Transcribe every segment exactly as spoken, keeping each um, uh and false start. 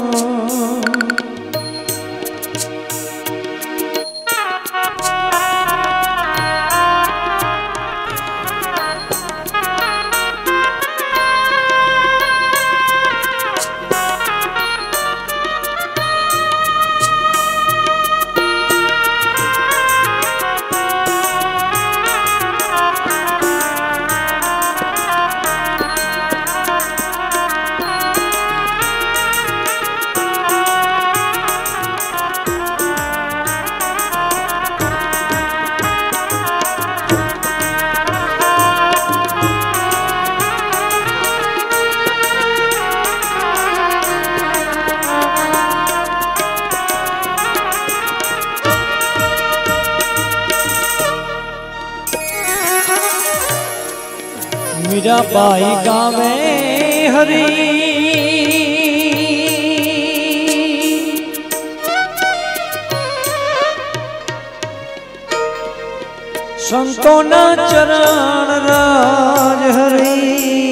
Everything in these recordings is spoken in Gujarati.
मीराबाई गावे हरी संतों ना चरण राज हरी।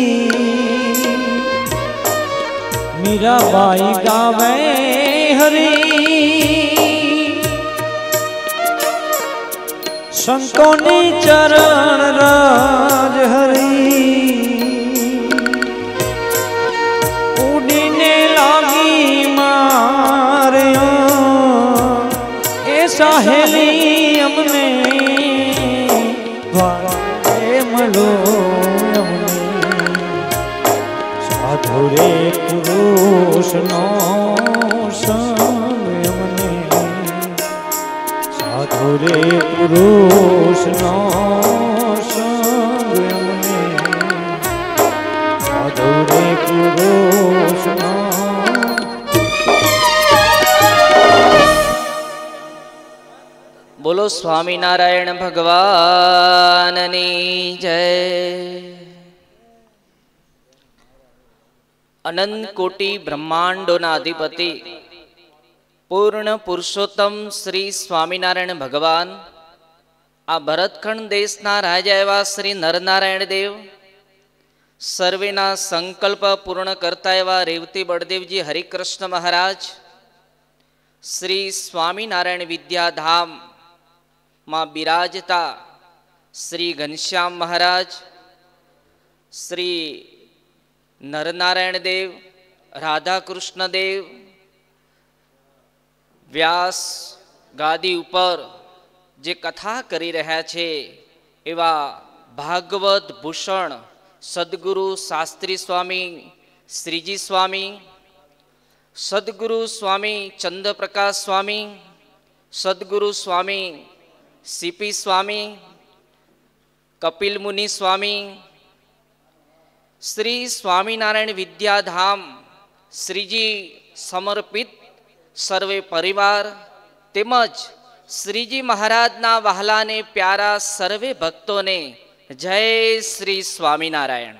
मीराबाई गावे हरी संतों ने चरण राज हरी। उड़ने लागी मारियो ऐसा हेली हमने द्वारे मलो हमने साधु रे पुरुष नो संग हमने साधु रे पुरुष नो संग हमने साधु रे पुरुष नो। बोलो स्वामीनारायण भगवाननी जय। अनंत कोटि ब्रह्मांडोना अधिपति पूर्ण पुरुषोत्तम श्री स्वामीनारायण भगवान आ भरतखंड देशना राजा एवा श्री नरनारायण देव सर्वेना संकल्प पूर्ण करता एवा रेवती बड़देवजी हरिकृष्ण महाराज श्री स्वामीनारायण विद्याधाम मां बिराजता श्री घनश्याम महाराज श्री नरनारायण देव राधा कृष्ण देव व्यास गादी उपर जे कथा करी रह्या छे एवा भागवत भूषण सद्गुरु शास्त्री स्वामी श्रीजी स्वामी सद्गुरु स्वामी चंद्रप्रकाश स्वामी सद्गुरु स्वामी सीपी स्वामी कपिल मुनि स्वामी श्री स्वामीनारायण विद्याधाम श्रीजी समर्पित सर्वे परिवार तेमज श्रीजी महाराजना वहला ने प्यारा सर्वे भक्तों ने जय श्री स्वामीनारायण।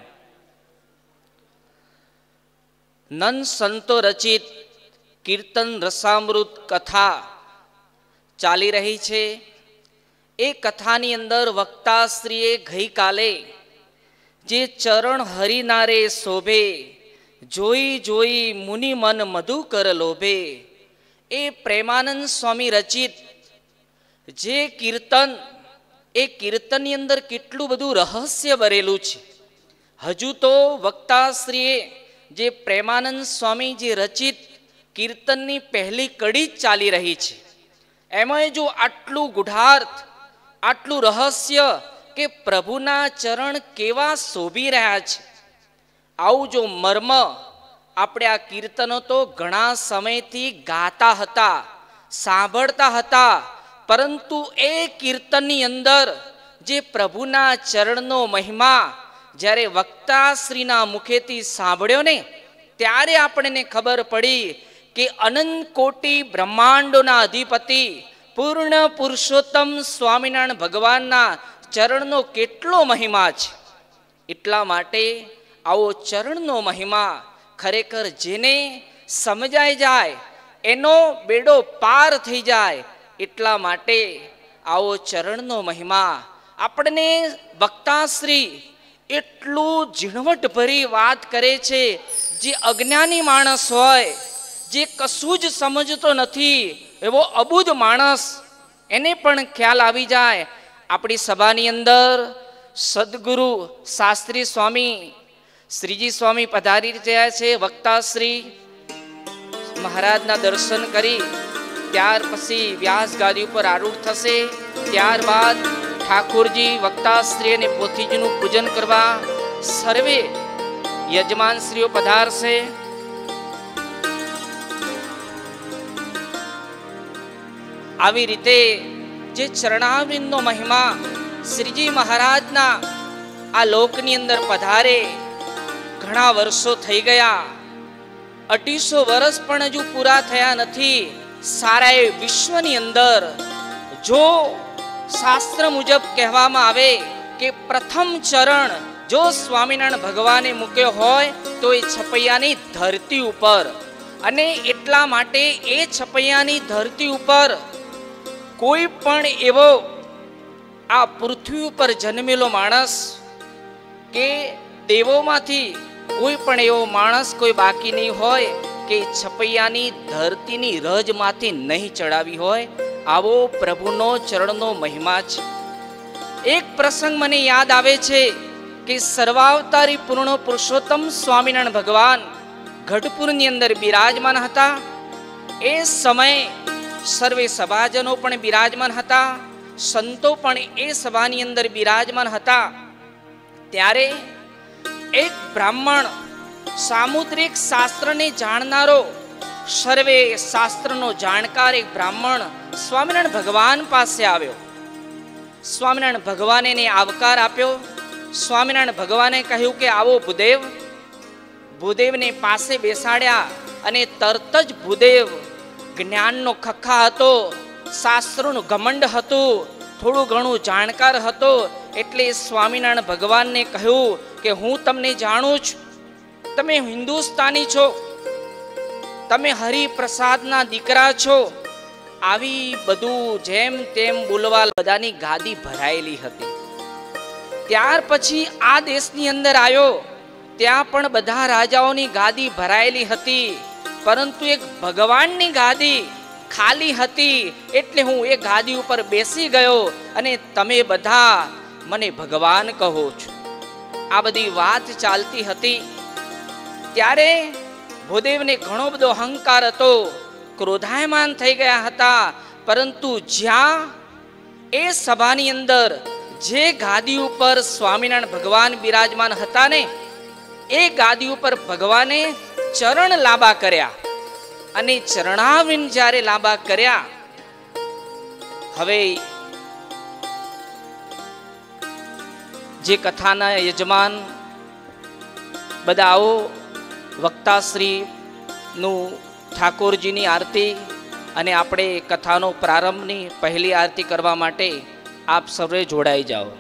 नन संतो रचित कीर्तन रसामृत कथा चाली रही छे। ए कथानी अंदर वक्ताश्रीए गई काले जे चरण हरिनारे शोभे जोई जोई मुनि मन मधुकर लोभे ए प्रेमानंद स्वामी रचित जे कीर्तन ए कीर्तननी अंदर केटलुं बधुं रहस्य भरेलुं छे। हजू तो वक्ताश्रीए जे प्रेमानंद स्वामी जे रचित कीर्तननी पहली कड़ी ज चाली रही छे एमां जो आटलुं गुढ़ार्थ आटलुं रहस्य के प्रभुना चरण केवा शोभी रह्या छे आवुं जो मर्म आपणे आ कीर्तनो तो घणा समयथी गाता हता सांभळता हता परंतु ए कीर्तननी अंदर जे प्रभुना चरणनो महिमा ज्यारे वक्ताश्रीना मुखेथी सांभळ्यो ने त्यारे आपणे खबर पड़ी कि अनंत कोटि ब्रह्मांडोना अधिपति पूर्ण पुरुषोत्तम स्वामीनारायण भगवानना चरणनो केटलो महिमा छे। એટલા માટે આવો ચરણનો મહિમા ખરેખર જેને સમજાઈ જાય એનો બેડો પાર થઈ જાય એટલા માટે આવો ચરણનો મહિમા આપણને વક્તાશ્રી એટલું ઝીણવટ ભરી વાત કરે છે। જે અજ્ઞાની માણસ હોય જે કશું જ સમજતો નથી એવો અબુધ માણસ એને પણ ખ્યાલ આવી જાય. આપણી સભાની અંદર સદગુરુ શાસ્ત્રી સ્વામી શ્રીજી સ્વામી પધારી રહ્યા છે. વક્તા શ્રી મહારાજના દર્શન કરી ત્યાર પછી વ્યાસ ગાદી ઉપર આરૂઢ થશે. ત્યારબાદ ઠાકોરજી વક્તાશ્રી અને પોથીજીનું પૂજન કરવા સર્વે યજમાનશ્રીઓ પધારશે. આવી રીતે જે ચરણાવિંદનો મહિમા શ્રીજી મહારાજના આ લોકની અંદર પધારે ઘણા વર્ષો થઈ ગયા. અઢીસો વર્ષ પણ હજુ પૂરા થયા નથી. સારા એ વિશ્વની અંદર જો શાસ્ત્ર મુજબ કહેવામાં આવે કે પ્રથમ ચરણ જો સ્વામિનારાયણ ભગવાને મૂક્યો હોય તો એ છપૈયાની ધરતી ઉપર, અને એટલા માટે એ છપૈયાની ધરતી ઉપર કોઈ પણ એવો આ પૃથ્વી ઉપર જન્મેલો માણસ કે દેવોમાંથી કોઈ પણ એવો માણસ કોઈ બાકી નહીં હોય કે છપૈયાની ધરતીની રજમાંથી નહીં ચડાવી હોય. આવો પ્રભુનો ચરણનો મહિમા છે. એક પ્રસંગ મને યાદ આવે છે કે સર્વાવતારી પૂર્ણ પુરુષોત્તમ સ્વામિનારાયણ ભગવાન ગઢપુરની અંદર બિરાજમાન હતા. એ સમયે સર્વે સભાજનો પણ બિરાજમાન હતા, સંતો પણ એ સભાની અંદર બિરાજમાન હતા. ત્યારે એક બ્રાહ્મણ સામુદ્રિક શાસ્ત્રને જાણનારો, સર્વે શાસ્ત્રનો જાણકાર એક બ્રાહ્મણ સ્વામિનારાયણ ભગવાન પાસે આવ્યો. સ્વામિનારાયણ ભગવાને એને આવકાર આપ્યો. સ્વામિનારાયણ ભગવાને કહ્યું કે આવો ભૂદેવ. ભૂદેવને પાસે બેસાડ્યા અને તરત જ ભૂદેવ જ્ઞાનનો ખખા હતો, શાસ્ત્રોનું ઘમંડ હતું, થોડું ઘણું જાણકાર હતો. એટલે સ્વામિનારાયણ ભગવાનને કહ્યું કે હું તમને જાણું છું, તમે હિન્દુસ્તાની છો, તમે હરિપ્રસાદના દીકરા છો. આવી બધું જેમ તેમ બોલવા બધાની ગાદી ભરાયેલી હતી. ત્યાર પછી આ દેશની અંદર આવ્યો, ત્યાં પણ બધા રાજાઓની ગાદી ભરાયેલી હતી, પરંતુ એક ભગવાનની ગાદી ખાલી હતી. એટલે હું એ ગાદી ઉપર બેસી ગયો અને તમે બધા મને ભગવાન કહો છો. આ બધી વાત ચાલતી હતી. ત્યારે ભૂદેવને ઘણો બધો અહંકાર હતો, ક્રોધાયમાન થઈ ગયા હતા. પરંતુ જ્યાં એ સભાની અંદર જે ગાદી ઉપર સ્વામિનારાયણ ભગવાન બિરાજમાન હતા ને, એ ગાદી ઉપર ભગવાને ચરણ લાંબા કર્યા અને ચરણાવિન જ્યારે લાંબા કર્યા, હવે જે કથાના યજમાન બધા આવો, વક્તાશ્રી નું ઠાકોરજીની આરતી અને આપણે કથાનો પ્રારંભની પહેલી આરતી કરવા માટે આપ સર્વે જોડાઈ જાઓ.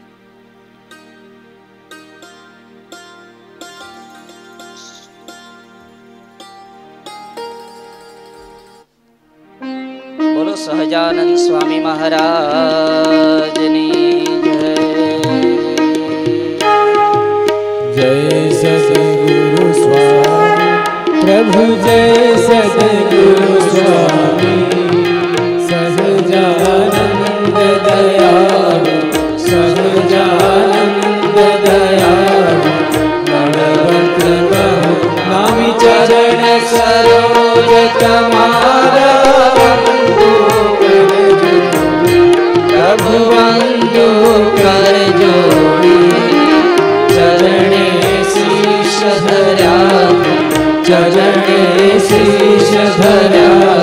બોલો સહજાનંદ સ્વામી મહારાજની જય. जय सद्गुरु स्वामी प्रभु जय सद्गुरु स्वामी सहजानंद दयालु सहजानंद दयालु बलवंत बहु नामी चरण सरोज तुम्हारा प्रभु वंदो कर जोड़ी चरणे शीश धरा चरणे शीश धरा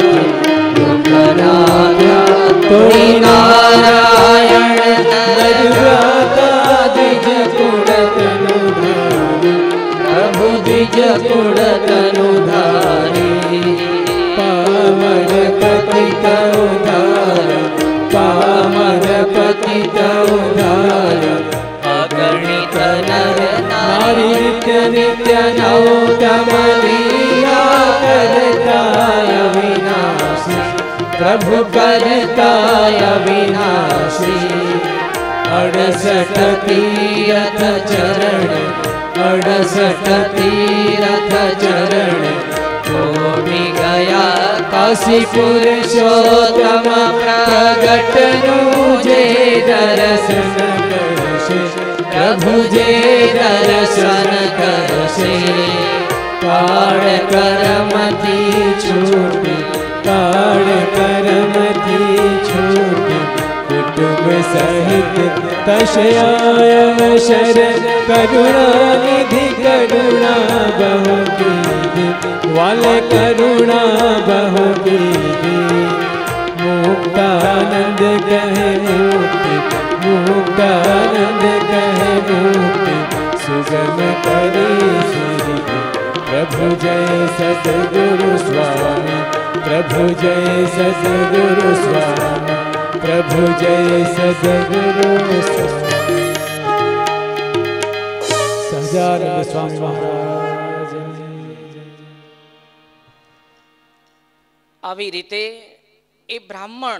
दुखनाया तोरी नारायण नरव्रता द्विज कुड़तनु धारी प्रभु द्विज कुड़तनु धारी पावन पतित उद्धार पावन पतित उद्धार अगणित नर नारी नित्य नित्य नौतम लीला करताय विनाशी प्रभु करताय विनाशी अड़सठ तीरथ चरण अड़सठ तीरथ चरण कोटि કાશી પુરુષોત્તમ પ્રગટનું જે દર્શન કરશે, પ્રભુ જે દર્શન કરશે, કાળ કર્મથી છૂટી, કાળ કર્મથી છૂટી, કુટુંબ સહિત તશે અવસર, કરુણા નિધિ કરુણા બહુ કીધી, વાલે કરુણા બહુ કીધી, મુક્તાનંદ કહે મુક્તિ, મુક્તાનંદ કહે મુક્તિ, સુગમ કરી શ્રી પ્રભુ જય સદગુરુ સ્વામી, પ્રભુ જય સદગુરુ સ્વામી, પ્રભુ જય સદગુરુ સ્વામી. સહજાનંદ સ્વામી મહારાજ. આવી રીતે એ બ્રાહ્મણ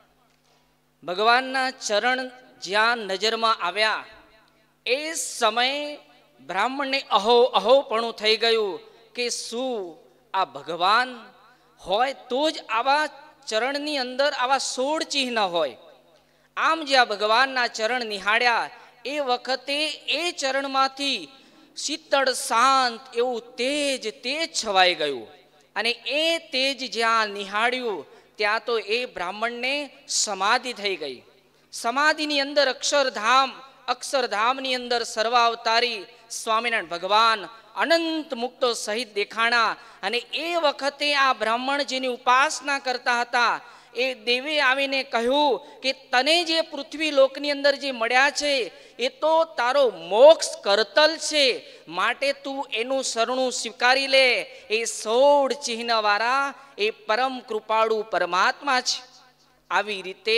ભગવાનના ચરણ જ્યાં નજરમાં આવ્યા એ સમયે બ્રાહ્મણને અહો અહોપણું થઈ ગયું કે શું આ ભગવાન હોય તો જ આવા ચરણની અંદર આવા સોળ ચિહ્ન હોય. આમ જે આ ભગવાનના ચરણ નિહાળ્યા એ વખતે એ ચરણમાંથી શીતળ શાંત એવું તેજ તેજ છવાઈ ગયું અને એ તેજ જ્યાં નિહાળ્યું ત્યાં તો એ બ્રાહ્મણને સમાધિ થઈ ગઈ. સમાધિની અંદર અક્ષરધામ, અક્ષરધામની અંદર સર્વાવતારી સ્વામિનારાયણ ભગવાન અનંત મુક્તો સહિત દેખાણા અને એ વખતે આ બ્રાહ્મણ જેની ઉપાસના કરતા હતા એ દેવે આવીને કહ્યું કે તને જે પૃથ્વી લોકની અંદર જે મળ્યા છે એ તો તારો મોક્ષ કરતલ છે, માટે તું એનું શરણું સ્વીકારી લે. એ સોળ ચિહ્ન વાળા એ પરમ કૃપાળુ પરમાત્મા છે. આવી રીતે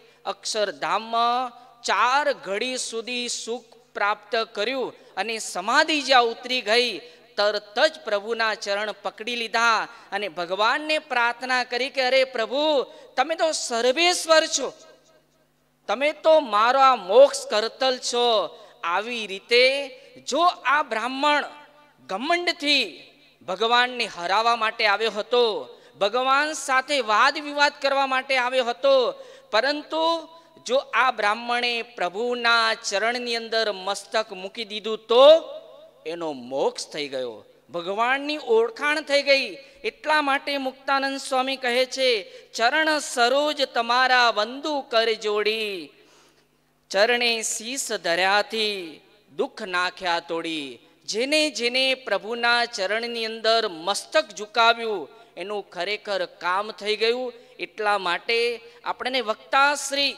અક્ષરધામમાં ચાર ઘડી સુધી સુખ પ્રાપ્ત કર્યું અને સમાધિ જ્યાં ઉતરી ગઈ તરત જ પ્રભુના ચરણ પકડી લીધા અને ભગવાનને પ્રાર્થના કરી કે અરે પ્રભુ, તમે તો સર્વેશ્વર છો, તમે તો મારો આ મોક્ષ કરતલ છો. આવી રીતે જો આ બ્રાહ્મણ ઘમંડથી ભગવાનને હરાવવા માટે આવ્યો હતો, ભગવાન સાથે વાદ વિવાદ કરવા માટે આવ્યો હતો, પરંતુ જો આ બ્રાહ્મણે પ્રભુના ચરણની અંદર મસ્તક મૂકી દીધું તો એનો મોક્ષ થઈ ગયો, ભગવાનની ઓળખાણ થઈ ગઈ. એટલા માટે મુક્તાનંદ સ્વામી કહે છે, ચરણ સરોજ તમારા વંદુ કર જોડી, ચરણે શીશ ધર્યાથી દુઃખ નાખ્યા તોડી. જેને જેને પ્રભુના ચરણની અંદર મસ્તક ઝુકાવ્યું એનું ખરેખર કામ થઈ ગયું. એટલા માટે આપણને વક્તાશ્રી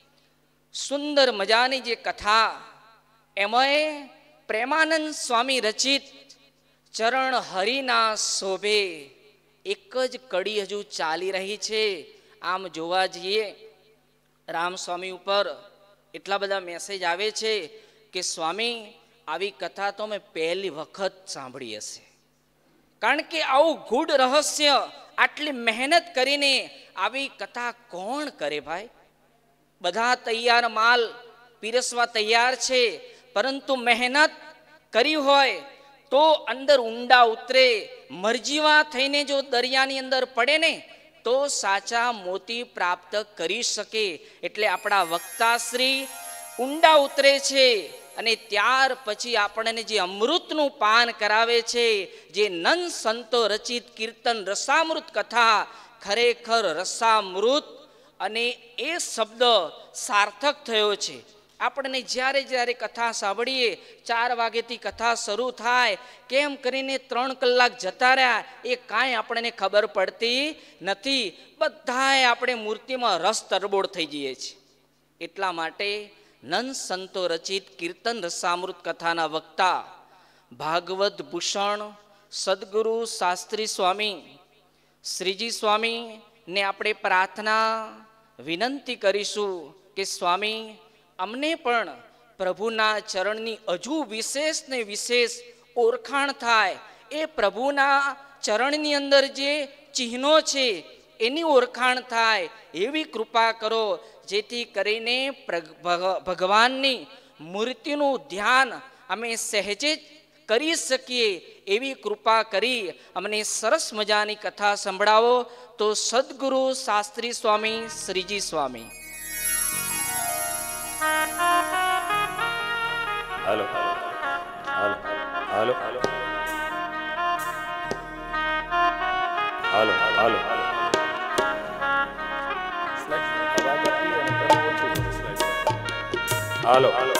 સુંદર મજાની જે કથા એમાં પ્રેમાનંદ સ્વામી રચિત ચરણ હરિના શોભે એક જ કડી હજુ ચાલી રહી છે. આમ જોવા જઈએ રામ સ્વામી ઉપર એટલા બધા મેસેજ આવે છે કે સ્વામી આવી કથા તો મેં પહેલી વખત સાંભળી હશે, કારણ કે આવું ગૂઢ રહસ્ય આટલી મહેનત કરીને આવી કથા કોણ કરે ભાઈ? બધા તૈયાર માલ પીરસવા તૈયાર છે, પરંતુ મહેનત કરી હોય તો અંદર ઊંડા ઉતરે, મરજીવા થઈને જો દરિયાની અંદર પડે ને તો સાચા મોતી પ્રાપ્ત કરી શકે. એટલે આપણા વક્તાશ્રી ઊંડા ઉતરે છે અને ત્યાર પછી આપણને જે અમૃતનું પાન કરાવે છે, જે નંદ સંતો રચિત કીર્તન રસામૃત કથા, ખરેખર રસામૃત અને એ શબ્દ સાર્થક થયો છે. આપણને જ્યારે જ્યારે કથા સાંભળીએ, ચાર વાગ્યાથી કથા શરૂ થાય, કેમ કરીને ત્રણ કલાક જતા રહ્યા એ કાંઈ આપણને ખબર પડતી નથી. બધાએ આપણે મૂર્તિમાં રસ તરબોળ થઈ જઈએ છીએ. એટલા માટે નંદ સંતો રચિત કીર્તન રસામૃત કથાના વક્તા ભાગવત ભૂષણ સદગુરુ શાસ્ત્રી સ્વામી શ્રીજી સ્વામી ને આપણે પ્રાર્થના વિનંતી કરીશું કે સ્વામી અમને પણ પ્રભુના ચરણની હજુ વિશેષ ને વિશેષ ઓળખાણ થાય, એ પ્રભુના ચરણની અંદર જે ચિહ્નો છે એની ઓળખાણ થાય એવી કૃપા કરો, જેથી કરીને ભગવાનની મૂર્તિનું ધ્યાન અમે સહેજે કરી શકીએ એવી કૃપા કરી અમને સરસ મજાની કથા સંભળાવો. તો સદગુરુ શાસ્ત્રી સ્વામી શ્રીજી સ્વામી. હાલો હાલો હાલો હાલો હાલો હાલો હાલો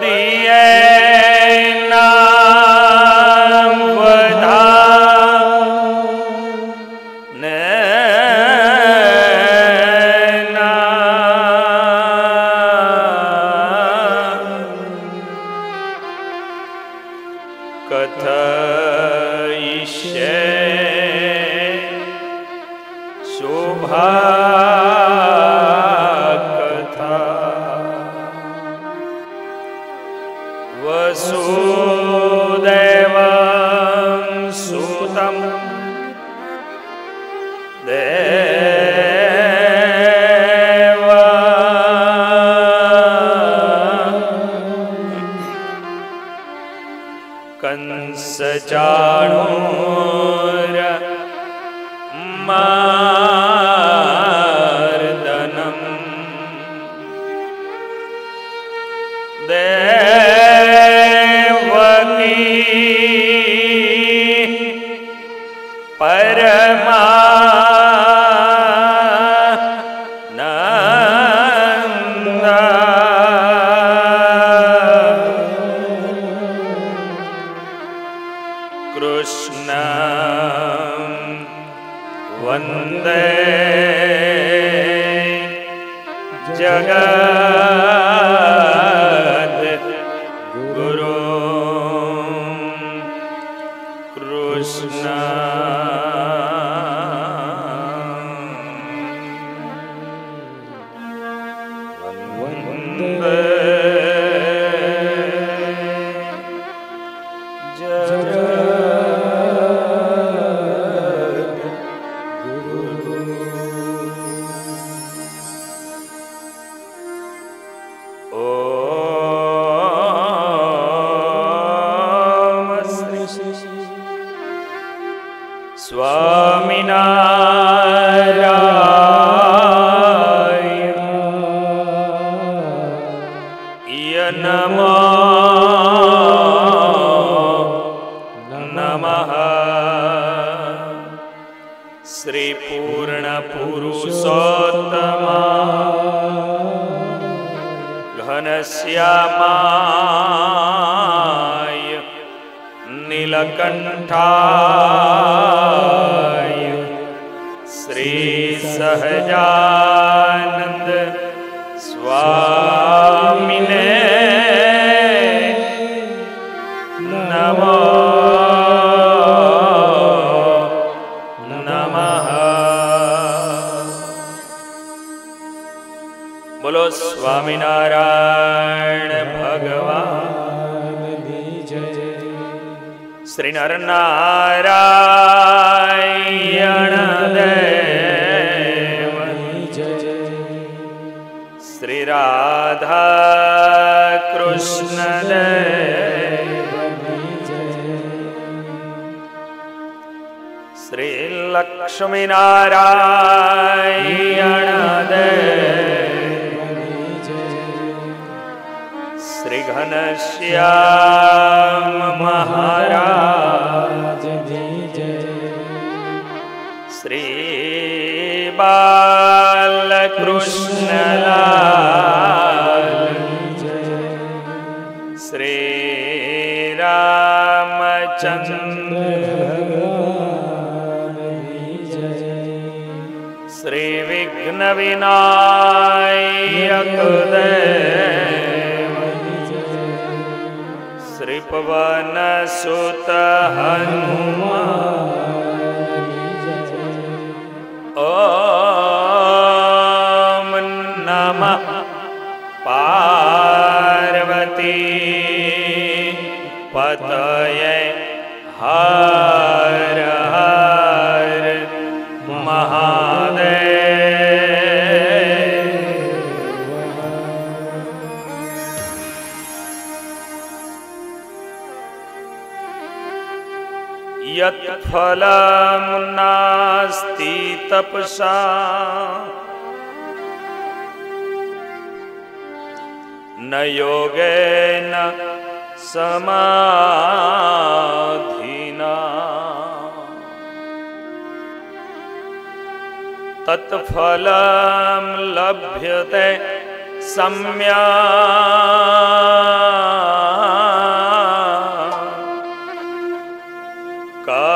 तदीये नाम वधान कथयिष्ये शोभा कथा वसुदेवं सुतं कंस चाणूर मार्दनम देवकी परमानंदा कृष्ण वंदे जगत गुरु कृष्ण वंदे स्वामिनारायण नमो नमः श्री पूर्ण पुरुषोत्तमा घनश्यामाय नीलकंठाय श्री सहजानंद स्वामिने नमो नमः। बोलो स्वामिनारायण भगवान श्री नर नारायण देव श्री राधा कृष्ण देव श्री लक्ष्मी नारायण देव श्री घनश्याम महाराज श्री बालकृष्ण लाल श्री रामचंद्र श्री विघ्न विनायक देव श्री पवन सुत हनुमान ओम नमः पार्वती पतये हर हर महादेव। यत् फलं नास्ति तपसा न योगेन समाधिना तत्फलं लभ्यते सम्यक्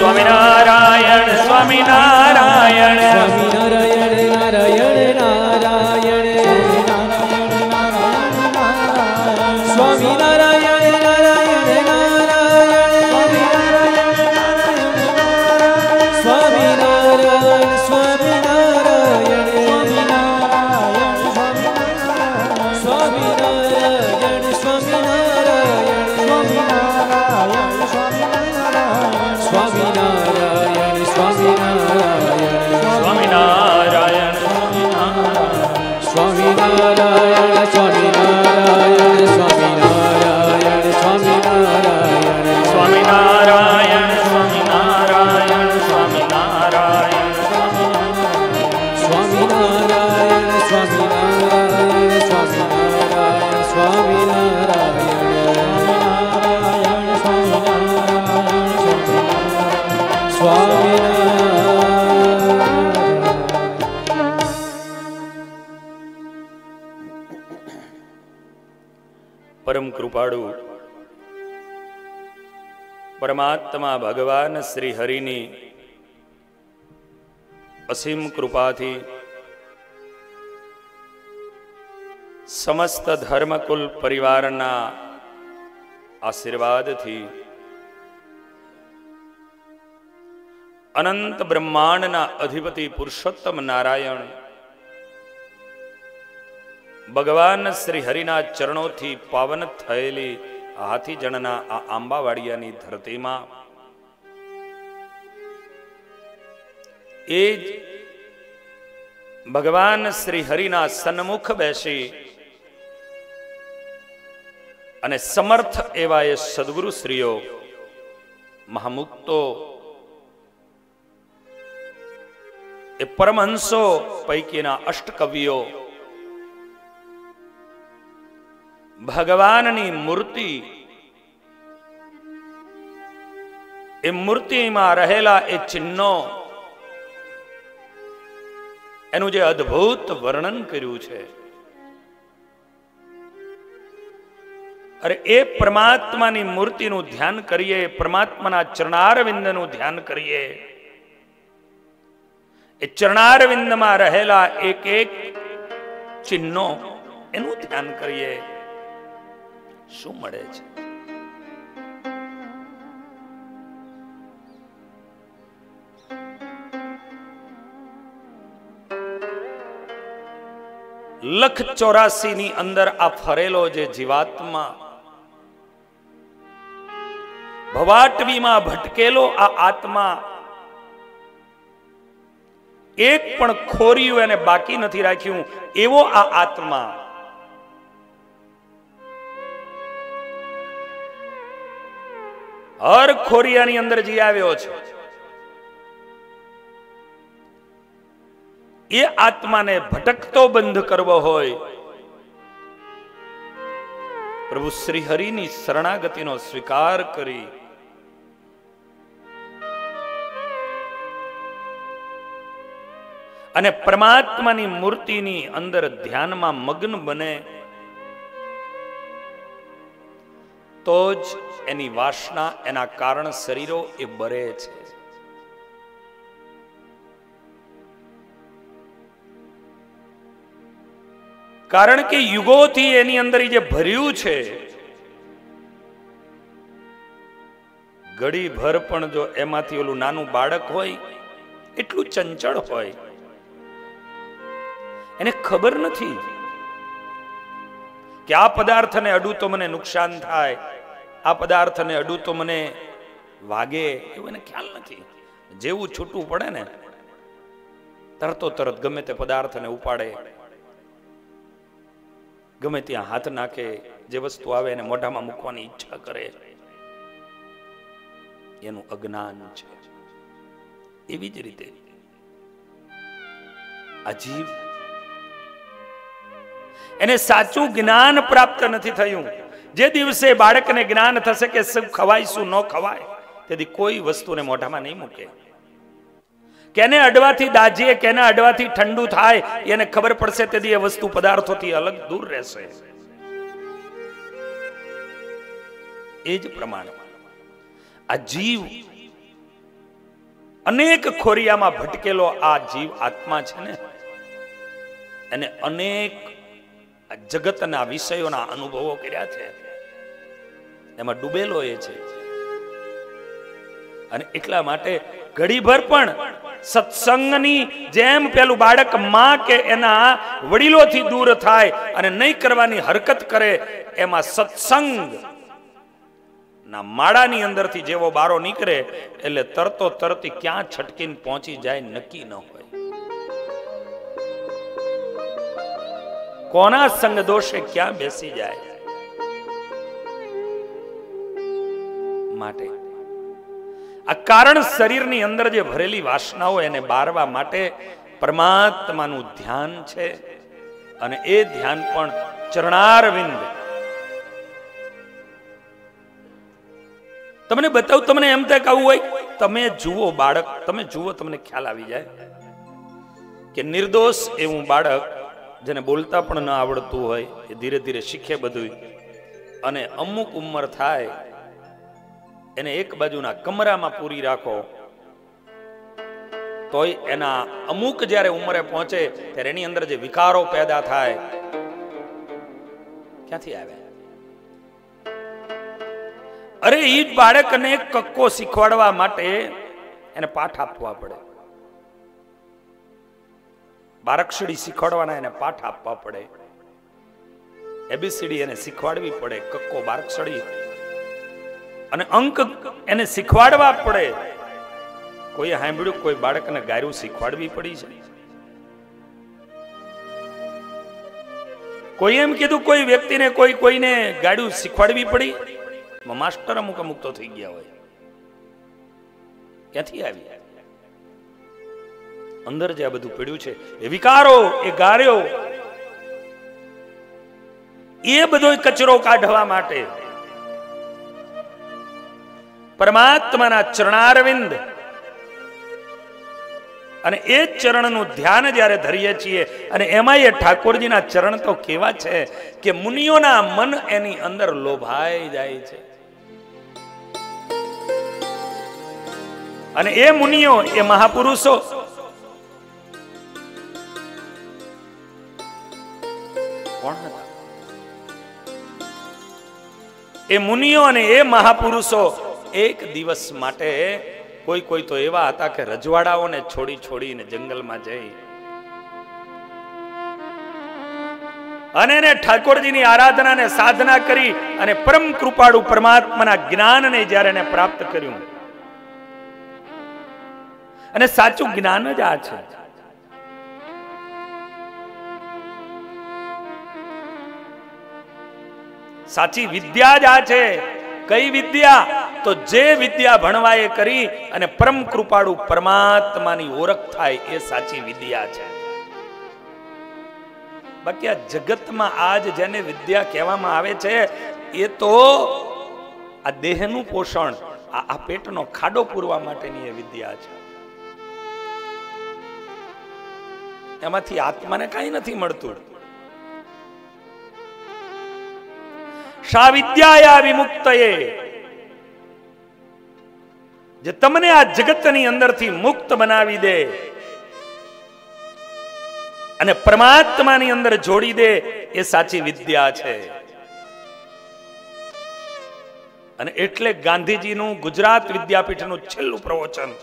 સ્વામિનારાયણ સ્વામિનારાયણ સ્વામિનારાયણ નારાયણ નારાયણ સ્વામિનારાયણ નારાયણ નારાયણ સ્વામિનારાયણ સ્વામિનારાયણ સ્વામિનારાયણ સ્વામિનારાયણ સ્વામિનારાયણ સ્વામિનારાયણ સ્વામિનારાયણ સ્વામિનારાયણ સ્વામિનારાયણ સ્વામિનારાયણ સ્વામિનારાયણ સ્વામિનારાયણ સ્વામિનારાયણ સ્વામિનારાયણ સ્વામિનારાયણ સ્વામિનારાયણ સ્વામિનારાયણ સ્વામિનારાયણ પરમ કૃપાળુ પરમાત્મા ભગવાન શ્રી હરિની અસીમ કૃપાથી સમસ્ત ધર્મકુલ પરિવારના આશીર્વાદથી અનંત બ્રહ્માંડના અધિપતિ પુરુષોત્તમ નારાયણ ભગવાન શ્રી હરિના ચરણોથી પાવન થયેલી હાથીજણના આ આંબાવાડિયાની ધરતીમાં એ જ ભગવાન શ્રી હરિના સન્મુખ બેસી અને સમર્થ એવા એ સદગુરુ શ્રીઓ મહામુક્તો એ પરમહંસો પૈકીના અષ્ટકવિઓ ભગવાનની મૂર્તિ એ મૂર્તિમાં રહેલા એ ચિહ્નો એનું જે અદ્ભુત વર્ણન કર્યું છે અરે એ પરમાત્માની મૂર્તિનું ધ્યાન કરીએ, પરમાત્માના ચરણારવિંદનું ધ્યાન કરીએ, એ ચરણારવિંદમાં રહેલા એક એક ચિહ્નો એનું ધ્યાન કરીએ, શું મળે છે? લખ ચોરાસી ની અંદર આ ફરેલો જે જીવાત્મા ભવાટવીમાં ભટકેલો આ આત્મા એક પણ ખોરિયું એને બાકી નથી રાખ્યું એવો આ આત્મા હર ખોરિયાની અંદર જી આવ્યો છે. એ આત્માને ભટકતો બંધ કરવો હોય, પ્રભુ શ્રી હરિની શરણાગતિનો સ્વીકાર કરી અને પરમાત્માની મૂર્તિની અંદર ધ્યાનમાં મગ્ન બને તો જ એની વાસના, એના કારણ શરીરો એ બરે છે. કારણ કે યુગોથી એની અંદર જે ભર્યું છે, ઘડી ભર પણ જો એમાંથી ઓલું નાનું બાળક હોય એટલું ચંચળ હોય, એને ખબર નથી કે આ પદાર્થને અડું તો મને નુકસાન થાય, આ પદાર્થને અડું તો મને વાગે, એવું એને ખ્યાલ નથી. જેવું છૂટું પડે ને તરતો તરત ગમે તે પદાર્થને ઉપાડે, ગમે ત્યાં હાથ નાખે, જે વસ્તુ આવે એને મોઢામાં મૂકવાની ઈચ્છા કરે. એનું અજ્ઞાન છે. એવી જ રીતે આ જીવ, એને સાચું જ્ઞાન પ્રાપ્ત નથી થયું. જે દિવસે બાળકને જ્ઞાન થશે કે શું ખવાય શું ન ખવાય, તેથી કોઈ વસ્તુને મોઢામાં નહીં મૂકે. કેને અડવાથી દાજીએ, કેને અડવાથી ઠંડુ થાય એને ખબર પડશે, તેથી એ વસ્તુ પદાર્થોથી અલગ દૂર રહેશે. એ જ પ્રમાણે આ જીવ અનેક ખોરિયામાં ભટકેલો આ જીવ આત્મા છે ને, એને અનેક જગતના વિષયોના અનુભવો કર્યા છે, એમાં ડૂબેલો એ છે. અને એટલા માટે ઘડીભર પણ સત્સંગની જેમ પેલું બાળક માં કે એના વડીલોથી દૂર થાય અને નહીં કરવાની હરકત કરે, એમાં સત્સંગ ના માળાની અંદરથી જેવો બારો નીકળે એટલે તરતો તરતી ક્યાં છટકીને પહોંચી જાય નક્કી ન હોય. કોના સંગ દોષે ક્યાં બેસી જાય. માટે આ કારણ શરીરની અંદર જે ભરેલી વાસનાઓ એને બારવા માટે પરમાત્માનું ધ્યાન છે. અને એ ધ્યાન પણ ચરણારવિંદ. તમને બતાવું, તમને એમ થાય કે આવું હોય, તમે જુઓ બાળક, તમે જુઓ તમને ખ્યાલ આવી જાય કે નિર્દોષ એવું બાળક જેને બોલતા પણ ન આવડતું હોય એ ધીરે ધીરે શીખે બધું, અને અમુક ઉંમર થાય એને એક બાજુના કમરામાં પૂરી રાખો તોય એના અમુક જ્યારે ઉંમરે પહોંચે ત્યારે એની અંદર જે વિકારો પેદા થાય ક્યાંથી આવે? અરે એ બાળકને કક્કો શીખવાડવા માટે એને પાઠ આપવા પડે, બારાક્ષરી શીખવાડવાના એને પાઠ આપવા પડે, એબીસીડી એને શીખવાડવી પડે, કક્કો બારાક્ષરી અને અંક એને શીખવાડવા પડે. કોઈ સાંભળ્યું કોઈ બાળકને ગાયરું શીખવાડવી પડી છે? કોઈ એમ કીધું કોઈ વ્યક્તિને કોઈ કોઈને ગાડ્યું શીખવાડવી પડી? માસ્ટર અમુક અમુક તો થઈ ગયા હોય. ક્યાંથી આવી? અંદર જે આ બધું પડ્યું છે એ વિકારો, એ ગાર્યો, એ બધો કચરો કાઢવા માટે પરમાત્માના ચરણારવિંદ અને એ ચરણનું ધ્યાન જ્યારે ધરીએ છીએ, અને એમાં એ ઠાકોરજીના ચરણ તો કેવા છે કે મુનિઓના મન એની અંદર લોભાઈ જાય છે. અને એ મુનિઓ, એ મહાપુરુષો કોણ હતા? એ મુનિઓ અને એ મહાપુરુષો એક દિવસ માટે કોઈ કોઈ તો એવા હતા કે રજવાડાઓને છોડી છોડીને જંગલમાં જઈ અને એને ઠાકોરજીની આરાધના ને સાધના કરી અને પરમ કૃપાળુ પરમાત્માના જ્ઞાનને જ્યારે એને પ્રાપ્ત કર્યું. અને સાચું જ્ઞાન જ આ છે. સાચી વિદ્યા જ આ છે. કઈ વિદ્યા? તો જે વિદ્યા ભણવા એ કરી અને પરમ કૃપાળુ પરમાત્માની ઓળખ થાય એ સાચી વિદ્યા છે. બાકી આ જગતમાં આજ જેને વિદ્યા કહેવામાં આવે છે એ તો આ દેહનું પોષણ, આ પેટનો ખાડો પૂરવા માટેની એ વિદ્યા છે. એમાંથી આત્માને કઈ નથી મળતું. શા વિદ્યાયા વિમુક્તયે, જે તમને આ જગતની અંદરથી મુક્ત બનાવી દે અને પરમાત્માની અંદર જોડી દે એ સાચી વિદ્યા છે. અને એટલે ગાંધીજીનું ગુજરાત વિદ્યાપીઠનું છેલ્લું પ્રવચન,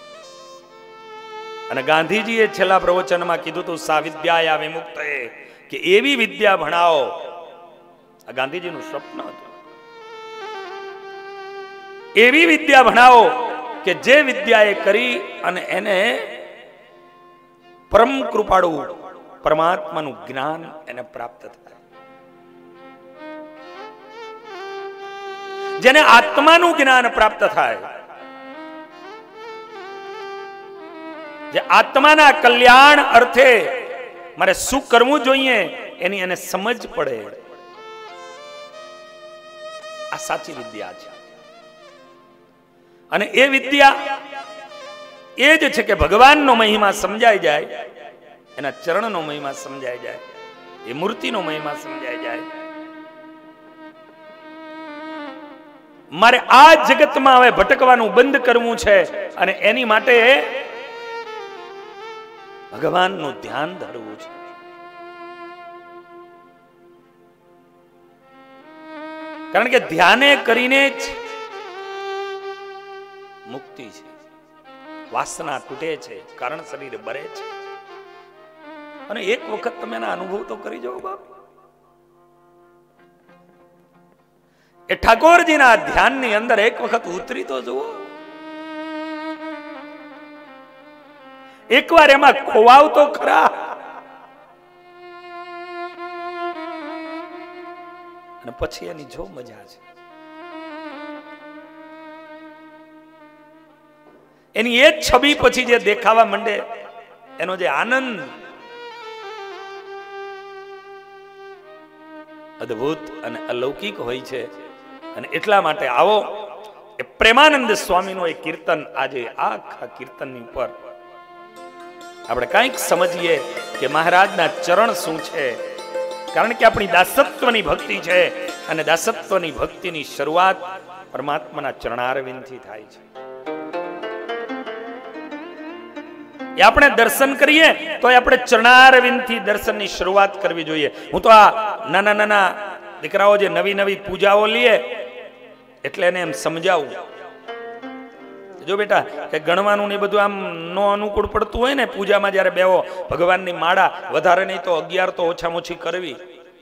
અને ગાંધીજીએ છેલ્લા પ્રવચનમાં કીધું હતું સા વિદ્યાયા વિમુક્તયે, કે એવી વિદ્યા ભણાવો. આ ગાંધીજીનું સ્વપ્ન હતું. એવી વિદ્યા ભણાવો કે જે વિદ્યા એ કરી અને એને પરમ કૃપાળુ પરમાત્માનું જ્ઞાન એને પ્રાપ્ત થાય. જેને આત્માનું જ્ઞાન પ્રાપ્ત થાય, જે આત્માના કલ્યાણ અર્થે મારે શું કરવું જોઈએ એની એને સમજ પડે. આ સાચી વિદ્યા છે. અને એ વિદ્યા એ જ છે કે ભગવાનનો મહિમા સમજાઈ જાય, એના ચરણનો મહિમા સમજાઈ જાય, એ મૂર્તિનો મહિમા સમજાઈ જાય. મારે આ જગતમાં હવે ભટકવાનું બંધ કરવું છે અને એની માટે ભગવાનનું ધ્યાન ધરવું છે. કારણ કે ધ્યાને કરીને જ મુક્તિ છે. વાસના તૂટે છે, કારણ શરીર બરે છે. અને એક વખત તમે એના અનુભવ તો કરી જાઓ બાપ. એ ઠાકોરજીના ધ્યાનની અંદર એક વખત ઉતરી તો જુઓ. એકવાર એમાં ખોવાવ તો ખરા. અને પછી એની જો મજા છે, એની એ જ છબી પછી જે દેખાવા માંડે, એનો જે આનંદ અદ્ભુત અને અલૌકિક હોય છે. અને એટલા માટે આવો એ પ્રેમાનંદ સ્વામીનો એ કીર્તન, આજે આખા કીર્તનની ઉપર આપણે કંઈક સમજીએ કે મહારાજના ચરણ શું છે. કારણ કે આપણી દાસત્વની ભક્તિ છે અને દાસત્વની ભક્તિની શરૂઆત પરમાત્માના ચરણારવિંદથી થાય છે. એ આપણે દર્શન કરીએ તો આપણે ચરણારવિંદથી દર્શનની શરૂઆત કરવી જોઈએ. હું તો આ નાના નાના દીકરાઓ જે નવી નવી પૂજાઓ લે એટલે એને એમ સમજાવું, જો બેટા કે ગણવાનું ને બધું આમ નો અનુકૂળ પડતું હોય ને, પૂજામાં જયારે બેવો ભગવાનની માળા વધારે નહીં તો અગિયાર તો ઓછામાં ઓછી કરવી.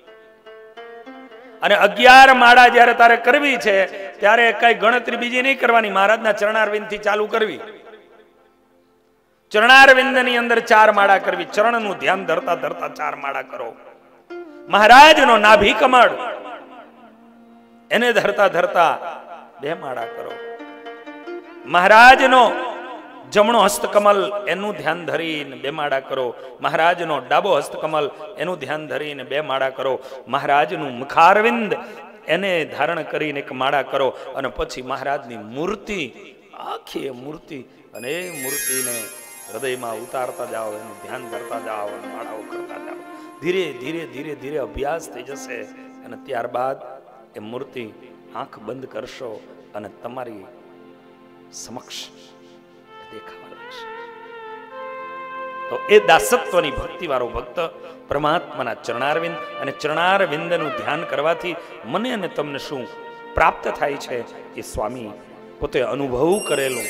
અને અગિયાર માળા જયારે તારે કરવી છે ત્યારે કઈ ગણતરી બીજી નહીં કરવાની, મહારાજના ચરણારવિંદ થી ચાલુ કરવી. ચરણારવિંદ ની અંદર ચાર માળા કરવી. ચરણનું ધ્યાન ધરતા ધરતા ચાર માળા કરો. મહારાજનો નાભી કમળ એને ધરતા ધરતા બે માળા કરો. મહારાજનો જમણો હસ્તકમલ એનું ધ્યાન ધરીને બે માળા કરો. મહારાજનો ડાબો હસ્તકમલ એનું ધ્યાન ધરીને બે માળા કરો. મહારાજનું મુખારવિંદ એને ધારણ કરીને એક માળા કરો. અને પછી મહારાજની મૂર્તિ, આખી મૂર્તિ, અને એ મૂર્તિને હૃદયમાં ઉતારતા જાઓ, એનું ધ્યાન ધરતા જાઓ, માળાઓ કરતા જાઓ. ધીરે ધીરે ધીરે ધીરે અભ્યાસ થઈ જશે અને ત્યારબાદ એ મૂર્તિ આંખ બંધ કરશો અને તમારી સમક્ષ દેખાવા લાગશે. તો એ દાસત્વની ભક્તિ વાળો ભક્ત પરમાત્માના ચરણારવિંદ, અને ચરણારવિંદનું ધ્યાન કરવાથી મને અને તમને શું પ્રાપ્ત થાય છે એ સ્વામી પોતે અનુભવ કરેલું,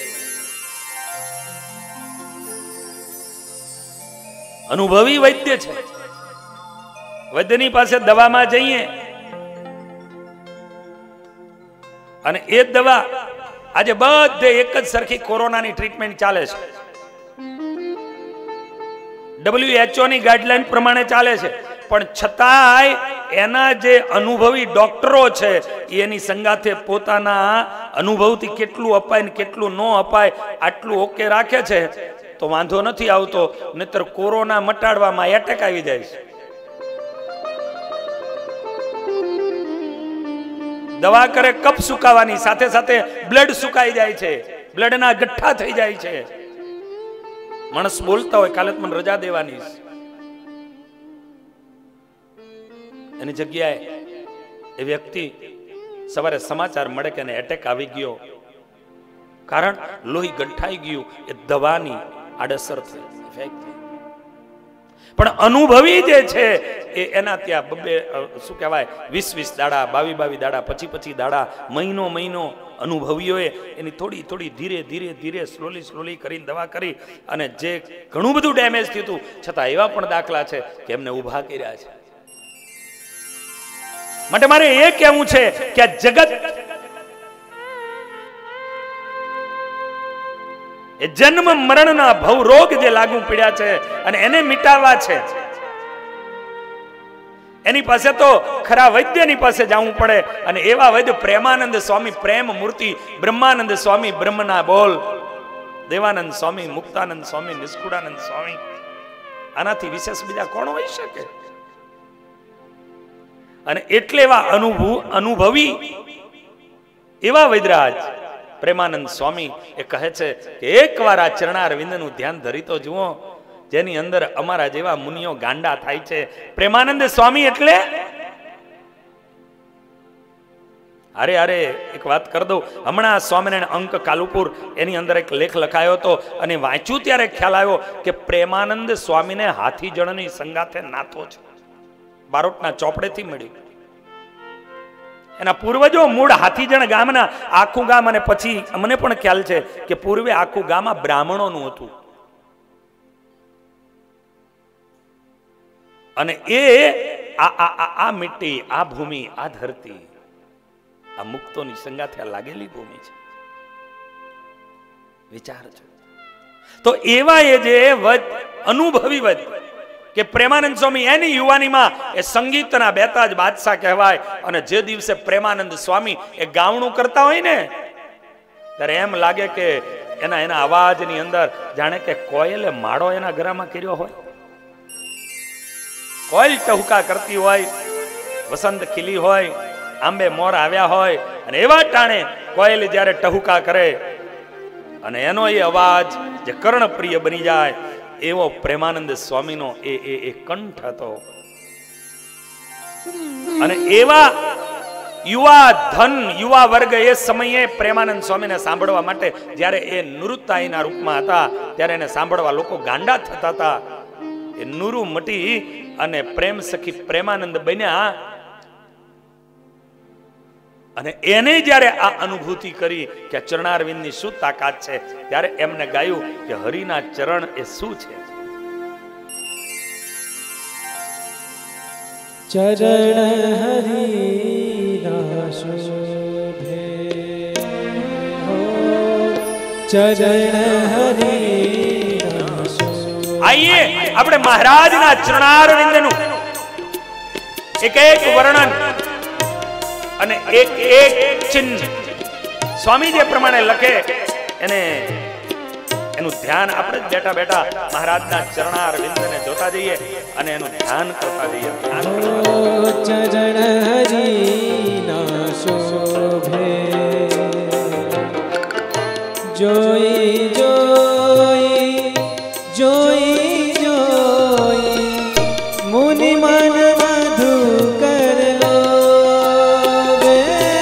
અનુભવી વૈદ્ય છે. વૈદ્યની પાસે દવામાં જઈએ અને એ દવા આજે બધે એક જ સરખી કોરોનાની ટ્રીટમેન્ટ ચાલે છે. ડબલ્યુએચઓ ની ગાઈડલાઈન પ્રમાણે ચાલે છે, પણ છતાંય એના જે અનુભવી ડોક્ટરો છે એની સંગાથે પોતાના અનુભવથી કેટલું અપાય ને કેટલું ન અપાય આટલું ઓકે રાખે છે. તો વાંધો નથી આવતો, નહીતર કોરોના મટાડવામાં એટેક આવી જાય છે. દવા કરે કફ સુકાવાની સાથે સાથે બ્લડ સુકાઈ જાય છે, બ્લડના ગઠ્ઠા થઈ જાય છે. માણસ બોલતા હોય કાલે મને રજા દેવાની, એની જગ્યાએ એ વ્યક્તિ સવારે સમાચાર મળે કે એને એટેક આવી ગયો. કારણ લોહી ગંઠાઈ ગયું, એ દવાની આડઅસર થઈ, ઇફેક્ટ થઈ. પણ અનુભવી જે છે એ એના ત્યાં બબે શું કહેવાય વીસ વીસ દાડા, બાવી બાવી દાડા, પછી પછી દાડા, મહિનો મહિનો અનુભવીઓએ એની થોડી થોડી ધીરે ધીરે ધીરે સ્લોલી સ્લોલી કરીને દવા કરી અને જે ઘણું બધું ડેમેજ થયું હતું છતાં એવા પણ દાખલા છે કે એમને ઊભા કર્યા છે. માટે મારે એ કહેવું છે કે આ જગત એ જન્મ મરણના ભવ રોગ જે લાગુ પડ્યા છે અને એને મિટાવવા છે, એની પાસે તો ખરા વૈદ્યની પાસે જવું પડે. અને એવા વૈદ્ય પ્રેમાનંદ સ્વામી પ્રેમ મૂર્તિ, બ્રહ્માનંદ સ્વામી બ્રહ્મના બોલ, દેવાનંદ સ્વામી, મુક્તાનંદ સ્વામી, નિષ્કુળાનંદ સ્વામી, આનાથી વિશેષ બીજા કોણ હોઈ શકે? અને એટલે એવા અનુભવ અનુભવી એવા વૈદ્યરાજ પ્રેમાનંદ સ્વામી એ કહે છે કે એકવાર આ ચરણારવિંદનું ધ્યાન ધરી તો જુઓ, જેની અંદર અમારા જેવા મુનિઓ ગાંડા થાય છે. પ્રેમાનંદ સ્વામી એટલે અરે અરે એક વાત કરી દઉં, હમણાં સ્વામિનારાયણ અંક કાલુપુર એની અંદર એક લેખ લખાયો હતો અને વાંચ્યું ત્યારે ખ્યાલ આવ્યો કે પ્રેમાનંદ સ્વામીને હાથીજણની સંગાથે નાતો છે, બારોટના ચોપડેથી મળ્યું. એના પૂર્વજો મૂળ હાથીજણ ગામના, આખું ગામ, અને પછી મને પણ ખ્યાલ છે કે પૂર્વે આખું ગામ આ બ્રાહ્મણોનું હતું. અને એ આ આ આ મિટ્ટી, આ ભૂમિ, આ ધરતી, આ મુક્તોની સંગાથે લાગેલી ભૂમિ છે. વિચારજો. તો એવા એ જે વદ અનુભવી વદ કે પ્રેમાનંદ સ્વામી એની યુવાનીમાં એ સંગીતના બેતાજ બાદશાહ કહેવાય. અને જે દિવસે પ્રેમાનંદ સ્વામી એ ગાવણું કરતા હોય ને ત્યારે એમ લાગે કે એના એના અવાજની અંદર જાણે કે કોયલે માળો એના ગળામાં કર્યો હોય. કોયલ ટહુકા કરતી હોય, વસંત ખીલી હોય, આંબે મોર આવ્યા હોય, અને એવા ટાણે કોયલ જ્યારે ટહુકા કરે અને એનો એ અવાજ જે કર્ણપ્રિય બની જાય, એવો પ્રેમાનંદ સ્વામીનો એ એ એ કંઠ હતો. અને એવા યુવા ધન, યુવા વર્ગ એ સમયે પ્રેમાનંદ સ્વામીને સાંભળવા માટે જ્યારે એ નૃત્યના રૂપમાં હતા ત્યારે એને સાંભળવા લોકો ગાંડા થતા હતા. એ નુરુ મટી અને પ્રેમ સખી પ્રેમાનંદ બન્યા. અને એને જ્યારે આ અનુભૂતિ કરી કે ચરણારવિંદની શું તાકાત છે, ત્યારે એમને ગાયું કે હરિના ચરણ એ શું છે. ચરણ હરિના શોભે હો, ચરણ હરિના શોભે. આઈએ આપણે મહારાજના ચરણારવિંદનું એક એક વર્ણન અને એક એક ચિહ્ન સ્વામી જે પ્રમાણે લખે એને એનું ધ્યાન આપણે જ બેઠા બેઠા મહારાજના ચરણારવિંદને જોતા જઈએ અને એનું ધ્યાન કરતા જઈએ. ચરણ હરિના શોભે જોઈ જોઈ જોઈ જોઈ મુનિ મન મધુ કરલો વે.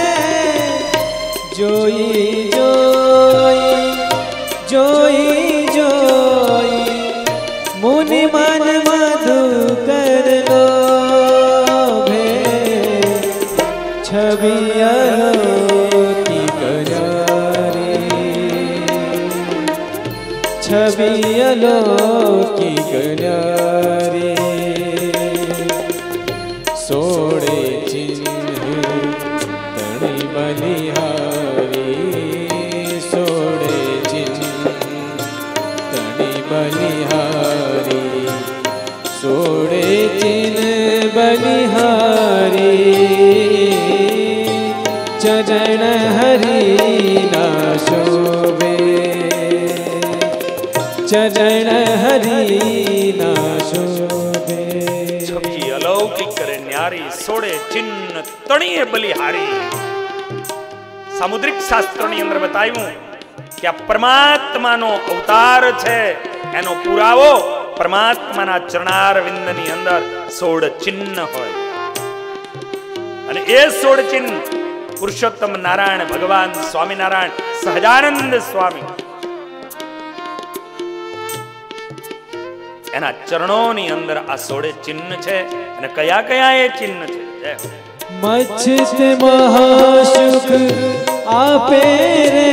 જોઈ જોઈ જોઈ જોઈ મુનિ મન મધુ કરલો ભે. છબી અલોકી કરારી, છબી અલોકી કરારી. સોળે ચિહ્ન તણી બલિહારી, સોળે ચિહ્ન તણી બલિહારી, સોળે ચિહ્ન બલિહારી. ચરણ હરિના શોભે, ચરણ હરિના શોભે. છબી અલૌકિક કરે ન્યારી, સોળે ચિહ્ન તણીએ બલિહારી. સામુદ્રિક શાસ્ત્રની અંદર બતાવ્યું કે આ પરમાત્માનો અવતાર છે. એનો પુરાવો પરમાત્માના ચરણારવિંદની અંદર સોળ ચિહ્ન હોય. અને એ સોળ ચિહ્ન પુરુષોત્તમ નારાયણ ભગવાન સ્વામિનારાયણ સહજાનંદ સ્વામી એના ચરણોની અંદર આ સોળે ચિહ્ન છે. અને કયા કયા એ ચિહ્ન છે? મચ્છિત મહાસુખ આપે રે,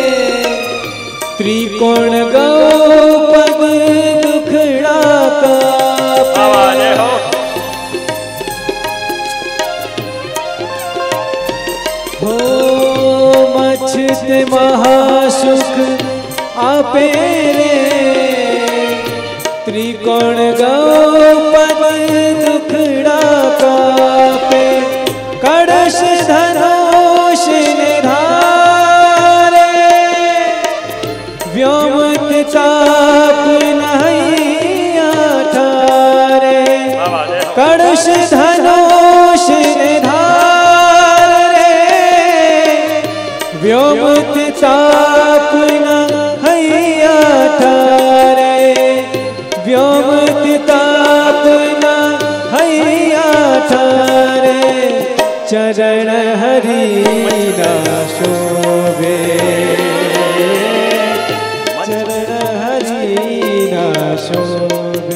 ત્રિકોણ ગૌપદ દુખડા કાપે. હો મચ્છિત મહાસુખ આપે રે, ત્રિકોણ ગૌપદ દુખડા કાપે. કળશ ધનુષ ને ધારે, વ્યોમ તાપ નહીં ઠારે. કળશ ધનુષ ને ધારે, વ્યોમ તાપ નહીં ઠારે. વ્યોમ તાપ નહીં ઠારે. ચરણ હરિ શોભે.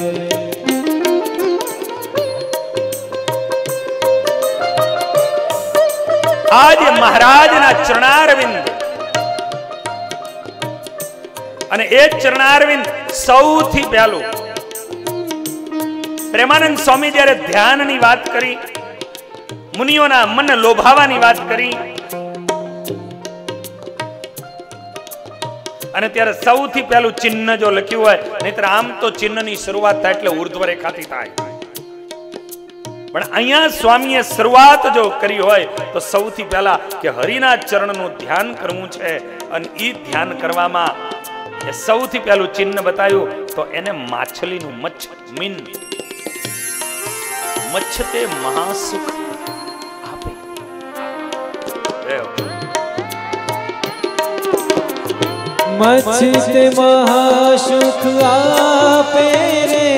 આજે મહારાજના ચરણારવિંદ અને એ ચરણારવિંદ સૌથી પહેલું પ્રેમાનંદ સ્વામી જ્યારે ધ્યાનની વાત કરી, મુનિઓના મન લોભાવાની વાત કરી, અને ત્યારે સૌથી પહેલું ચિહ્ન જો લખ્યું હોય, નહીતર આમ તો ચિહ્નની શરૂઆત થાય એટલે ઉર્ધ્વ રેખાથી થાય, પણ અહીંયા સ્વામીએ શરૂઆત જો કરી હોય તો સૌથી પહેલા કે હરિના ચરણનું ધ્યાન કરવું છે, અને એ ધ્યાન કરવામાં એ સૌથી પહેલું ચિહ્ન બતાવ્યું તો એને માછલીનું મચ્છ મીન. મચ્છ તે મહાસુખ આપે. મચ્છ તે મહાસુખ આપે રે,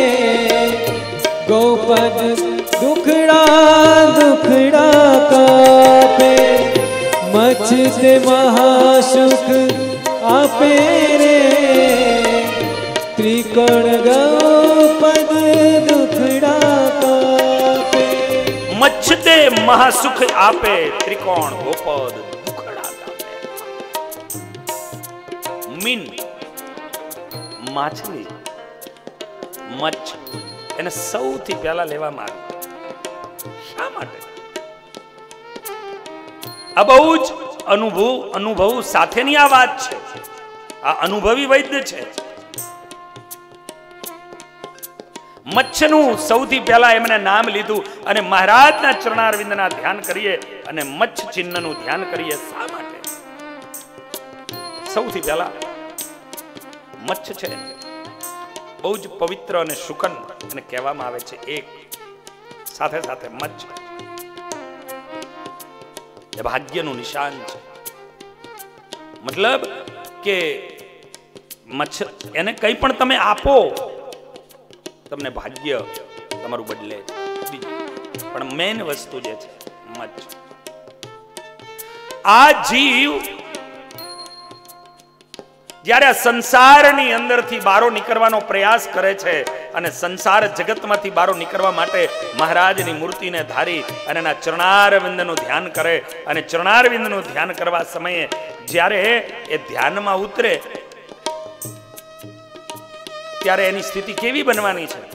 ગોપદ દુખડા દુખડા કાપે. મચ્છ તે મહાસુખ આપે રે, ત્રિકોણ ગોપદ દુખડા કાપે. મચ્છ તે મહાસુખ આપે, ત્રિકોણ ગોપદ દુખડા કાપે. મીન માછલી, મચ્છ એને સૌથી પહેલા લેવામાં આવે. શા માટે? આ બહુ જ અનુભવ અનુભવ સાથેની આ વાત છે. આ અનુભવી વૈદ્ય છે. મચ્છનું સૌથી પહેલા એમને નામ લીધું, અને મહારાજના ચરણારવિંદના ધ્યાન કરીએ અને મચ્છ ચિહ્નનું ધ્યાન કરીએ. શા માટે? સૌથી પહેલા મચ્છ છે બહુ જ પવિત્ર અને સુખન એને કહેવામાં આવે છે. એક સાથે સાથે મચ્છ એ ભાગ્યનું નિશાન છે. મતલબ કે મચ્છ એને કંઈ પણ તમે આપો, તમને ભાગ્ય તમારું બદલે છે. પણ મેન વસ્તુ જે છે મચ્છ. આ જીવ જ્યારે સંસારની અંદરથી બારો નીકળવાનો પ્રયાસ કરે છે, અને સંસાર જગતમાંથી બારો નીકળવા માટે મહારાજની મૂર્તિને ધારી અને એના ચરણારવિંદનું ધ્યાન કરે, અને ચરણારવિંદનું ધ્યાન કરવા સમયે જ્યારે એ ધ્યાનમાં ઉતરે ત્યારે એની સ્થિતિ કેવી બનવાની છે?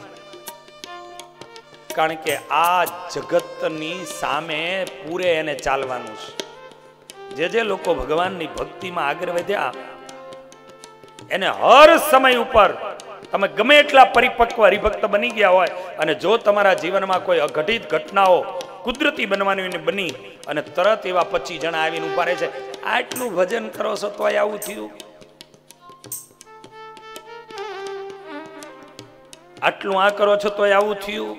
કારણ કે આ જગતની સામે પૂરે એને ચાલવાનું છે. જે જે લોકો ભગવાનની ભક્તિમાં આગળ વધ્યા એને હર સમય ઉપર તમે ગમે એટલા પરિપક્વ હરિભક્ત બની ગયા હોય, અને જો તમારા જીવનમાં કોઈ અઘટિત ઘટનાઓ કુદરતી બનવાની બની અને તરત એવા પચીસ જણા આવીને ઉભા રહે છે, આટલું ભજન કરો છો તો આવું થયું, આટલું આ કરો છો તો આવું થયું.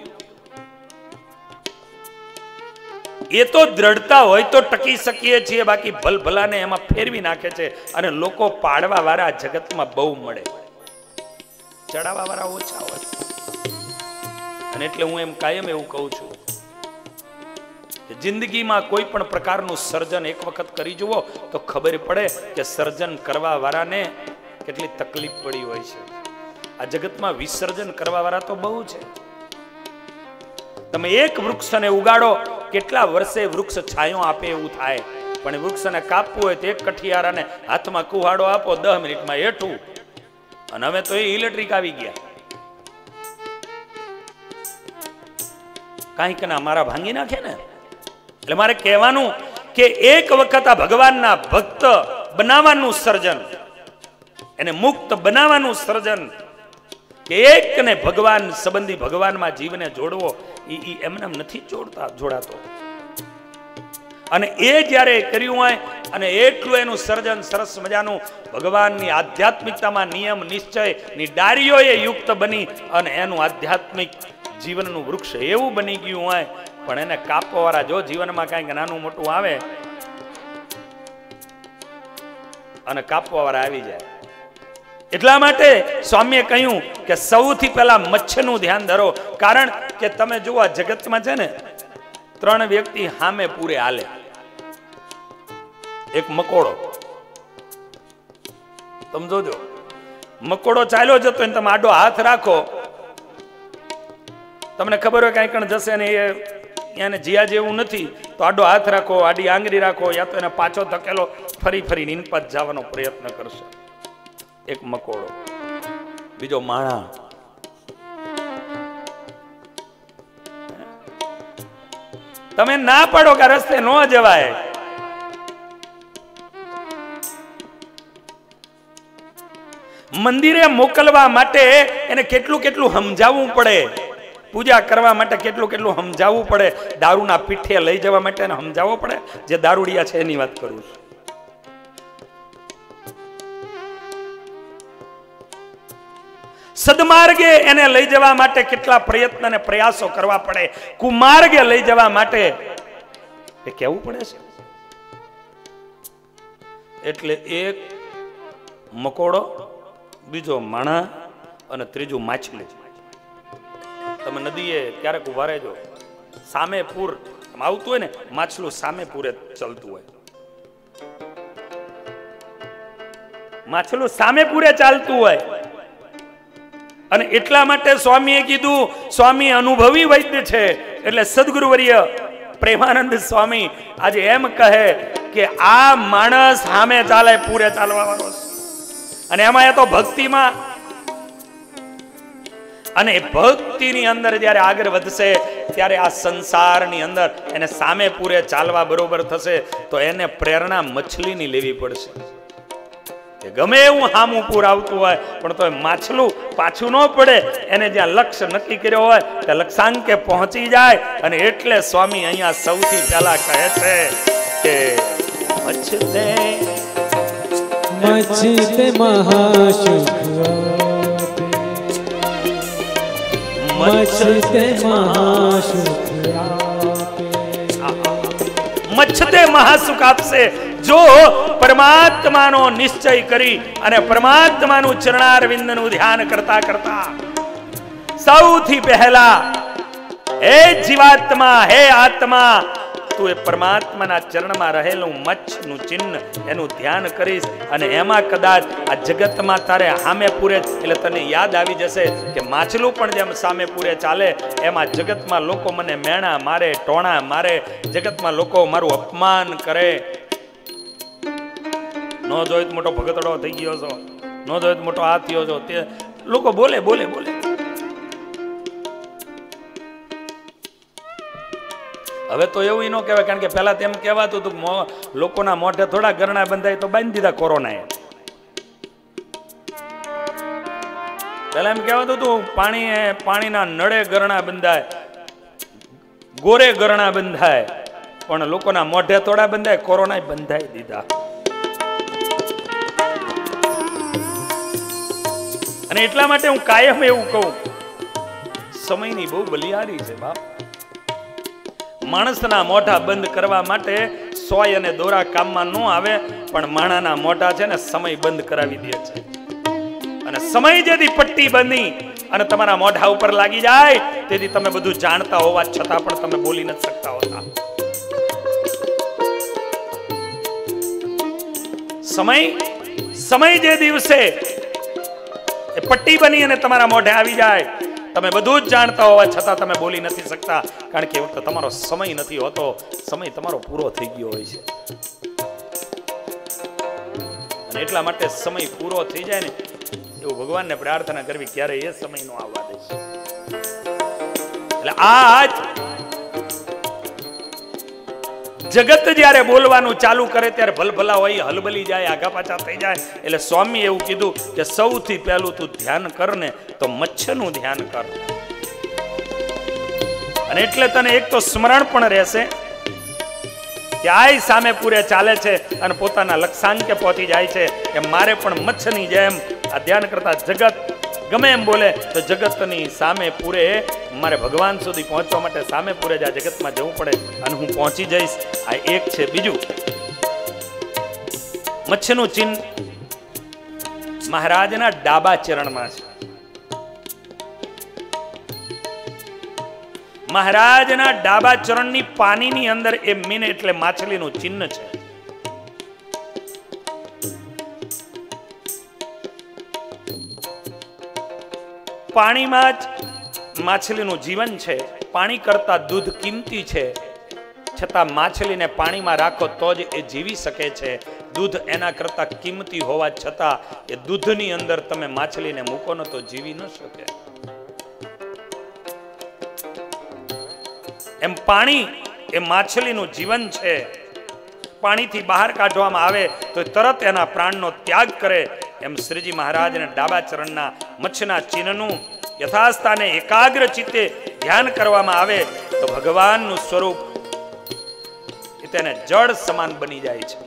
એ તો દ્રઢતા હોય તો ટકી શકીએ છીએ, બાકી ભલભલાને એમાં ફેરવી નાખે છે. અને લોકો પાડવા વાળા જગતમાં બહુ મળે, ચડાવવા વાળા ઓછા હોય. અને એટલે હું એમ કાયમ એવું કહું છું કે જિંદગીમાં કોઈ પણ પ્રકારનું સર્જન એક વખત કરી જુઓ તો ખબર પડે કે સર્જન કરવા વાળાને કેટલી તકલીફ પડી હોય છે. આ જગતમાં વિસર્જન કરવા વાળા તો બહુ છે. તમે એક વૃક્ષને ઉગાડો, કેટલા વર્ષે વૃક્ષ છાંયો આપે એવું થાય, પણ વૃક્ષને કાપવું હોય તો એક કઠિયારાને હાથમાં કુહાડો આપો, દસ મિનિટમાં હેઠું. અને હવે તો એ ઇલેક્ટ્રિક આવી ગયા, કાંઈક ના મારા ભાંગી નાખે ને. એટલે મારે કહેવાનું કે એક વખત આ ભગવાનના ભક્ત બનાવવાનું સર્જન, એને મુક્ત બનાવવાનું સર્જન, કે એકને ભગવાન સંબંધી ભગવાનમાં જીવને જોડવો, એ એમને નથી જોડતા જોડાતો. અને એ જ્યારે કર્યું હોય અને એટલું એનું સર્જન સરસ મજાનું ભગવાનની આધ્યાત્મિકતામાં નિયમ નિશ્ચયની ડારીઓએ યુક્ત બની અને એનું આધ્યાત્મિક જીવનનું વૃક્ષ એવું બની ગયું હોય, પણ એને કાપવાવાળા જો જીવનમાં કાંઈક નાનું મોટું આવે અને કાપવાવાળા આવી જાય. એટલા માટે સ્વામીએ કહ્યું કે સૌથી પહેલા મચ્છનું ધ્યાન ધરો. કારણ કે તમે જુઓ જગતમાં છે ને ત્રણ વ્યક્તિ સામે પૂરે હાલે. એક મકોડો, તમે જોજો, મકોડો ચાલ્યો જતો ને તમે આડો હાથ રાખો, તમને ખબર હોય કઈ કણ જશે ને એ એને જીયા જેવું નથી, તો આડો હાથ રાખો, આડી આંગળી રાખો, યા તો એને પાછો ધકેલો ફરી ફરી નીનપાત જવાનો પ્રયત્ન કરશે. એક મકોડો. બીજો માણા. તમે ના પાડો કે રસ્તે ન જવાય, મંદિરે મોકલવા માટે એને કેટલું કેટલું સમજાવવું પડે, પૂજા કરવા માટે કેટલું કેટલું સમજાવવું પડે, દારૂના પીઠે લઈ જવા માટે એને સમજાવવો પડે. જે દારૂડિયા છે એની વાત કરું છું. સદમાર્ગે એને લઈ જવા માટે કેટલા પ્રયત્ન અને પ્રયાસો કરવા પડે, કુમાર્ગે લઈ જવા માટે એ કેવું પડે છે. એટલે એક મકોડો, બીજો માણા અને ત્રીજું માછલી. તમે નદીએ ક્યારેક ઉભા રહેજો, સામે પૂર આવતું હોય ને, માછલું સામે પૂરે ચાલતું હોય, માછલું સામે પૂરે ચાલતું હોય. અને એટલા માટે સ્વામીએ કીધું, સ્વામી અનુભવી વૈદ્ય છે, એટલે સદગુરુવર્ય પ્રેમાનંદ સ્વામી આજે એમ કહે કે આ માણસ સામે ચાલે, પૂરે ચાલવા વાળો છે. અને એમાં એ તો ભક્તિમાં, અને ભક્તિની અંદર જ્યારે આગળ વધશે ત્યારે આ સંસારની અંદર એને સામે પૂરે ચાલવા બરોબર થશે, તો એને પ્રેરણા મછલીની લેવી પડશે. ગમે એવું હામું પૂર આવતું હોય પણ તો માછલું પાછું ન પડે, એને જ્યાં લક્ષ્ય નક્કી કર્યો હોય તે લક્ષ્યાંકે પહોંચી જાય. અને એટલે સ્વામી અહીંયા સૌથી પહેલા કહે છે કે મચ્છતે મચ્છતે મહાસુખ મચ્છતે મહાસુખ મચ્છતે મહાસુખ આપશે. જો પરમાત્માનો નિશ્ચય કરી અને પરમાત્માનું ચરણારવિંદનું ધ્યાન કરતા કરતા સૌથી પહેલા હે જીવાત્મા, હે આત્મા, તું એ પરમાત્માના ચરણમાં રહેલું મચ્છનું ચિહ્ન એનું ધ્યાન કરીશ, અને એમાં કદાચ આ જગતમાં તારે સામે પૂરે, એટલે તને યાદ આવી જશે કે માછલું પણ જેમ સામે પૂરે ચાલે, એમાં જગતમાં લોકો મને મેણા મારે, ટોણા મારે, જગતમાં લોકો મારું અપમાન કરે. ન જોઈ મોટો ભગતડો થઈ ગયો છો, ન જોઈ મોટો આ થયો છો, તે લોકો બોલે બોલે બોલે. હવે તો એવું ન કહેવાય, કારણ કે પહેલા તેમ કહેવાતું હતું લોકોના મોઢે થોડા ગરણા બંધાય તો બાંધી દીધા કોરોનાએ. પહેલા એમ કહેવાતું હતું પાણી પાણીના નળે ગરણા બંધાય, ગોરે ગરણા બંધાય, પણ લોકોના મોઢે થોડા બંધાય, કોરોનાએ બંધાઈ દીધા. અને એટલા માટે હું કાયમ એવું કહું, સમયની બહુ બલિહારી છે બાપ. માણસના મોઢા બંધ કરવા માટે સોય અને દોરા કામમાં ન આવે, પણ માણાના મોઢા છે ને સમય બંધ કરાવી દે છે. અને સમય જેથી પટ્ટી બંધી અને તમારા મોઢા ઉપર લાગી જાય, તેથી તમે બધું જાણતા હોવા છતાં પણ તમે બોલી નથી શકતા હોતા. સમય સમય જે દિવસે એ પટ્ટી બની અને તમારા મોઢે આવી જાય, તમે બધું જ જાણતા હોવા છતાં તમે બોલી નથી શકતા, કારણ કે એ વખતે તમારો સમય નથી હોતો, સમય તમારો પૂરો થઈ ગયો હોય છે. અને એટલા માટે સમય પૂરો થઈ જાય ને એવું ભગવાનને પ્રાર્થના કરવી, ક્યારે એ સમય નો આવવા દે છે. એટલે આજ જગત જ્યારે બોલવાનું ચાલુ કરે ત્યારે ભલભલા હોય, હલબલી જાય, આગા પાછા થઈ જાય. એટલે સ્વામી એવું કીધું કે સૌથી પહેલું તું ધ્યાન કર ને તો મચ્છનું ધ્યાન કર. અને એટલે તને એક તો સ્મરણ પણ રહેશે કે આ સામે પૂરે ચાલે છે અને પોતાના લક્ષ્યાંકે પહોંચી જાય છે કે મારે પણ મચ્છની જેમ આ ધ્યાન કરતા જગત ગમે એમ બોલે તો જગતની સામે પૂરે મારે ભગવાન સુધી પહોંચવા માટે સામે પૂરે જ આ જગતમાં જવું પડે અને હું પહોંચી જઈશ. આ એક છે. બીજું મચ્છનું ચિહ્ન મહારાજના ડાબા ચરણમાં છે. મહારાજના ડાબા ચરણની પાનીની અંદર એ મીન એટલે માછલીનું ચિહ્ન છે. પાણીમાં જ માછલીનું જીવન છે. પાણી કરતા દૂધ કિંમતી છે, છતાં માછલીને પાણીમાં રાખો તો જ એ જીવી શકે છે. દૂધ એના કરતા કિંમતી હોવા છતાં એ દૂધની અંદર તમે માછલીને મૂકો ન તો જીવી ન શકે. એમ પાણી એ માછલીનું જીવન છે. પાણીથી બહાર કાઢવામાં આવે તો તરત એના પ્રાણનો ત્યાગ કરે. એમ શ્રીજી મહારાજને ડાબા ચરણના મચ્છના ચિહ્નનું યથાસ્થાને એકાગ્ર ચિત્તે ધ્યાન કરવામાં આવે તો ભગવાનનું સ્વરૂપ તેને જળ સમાન બની જાય છે.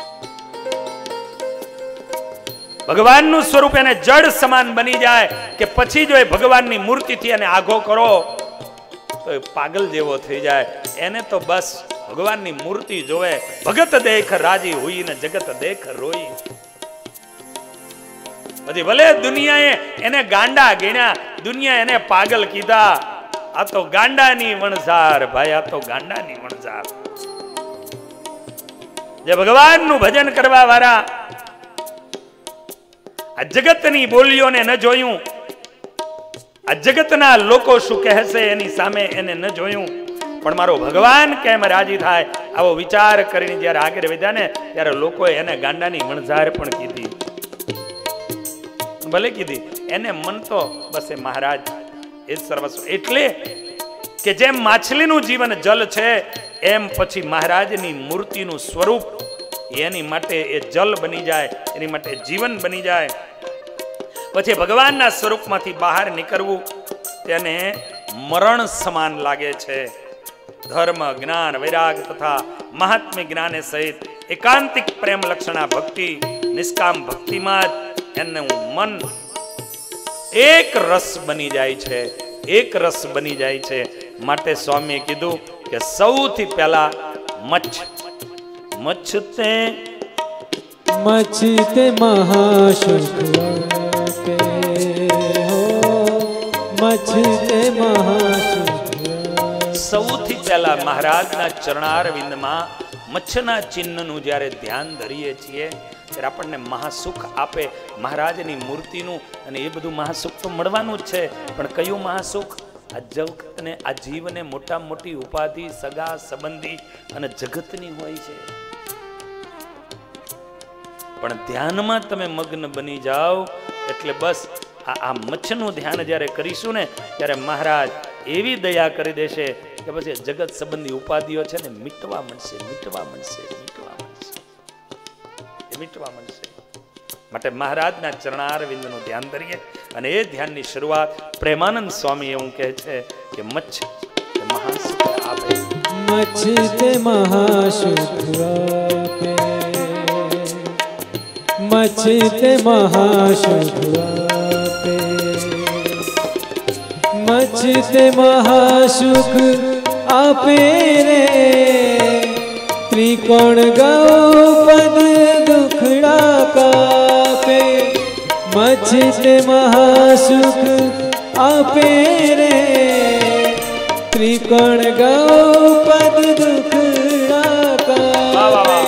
ભગવાનનું સ્વરૂપ એને જળ સમાન બની જાય કે પછી જો એ ભગવાનની મૂર્તિથી એને આઘો કરો તો એ પાગલ જેવો થઈ જાય. એને તો બસ ભગવાનની મૂર્તિ જોવે. ભગત દેખ રાજી હુઈ ને જગત દેખ રોઈ. પછી ભલે દુનિયાએ એને ગાંડા ગણ્યા, દુનિયા એને પાગલ કીધા. આ તો ગાંડાની વણઝાર ભાઈ, આ તો ગાંડાની વણઝાર. જે ભગવાનનું ભજન કરવા વાળા આ જગતની બોલીઓને ન જોયું, આ જગતના લોકો શું કહેશે એની સામે એને ન જોયું, પણ મારો ભગવાન કેમ રાજી થાય આવો વિચાર કરીને જ્યારે આગળ વધ્યા ને ત્યારે લોકોએ એને ગાંડાની વણઝાર પણ કીધી. ભલે કીધી, એને મન તો બસ એ મહારાજ એ સર્વસ્વ. એટલે કે જેમ માછલીનું જીવન જલ છે એમ પછી મહારાજની મૂર્તિનું સ્વરૂપ એની માટે એ જલ બની જાય, એની માટે જીવન બની જાય. પછી ભગવાનના સ્વરૂપમાંથી બહાર નીકળવું તેને મરણ સમાન લાગે છે. ધર્મ, જ્ઞાન, વૈરાગ તથા મહાત્મ્ય જ્ઞાને સહિત એકાંતિક પ્રેમ લક્ષણા ભક્તિ, નિષ્કામ ભક્તિમાં જ એનું મન એક રસ બની જાય છે, એક રસ બની જાય છે. માટે સ્વામીએ કીધું કે સૌથી પહેલા મચ્છ મચ્છ તે મચ્છ તે મહાશુક આપે હો, મચ્છ તે મહાશુક. સૌથી પહેલા મહારાજના ચરણારવિંદમાં મચ્છના ચિહ્નનું જ્યારે ધ્યાન ધરીએ છીએ ત્યારે આપણને મહાસુખ આપે મહારાજની મૂર્તિનું. અને એ બધું મહાસુખ તો મળવાનું જ છે, પણ કયું મહાસુખ? આ જગતને, આ જીવને મોટા મોટી ઉપાધિ, સગા સંબંધી અને જગતની હોય છે. પણ ધ્યાનમાં તમે મગ્ન બની જાઓ એટલે બસ આ આ મચ્છનું ધ્યાન જ્યારે કરીશું ને ત્યારે મહારાજ એવી દયા કરી દેશે કે પછી જગત સંબંધી ઉપાધિઓ છે ને મીટવા મળશે, મીટવા મળશે, મીટવા મળશે, મીટવા મળશે. માટે મહારાજના ચરણારવિંદનું ધ્યાન ધરીએ અને એ ધ્યાનની શરૂઆત પ્રેમાનંદ સ્વામી એવું કહે છે કે મચ્છ તે મહાસુખ આપે, મચ્છ તે મહાશુક આપે, મચ્છ તે મહાશુક આપે, મચ્છ તે મહાશુક આપે રે. ત્રિકોણ ગૌપદ દુખડા કાપે, મચ્છ તે મહાશુક આપે રે. ત્રિકોણ ગૌપદ દુખડા કાપે.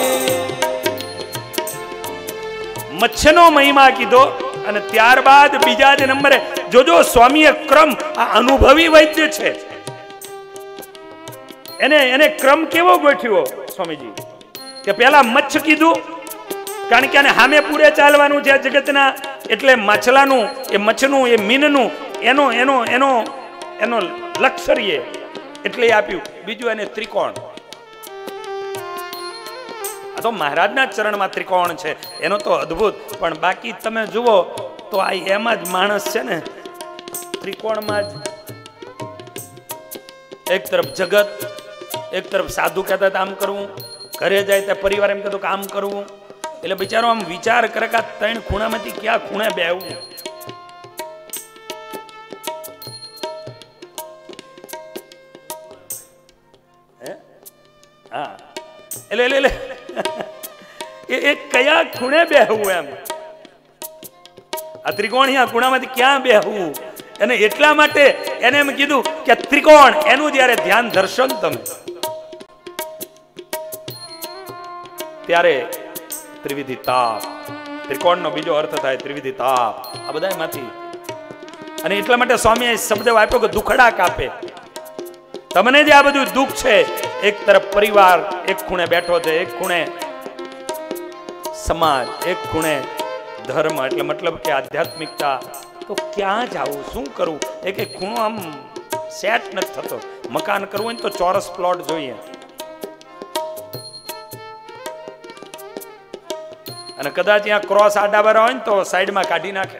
મચ્છનો મહિમા કીધો અને ત્યારબાદ બીજા જ નંબરે જોજો સ્વામીએ ક્રમ, આ અનુભવી વૈદ્ય છે, એને એને ક્રમ કેવો ગોઠવ્યો સ્વામીજી કે પેલા મચ્છ કીધું, કારણ કે આને સામે પૂરે ચાલવાનું છે જગતના. એટલે માછલાનું, એ મચ્છનું, એ મીનનું એનો એનો એનો એનો લક્ષરીએ એટલે આપ્યું. બીજું એને ત્રિકોણ. આ તો મહારાજના ચરણમાં ત્રિકોણ છે એનો તો અદ્ભુત. પણ બાકી તમે જુઓ તો આ એમાં જ માણસ છે ને ત્રિકોણમાં જ. એક તરફ જગત, એક તરફ સાધુ કહેતા આમ કરવું, ઘરે જાય ત્યાં પરિવાર એમ કહેતો કે આમ કરવું. એટલે બિચારો આમ વિચાર કરે કે ત્રણ ખૂણામાંથી ક્યાં ખૂણે બેહવું. હા એટલે એટલે એ કયા ખૂણે બેહવું એમ. આ ત્રિકોણીયા ખૂણામાંથી ક્યાં બેહવું. અને એટલા માટે એને એમ કીધું કે ત્રિકોણ એનું જ્યારે ધ્યાન ધરશો ને તમે ત્યારે ત્રિવિધિ તાપ. ત્રિકોણનો બીજો અર્થ થાય ત્રિવિધિ તાપ. આ બધામાંથી અને એટલા માટે સ્વામીએ શબ્દ આપ્યો કે દુખડા કાપે. તમને જે આ બધું દુઃખ છે, એક તરફ પરિવાર એક ખૂણે બેઠો છે, એક ખૂણે સમાજ, એક ખૂણે ધર્મ, એટલે મતલબ કે આધ્યાત્મિકતા, તો ક્યાં જાવું, શું કરવું? એક એક ખૂણો આમ સેટ નથી થતો. મકાન કરવું હોય તો ચોરસ પ્લોટ જોઈએ, અને કદાચ અહીંયા ક્રોસ આડા બારા હોય ને તો સાઈડમાં કાઢી નાખે.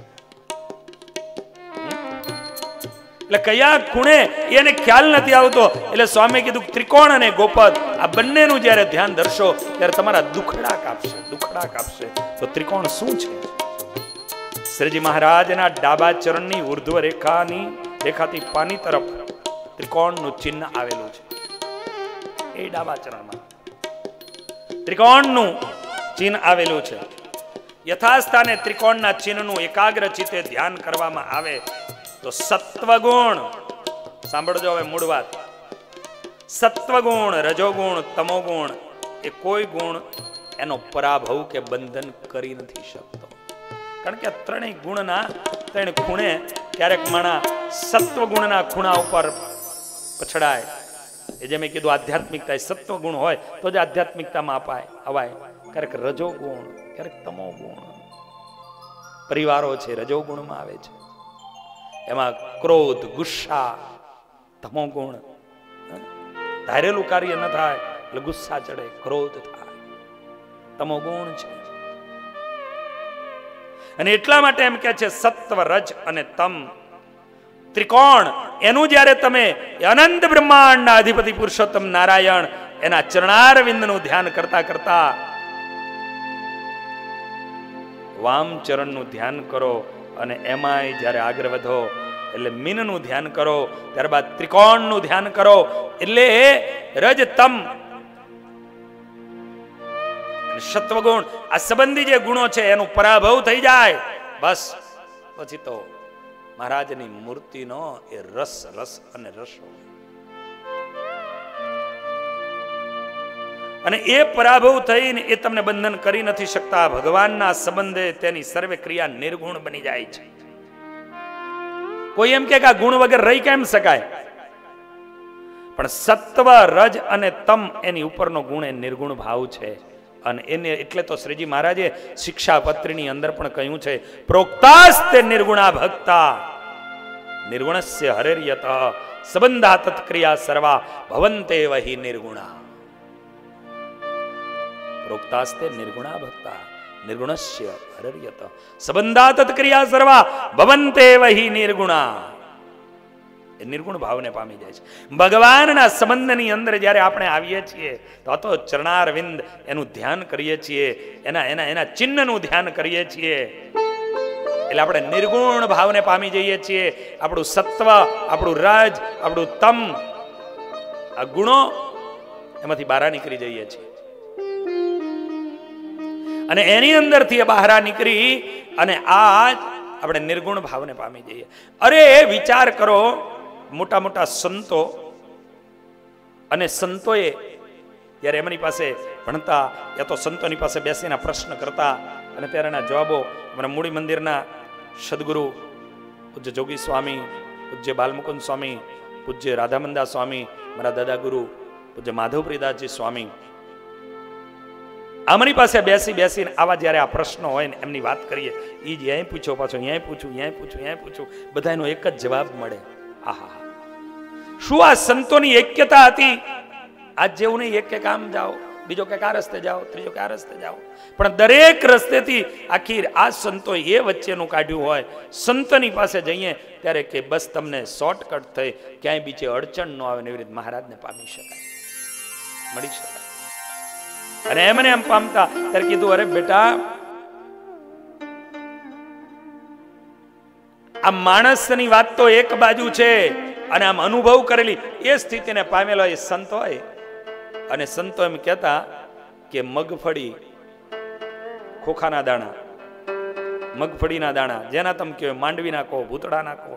એટલે કયા ખૂણે એને ખ્યાલ નથી આવતો. એટલે સ્વામી કીધું ત્રિકોણ અને ગોપદ આ બંનેનું જ્યારે ધ્યાન ધરશો ત્યારે તમારા દુખડા કાપશે, દુખડા કાપશે. તો ત્રિકોણ શું છે? શ્રીજી મહારાજના ડાબા ચરણની ઉર્ધ્વ રેખાની રેખાથી પાની તરફ ત્રિકોણનું ચિહ્ન આવેલું છે. એ ડાબા ચરણમાં ત્રિકોણનું ચિહ્ન આવેલું છે. યથાસ્થાને ત્રિકોણના ચિહ્નનું એકાગ્ર ચિત્તે ધ્યાન કરવામાં આવે તો સત્વગુણ, સાંભળજો હવે મૂળ વાત, સત્વગુણ, રજોગુણ, તમોગુણ એ કોઈ ગુણ એનો પરાભવ કે બંધન કરી નથી શકતો. કારણ કે ત્રણેય ગુણના ત્રણ ખૂણે ક્યારેક માણા સત્વગુણના ખૂણા ઉપર પછડાય. એ જે મેં કીધું આધ્યાત્મિકતા એ સત્વગુણ હોય તો જ આધ્યાત્મિકતામાં અપાય અવાય. ક્યારેક રજોગુણ, ક્યારેક તમોગુણ. પરિવારો છે રજોગુણમાં આવે છે, એમાં ક્રોધ, ગુસ્સા, તમોગુણ. ધારેલું કાર્ય ન થાય એટલે ગુસ્સા ચડે, ક્રોધ થાય, તમોગુણ છે. અને એટલા માટે એમ કે છે સત્વ, રજ અને તમ ત્રિકોણ એનું જ્યારે તમે અનંત બ્રહ્માંડના અધિપતિ પુરુષોત્તમ નારાયણ એના ચરણારવિંદનું ધ્યાન કરતા કરતા વામ ચરણનું ધ્યાન કરો, અને એમાંય જ્યારે આગળ વધો એટલે મીનનું ધ્યાન કરો, ત્યારબાદ ત્રિકોણનું ધ્યાન કરો, એટલે રજ તમ સત્વગુણ આ સંબંધી જે ગુણો છે એનો પરાભવ થઈ જાય. બસ પછી તો મહારાજની મૂર્તિનો એ રસ રસ અને રસો, અને એ પરાભવ થઈને એ તમને બંધન કરી નથી શકતા. ભગવાનના સંબંધે તેની સર્વે ક્રિયા નિર્ગુણ બની જાય છે. કોઈ એમ કે આ ગુણ વગર રહી કેમ શકાય? પણ સત્વ, રજ અને તમ એની ઉપરનો ગુણ એ નિર્ગુણ ભાવ છે. અને એને એટલે તો શ્રીજી મહારાજે શિક્ષાપત્રીની અંદર પણ કહ્યું છે પ્રોક્તાસ્તે નિર્ગુણા ભક્તા નિર્ગુણસ્ય હરેર્યત સંબંધા તત્ક્રિયા સર્વા ભવન્તે વહી નિર્ગુણા. પ્રોક્તાસ્તે નિર્ગુણા ભક્તા નિર્ગુણસ્ય હરેર્યત સંબંધા તત્ક્રિયા સર્વા ભવન્તે વહી નિર્ગુણા. એ નિર્ગુણ ભાવને પામી જાય છે. ભગવાનના સંબંધની અંદર જ્યારે આપણે આવીએ છીએ તો તો ચરણારવિંદ એનું ધ્યાન કરીએ છીએ, એના એના એના ચિહ્નનું ધ્યાન કરીએ છીએ, એટલે આપણે નિર્ગુણ ભાવને પામી જઈએ છીએ. આપણું સત્વ, આપણું રજ, આપણું તમ, આ ગુણો એમાંથી બહાર નીકળી જઈએ છીએ, અને એની અંદરથી બહાર નીકળી અને આ આપણે નિર્ગુણ ભાવને પામી જઈએ. અરે વિચાર કરો, મોટા મોટા સંતો અને સંતોએ ત્યારે એમની પાસે ભણતા યા તો સંતોની પાસે બેસીને પ્રશ્ન કરતા, અને ત્યારે એના જવાબો અમારા મૂળી મંદિરના સદગુરુ પૂજ્ય જોગી સ્વામી, પૂજ્ય બાલમુકુંદ સ્વામી, પૂજ્ય રાધામંદા સ્વામી, મારા દાદા ગુરુ પૂજ્ય માધવપ્રિદાસજી સ્વામી, અમારી પાસે બેસી બેસીને આવા જ્યારે આ પ્રશ્નો હોય ને એમની વાત કરીએ, એ જ અહીં પૂછો, પાછો અહીં પૂછું, અહીં પૂછું, અહીં પૂછું, બધાનો એક જ જવાબ મળે. આહા, શું આ સંતોની એક્યતા હતી! આજ જેવું નહીં એક એક આમ જાઓ, બીજો કે આ રસ્તે જાઓ, ત્રીજો કે આ રસ્તે જાઓ, પણ દરેક રસ્તેથી આખી આ સંતો એ વચ્ચેનું કાઢ્યું હોય. સંતની પાસે જઈએ ત્યારે કે બસ તમને શોર્ટકટ થઈ ક્યાંય બીજે અડચણ ન આવે ને એવી રીતે મહારાજને પામી શકાય, મળી શકાય. અને એમને એમ પામતા ત્યારે કીધું, અરે બેટા, આ માણસની વાત તો એક બાજુ છે, અને આમ અનુભવ કરેલી એ સ્થિતિને પામેલો એ સંત હોય. અને સંતો એમ કહેતા કે મગફળી, ખોખાના દાણા, મગફળીના દાણા, જેના તમે કહો માંડવીના કહો, ભૂતડાના કહો,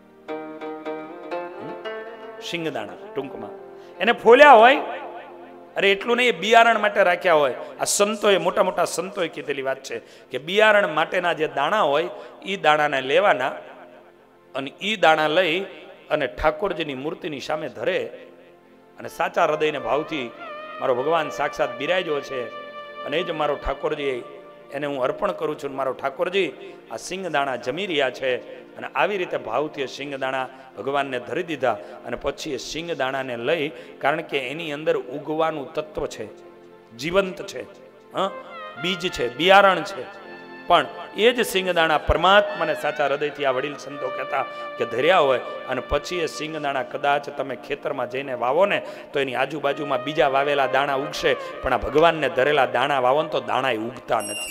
શિંગદાણા ટૂંકમાં, એને ફોલ્યા હોય. અરે એટલું નહીં, બિયારણ માટે રાખ્યા હોય. આ સંતોએ, મોટા મોટા સંતોએ કીધેલી વાત છે કે બિયારણ માટેના જે દાણા હોય એ દાણાને લેવાના, અને ઈ દાણા લઈ અને ઠાકોરજીની મૂર્તિની સામે ધરે અને સાચા હૃદયને ભાવથી મારો ભગવાન સાક્ષાત બિરાજો છે અને એ જ મારો ઠાકોરજી, એને હું અર્પણ કરું છું. મારો ઠાકોરજી આ સિંગ દાણા જમી રહ્યા છે. અને આવી રીતે ભાવથી સિંગ દાણા ભગવાનને ધરી દીધા. અને પછી એ સિંગ દાણાને લઈ, કારણ કે એની અંદર ઉગવાનું તત્વ છે, જીવંત છે, હ બીજ છે, બિયારણ છે, પણ એ જ સિંગદાણા પરમાત્માને સાચા હૃદયથી આ વડીલ સંતો કહેતા કે ધર્યા હોય અને પછી એ સિંગદાણા કદાચ તમે ખેતરમાં જઈને વાવો ને તો એની આજુબાજુમાં બીજા વાવેલા દાણા ઉગશે, પણ આ ભગવાનને ધરેલા દાણા વાવો ને તો દાણા ઉગતા નથી.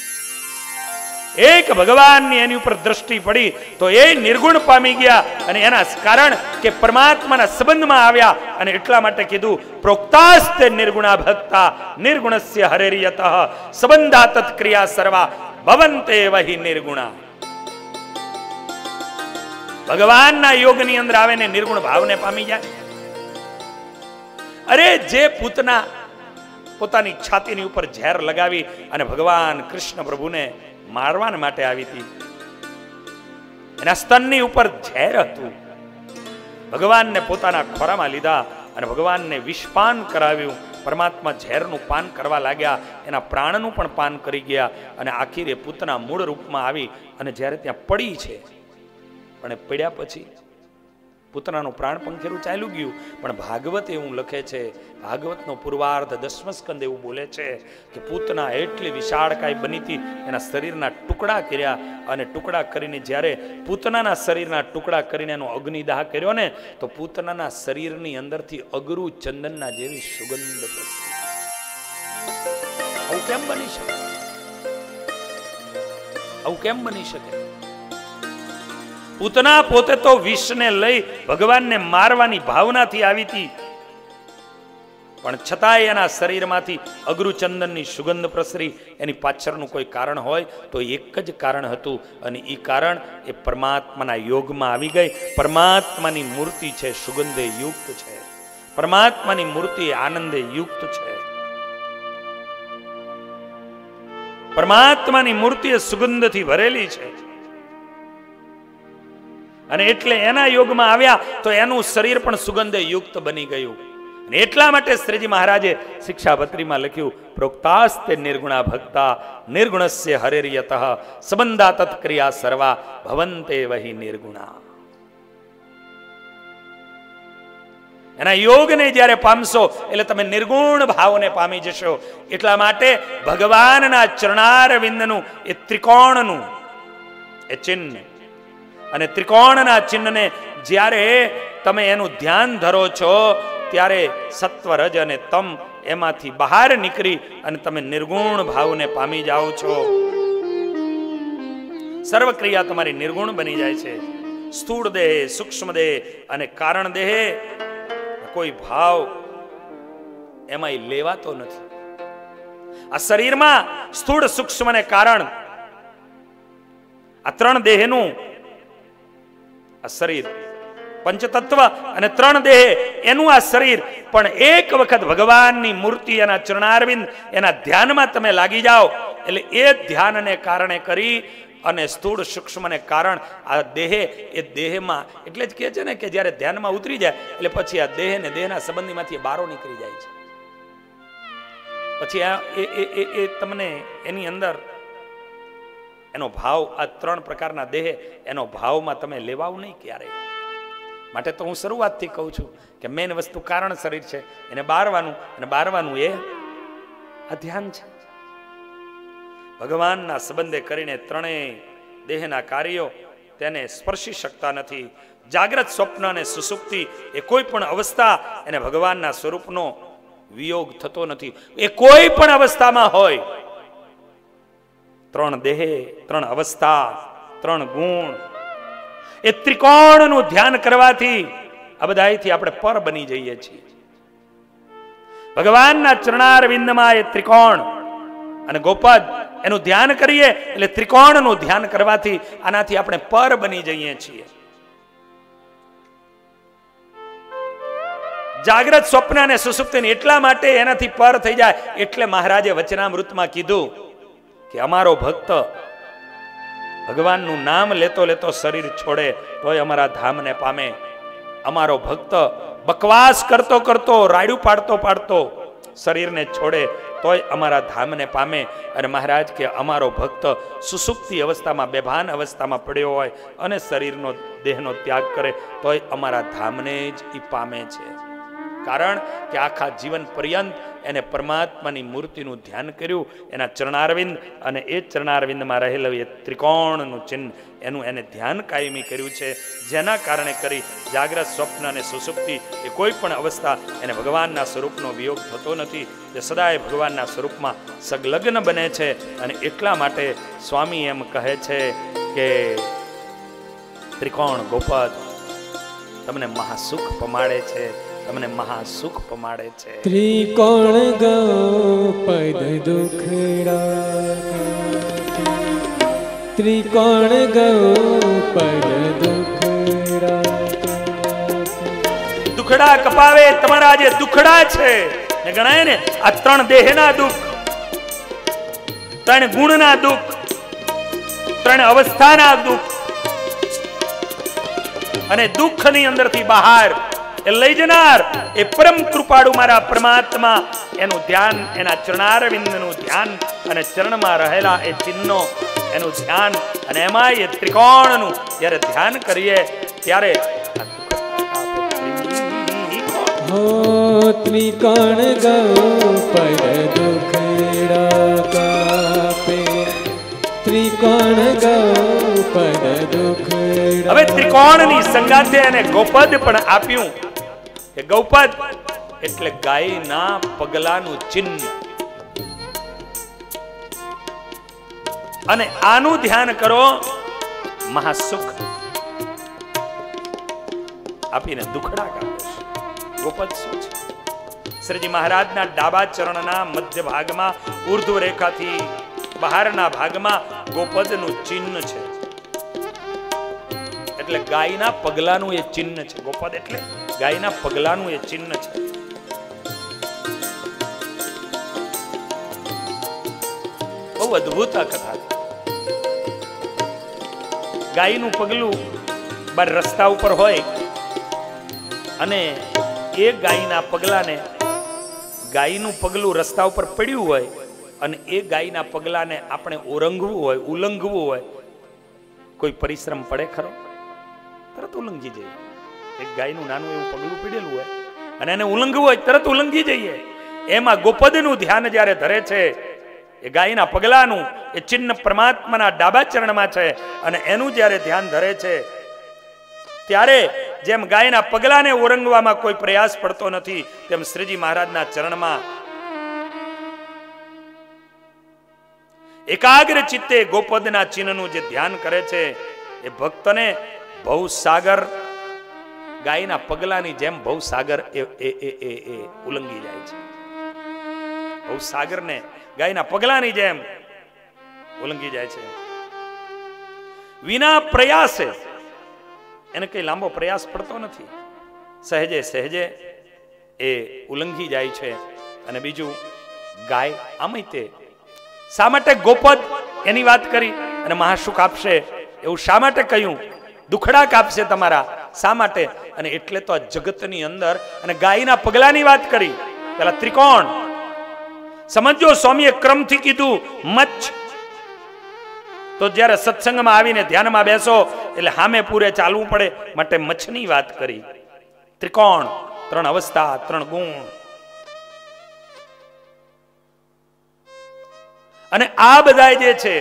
એક ભગવાનની એની ઉપર દ્રષ્ટિ પડી તો એ નિર્ગુણ પામી ગયા અને એના કારણ કે પરમાત્માના સંબંધમાં આવ્યા. અને એટલા માટે કીધું પ્રોક્તાસ્તે નિર્ગુણા ભક્તા નિર્ગુણસ્ય હરેરિયતઃ સંબંધા તત્ક્રિયા સર્વા ભવન્તે વહી નિર્ગુણા. ભગવાનના યોગની અંદર આવે ને નિર્ગુણ ભાવને પામી જાય. અરે જે પૂતના પોતાની છાતીની ઉપર ઝેર લગાવી અને ભગવાન કૃષ્ણ પ્રભુને મારવા માટે આવી હતી, એના સ્તનની ઉપર ઝેર હતું. ભગવાનને પોતાના ખોરામાં લીધા અને ભગવાનને વિષપાન કરાવ્યું. પરમાત્મા ઝેરનું પાન કરવા લાગ્યા, એના પ્રાણનું પણ પાન કરી ગયા અને આખીરે પૂતના મૂળ રૂપમાં આવી અને જ્યારે ત્યાં પડી છે, પણ પડ્યા પછી પૂતનાનું પ્રાણ પંખેરું ચાલ્યું ગયું. પણ ભાગવત એવું લખે છે, ભાગવતનો પૂર્વાર્ધ દસમ સ્કંદ એવું બોલે છે કે પૂતના એટલી વિશાળકાય બની હતી, એના શરીરના ટુકડા કર્યા અને ટુકડા કરીને જ્યારે પૂતનાના શરીરના ટુકડા કરીને એનો અગ્નિદાહ કર્યો ને તો પૂતનાના શરીરની અંદરથી અગરું ચંદનના જેવી સુગંધ પ્રસરી. આવું કેમ બની શકે? આવું કેમ બની શકે? પૂતના પોતે તો વિષને લઈ ભગવાનને મારવાની ભાવનાથી આવી હતી, પણ છતાંય એના શરીરમાંથી અગરુચંદનની સુગંધ પ્રસરી. એની પાછળનું કોઈ કારણ હોય તો એક જ કારણ હતું અને એ કારણ એ પરમાત્માના યોગમાં આવી ગઈ. પરમાત્માની મૂર્તિ છે, સુગંધે યુક્ત છે. પરમાત્માની મૂર્તિ આનંદે યુક્ત છે. પરમાત્માની મૂર્તિ એ સુગંધથી ભરેલી છે અને એટલે એના યોગમાં આવ્યા તો એનું શરીર પણ સુગંધે યુક્ત બની ગયું. અને એટલા માટે શ્રીજી મહારાજે શિક્ષાપત્રીમાં લખ્યું પ્રોક્તાસ્તે નિર્ગુણા ભક્તા નિર્ગુણસ્ય હરેરિયતઃ સંબંધા તત્ક્રિયા સર્વા ભવન્તે વહી નિર્ગુણા. એના યોગને જ્યારે પામશો એટલે તમે નિર્ગુણ ભાવને પામી જશો. એટલા માટે ભગવાનના ચરણારવિંદનું એ ત્રિકોણનું એ ચિહ્ન અને ત્રિકોણના ચિહ્નને જ્યારે તમે એનું ધ્યાન ધરો છો ત્યારે સત્વ રજ અને તમ એમાંથી બહાર નીકળી અને તમે નિર્ગુણ ભાવને પામી જાઓ છો. સર્વ ક્રિયા તમારી નિર્ગુણ બની જાય છે. સ્થૂળ દેહ, સૂક્ષ્મ દેહ અને કારણ દેહ કોઈ ભાવ એમાં લેવાતો નથી. આ શરીરમાં સ્થૂળ, સૂક્ષ્મ અને કારણ આ ત્રણ દેહનું આ શરીર પંચતત્વ અને ત્રણ દેહ એનું આ શરીર પણ એક વખત ભગવાનની મૂર્તિ એના ચરણારવિંદ એના ધ્યાનમાં તમે લાગી જાઓ એટલે એ ધ્યાનને કારણે કરી અને સ્થૂળ સૂક્ષ્મ ને કારણ આ દેહ એ દેહમાં એટલે જ કહે છે ને કે જ્યારે ધ્યાનમાં ઉતરી જાય એટલે પછી આ દેહ ને દેહના સંબંધીમાંથી બારો નીકળી જાય છે. પછી આ એ એ તમને એની અંદર એનો ભાવ આ ત્રણ પ્રકારના દેહ એનો ભાવમાં તમે લેવાવ નહીં ક્યારેય. માટે તો હું શરૂઆતથી કહું છું કે મેન વસ્તુ કારણ શરીર છે, એને બારવાનું અને બારવાનું એ આ ધ્યાન છે. ભગવાનના સંબંધે કરીને ત્રણેય દેહના કાર્યો તેને સ્પર્શી શકતા નથી. જાગ્રત, સ્વપ્ન અને સુષુપ્તિ એ કોઈ પણ અવસ્થા એને ભગવાનના સ્વરૂપનો વિયોગ થતો નથી. એ કોઈ પણ અવસ્થામાં હોય, ત્રણ દેહ, ત્રણ અવસ્થા, ત્રણ ગુણ, એ ત્રિકોણનું ધ્યાન કરવાથી આ બધાથી આપણે પર બની જઈએ છીએ. ભગવાનના ચરણારવિંદમાં એ ત્રિકોણ અને ગોપદ એનું ધ્યાન કરીએ એટલે ત્રિકોણનું ધ્યાન કરવાથી આનાથી આપણે પર બની જઈએ છીએ. જાગ્રત, સ્વપ્ન અને સુષુપ્તિ એટલા માટે એનાથી પર થઈ જાય એટલે મહારાજે વચનામૃતમાં કીધું કે અમારો ભક્ત ભગવાનનું નામ લેતો લેતો શરીર છોડે તોય અમારા ધામને પામે. અમારો ભક્ત બકવાસ કરતો કરતો રાડ્યું પાડતો પાડતો શરીરને છોડે તોય અમારા ધામને પામે. અને મહારાજ કે અમારો ભક્ત સુસુપ્તિ અવસ્થામાં બેભાન અવસ્થામાં પડ્યો હોય અને શરીરનો દેહનો ત્યાગ કરે તોય અમારા ધામને જ ઈ પામે છે. કારણ કે આખા જીવન પર્યંત એને પરમાત્માની મૂર્તિનું ધ્યાન કર્યું, એના ચરણારવિંદ અને એ ચરણારવિંદમાં રહેલું એ ત્રિકોણનું ચિહ્ન એનું એને ધ્યાન કાયમી કર્યું છે. જેના કારણે કરી જાગ્રત, સ્વપ્ન અને સુસુપ્તિ એ કોઈ પણ અવસ્થા એને ભગવાનના સ્વરૂપનો વિયોગ થતો નથી. તે સદાય ભગવાનના સ્વરૂપમાં સંલગ્ન બને છે. અને એટલા માટે સ્વામી એમ કહે છે કે ત્રિકોણ ગોપદ તમને મહાસુખ પમાડે છે, તમને મહાસુખ પમાડે છે. ત્રિકોણ ગોપદ દુખડા, ત્રિકોણ ગોપદ દુખડા. દુખડા કપાવે તમારા જે દુખડા છે ને ગણાય ને, આ ત્રણ દેહના દુઃખ, ત્રણ ગુણના દુઃખ, ત્રણ અવસ્થાના દુઃખ અને દુઃખની અંદરથી બહાર એ લઈ જનાર એ પરમ કૃપાળુ મારા પરમાત્મા, એનું ધ્યાન, એના ચરણારવિંદનું ધ્યાન અને ચરણમાં રહેલા એ ચિહ્નો એનું ધ્યાન અને એમાં એ ત્રિકોણનું જ્યારે ધ્યાન કરીએ ત્યારે હો ત્રિકોણ ગોપદ દુખડા કાપે, ત્રિકોણ ગોપદ દુખડા. હવે ત્રિકોણની સંગાથે એને ગોપદ પણ આપ્યું કે ગૌપદ એટલે ગાયના પગલાનું ચિહ્ન. અને આનું ધ્યાન કરો, મહાસુખ આપીને દુખડા કાપે છે. ગોપદ શું છે? શ્રીજી મહારાજના ડાબા ચરણના મધ્ય ભાગમાં ઉર્ધ્વ રેખાથી બહારના ભાગમાં ગોપદનું ચિહ્ન છે. એટલે ગાયના પગલાનું એ ચિહ્ન છે. ગોપદ એટલે ગાયના પગલાનું એ ચિહ્ન છે. બહુ અદ્ભુત કથા છે. ગાયનું પગલું બાર રસ્તા ઉપર હોય અને એ ગાયના પગલાને, ગાયનું પગલું રસ્તા ઉપર પડ્યું હોય અને એ ગાયના પગલાને આપણે ઓરંગવું હોય, ઉલ્લંઘવું હોય, કોઈ પરિશ્રમ પડે ખરો? તરત ઉલ્લંઘી જઈએ. એક ગાયનું નાનું એવું પગલું પીડેલું હોય અને એને ઉલ્લંઘવું હોય તરત ઉલ્લંઘી જઈએ. એમાં ગોપદનું ધ્યાન જ્યારે ધરે છે, એ ગાયના પગલાનું એ ચિહ્ન પરમાત્માના ડાબા ચરણમાં છે અને એનું જ્યારે ધ્યાન ધરે છે ત્યારે જેમ ગાયના પગલાને ઓરંગવામાં કોઈ પ્રયાસ પડતો નથી, તેમ શ્રીજી મહારાજના ચરણમાં એકાગ્ર ચિત્તે ગોપદના ચિહ્નનું જે ધ્યાન કરે છે એ ભક્તને ભવસાગર, ગાયના પગલાની જેમ ભવસાગર એ એ એ એ એ ઉલ્લંઘી જાય છે. ભવસાગરને ગાયના પગલાની જેમ ઉલ્લંઘી જાય છે. વિના પ્રયાસે, એને કઈ લાંબો પ્રયાસ પડતો નથી, સહેજે સહેજે એ ઉલ્લંઘી જાય છે. અને બીજું, ગાય આમય તે શા માટે ગોપદ એની વાત કરી અને મહાસુખ આપશે એવું શા માટે કહ્યું? દુખડા કાપશે તમારા, શા માટે? અને એટલે તો આ જગતની અંદર અને ગાયના પગલાની વાત કરી. પેલા ત્રિકોણ સમજો, સ્વામીએ ક્રમથી કીધું મચ્છ. તો જ્યારે સત્સંગમાં આવીને ધ્યાનમાં બેસો એટલે હામે પૂરે ચાલવું પડે, માટે મચ્છની વાત કરી. ત્રિકોણ, ત્રણ અવસ્થા, ત્રણ ગુણ. અને આ બધા જે છે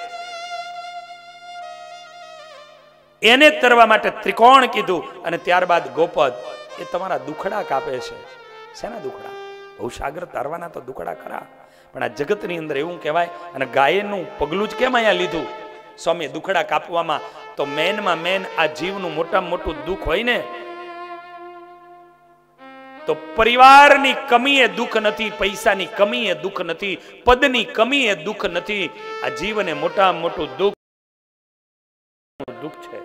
એને તરવા માટે ત્રિકોણ કીધું. અને ત્યારબાદ ગોપદ એ તમારા દુખડા કાપે છે. શેના દુખડા? ભવસાગર તારવાના તો દુખડા ખરા, પણ આ જગતની અંદર એવું કહેવાય. અને ગાયનું પગલું જ કેમ અહીંયા લીધું સ્વામી દુખડા કાપવામાં? તો મેનમાં મેન આ જીવનું મોટામાં મોટું દુઃખ હોય ને, તો પરિવારની કમી એ દુઃખ નથી, પૈસાની કમી એ દુઃખ નથી, પદની કમી એ દુઃખ નથી. આ જીવને મોટામાં મોટું દુઃખ દુઃખ છે.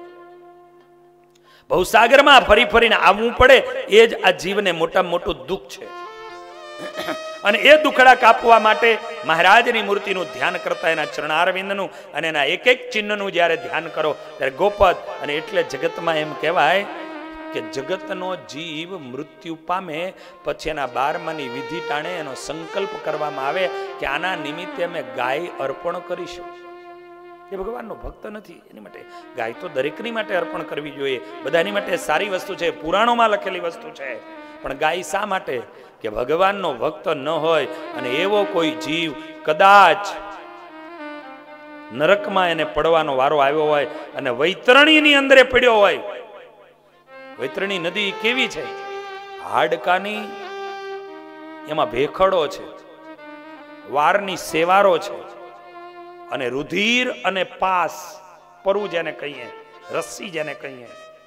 ભવસાગરમાં ફરી ફરીને આવવું પડે એ જ આ જીવને મોટામાં મોટું દુઃખ છે. અને એ દુખડા કાપવા માટે મહારાજની મૂર્તિનું ધ્યાન કરતા, એના ચરણારવિંદનું અને એના એક એક ચિહ્નનું જ્યારે ધ્યાન કરો ત્યારે ગોપદ. અને એટલે જગતમાં એમ કહેવાય કે જગતનો જીવ મૃત્યુ પામે પછી એના બારમાની વિધિ ટાણે એનો સંકલ્પ કરવામાં આવે કે આના નિમિત્તે અમે ગાય અર્પણ કરીશું. એ ભગવાનનો ભક્ત નથી, એની માટે ગાય તો દરેકની માટે અર્પણ કરવી જોઈએ, બધાની માટે સારી વસ્તુ છે, પુરાણોમાં લખેલી વસ્તુ છે. પણ ગાય શા માટે? કે ભગવાનનો ભક્ત ન હોય અને એવો કોઈ જીવ કદાચ નરકમાં એને પડવાનો વારો આવ્યો હોય અને વૈતરણીની અંદર પડ્યો હોય. વૈતરણી નદી કેવી છે? હાડકાની, એમાં ભેખડો છે, વારની સેવારો છે, અને રુધિર અને પાસ, પરુ જેને કહીએ, રસ્સી જેને કહીએ,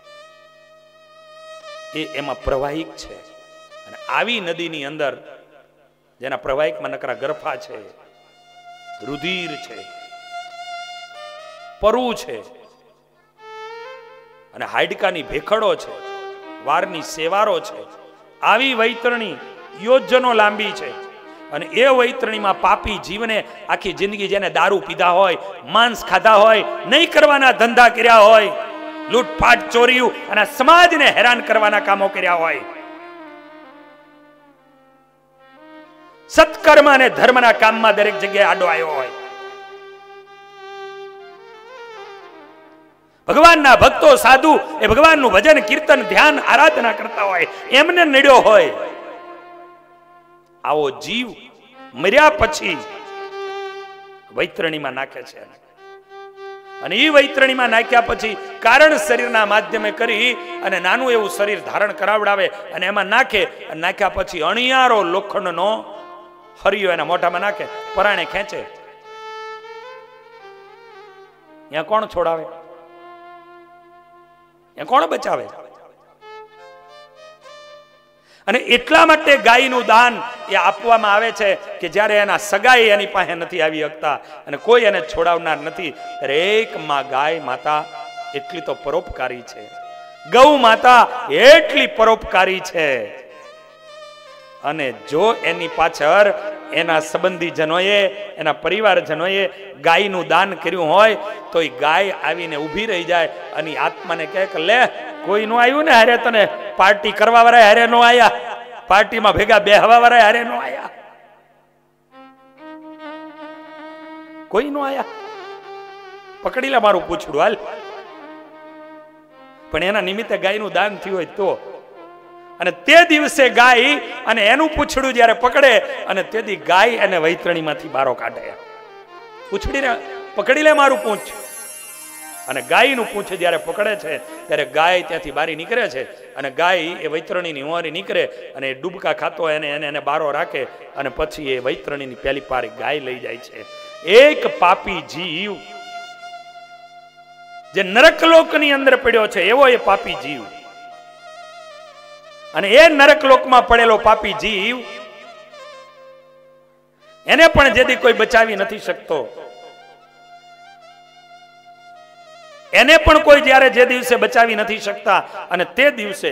એ એમાં પ્રવાહિક છે. અને આવી નદીની અંદર જેના પ્રવાહિકમાં નકરા ગરફા છે, રુધિર છે, પરુ છે, અને હાડકાની ભેખડો છે, વારની સેવારો છે, આવી વૈતરણી યોજનો લાંબી છે. અને એ વૈતરણીમાં પાપી જીવને આખી જિંદગી જેને દારૂ પીધા હોય, માંસ ખાધા હોય, નહીં કરવાના ધંધા કર્યા હોય, લૂંટફાટ, ચોરીયું અને સમાજને હેરાન કરવાના કામો કર્યા હોય, સત્કર્મ અને ધર્મના કામમાં દરેક જગ્યાએ આડો આવ્યો હોય, ભગવાનના ભક્તો સાધુ એ ભગવાનનું ભજન કીર્તન ધ્યાન આરાધના કરતા હોય, એમને નડ્યો હોય, આવો જીવ મર્યા પછી વૈતરણીમાં નાખે છે. અને એ વૈતરણીમાં નાખ્યા પછી કારણ શરીરના માધ્યમે કરી અને નાનું એવું શરીર ધારણ કરાવડાવે અને એમાં નાખે. અને નાખ્યા પછી અણિયારો લોખંડનો હરિયો એના મોઢામાં નાખે, પરાણે ખેંચે. ત્યાં કોણ છોડાવે? ત્યાં કોણ બચાવે? અને એટલા માટે ગાયનું દાન એ આપવામાં આવે છે કે જ્યારે એના સગાઈ એની પાસે નથી આવી શકતા અને કોઈ એને છોડાવનાર નથી, ત્યારે એક માં ગાય માતા એટલી તો પરોપકારી છે, ગૌ માતા એટલી પરોપકારી છે. અને જો એની પાછળ એના સંબંધીજનોએ, એના પરિવારજનોએ ગાયનું દાન કર્યું હોય તો એ ગાય આવીને ઊભી રહી જાય અને આત્માને કહે કે લે, કોઈ નો આવ્યું ને હારે, તને પાર્ટી કરવા વાળા હારે નો આયા, પાર્ટીમાં ભેગા બેહવા વાળા હારે નો આયા, કોઈ નો આયા, પકડી લે મારું પૂછડું હાલ. પણ એના નિમિત્તે ગાયનું દાન થયું હોય તો, અને તે દિવસે ગાય અને એનું પૂછડું જ્યારે પકડે અને તેથી ગાય અને વૈતરણીમાંથી બારો કાઢે, પૂછડીને પકડી લે મારું પૂંછ. અને ગાયનું પૂંછ જ્યારે પકડે છે ત્યારે ગાય ત્યાંથી બારી નીકળે છે અને ગાય એ વૈતરણીની હોરી નીકળે અને ડૂબકા ખાતો એને એને એને બારો રાખે અને પછી એ વૈતરણીની પહેલી પારી ગાય લઈ જાય છે. એક પાપી જીવ જે નરકલોકની અંદર પડ્યો છે એવો એ પાપી જીવ, અને એ નરકલોકમાં પડેલો પાપી જીવ એને પણ જેથી કોઈ બચાવી નથી શકતો, એને પણ કોઈ જ્યારે જે દિવસે બચાવી નથી શકતા. અને તે દિવસે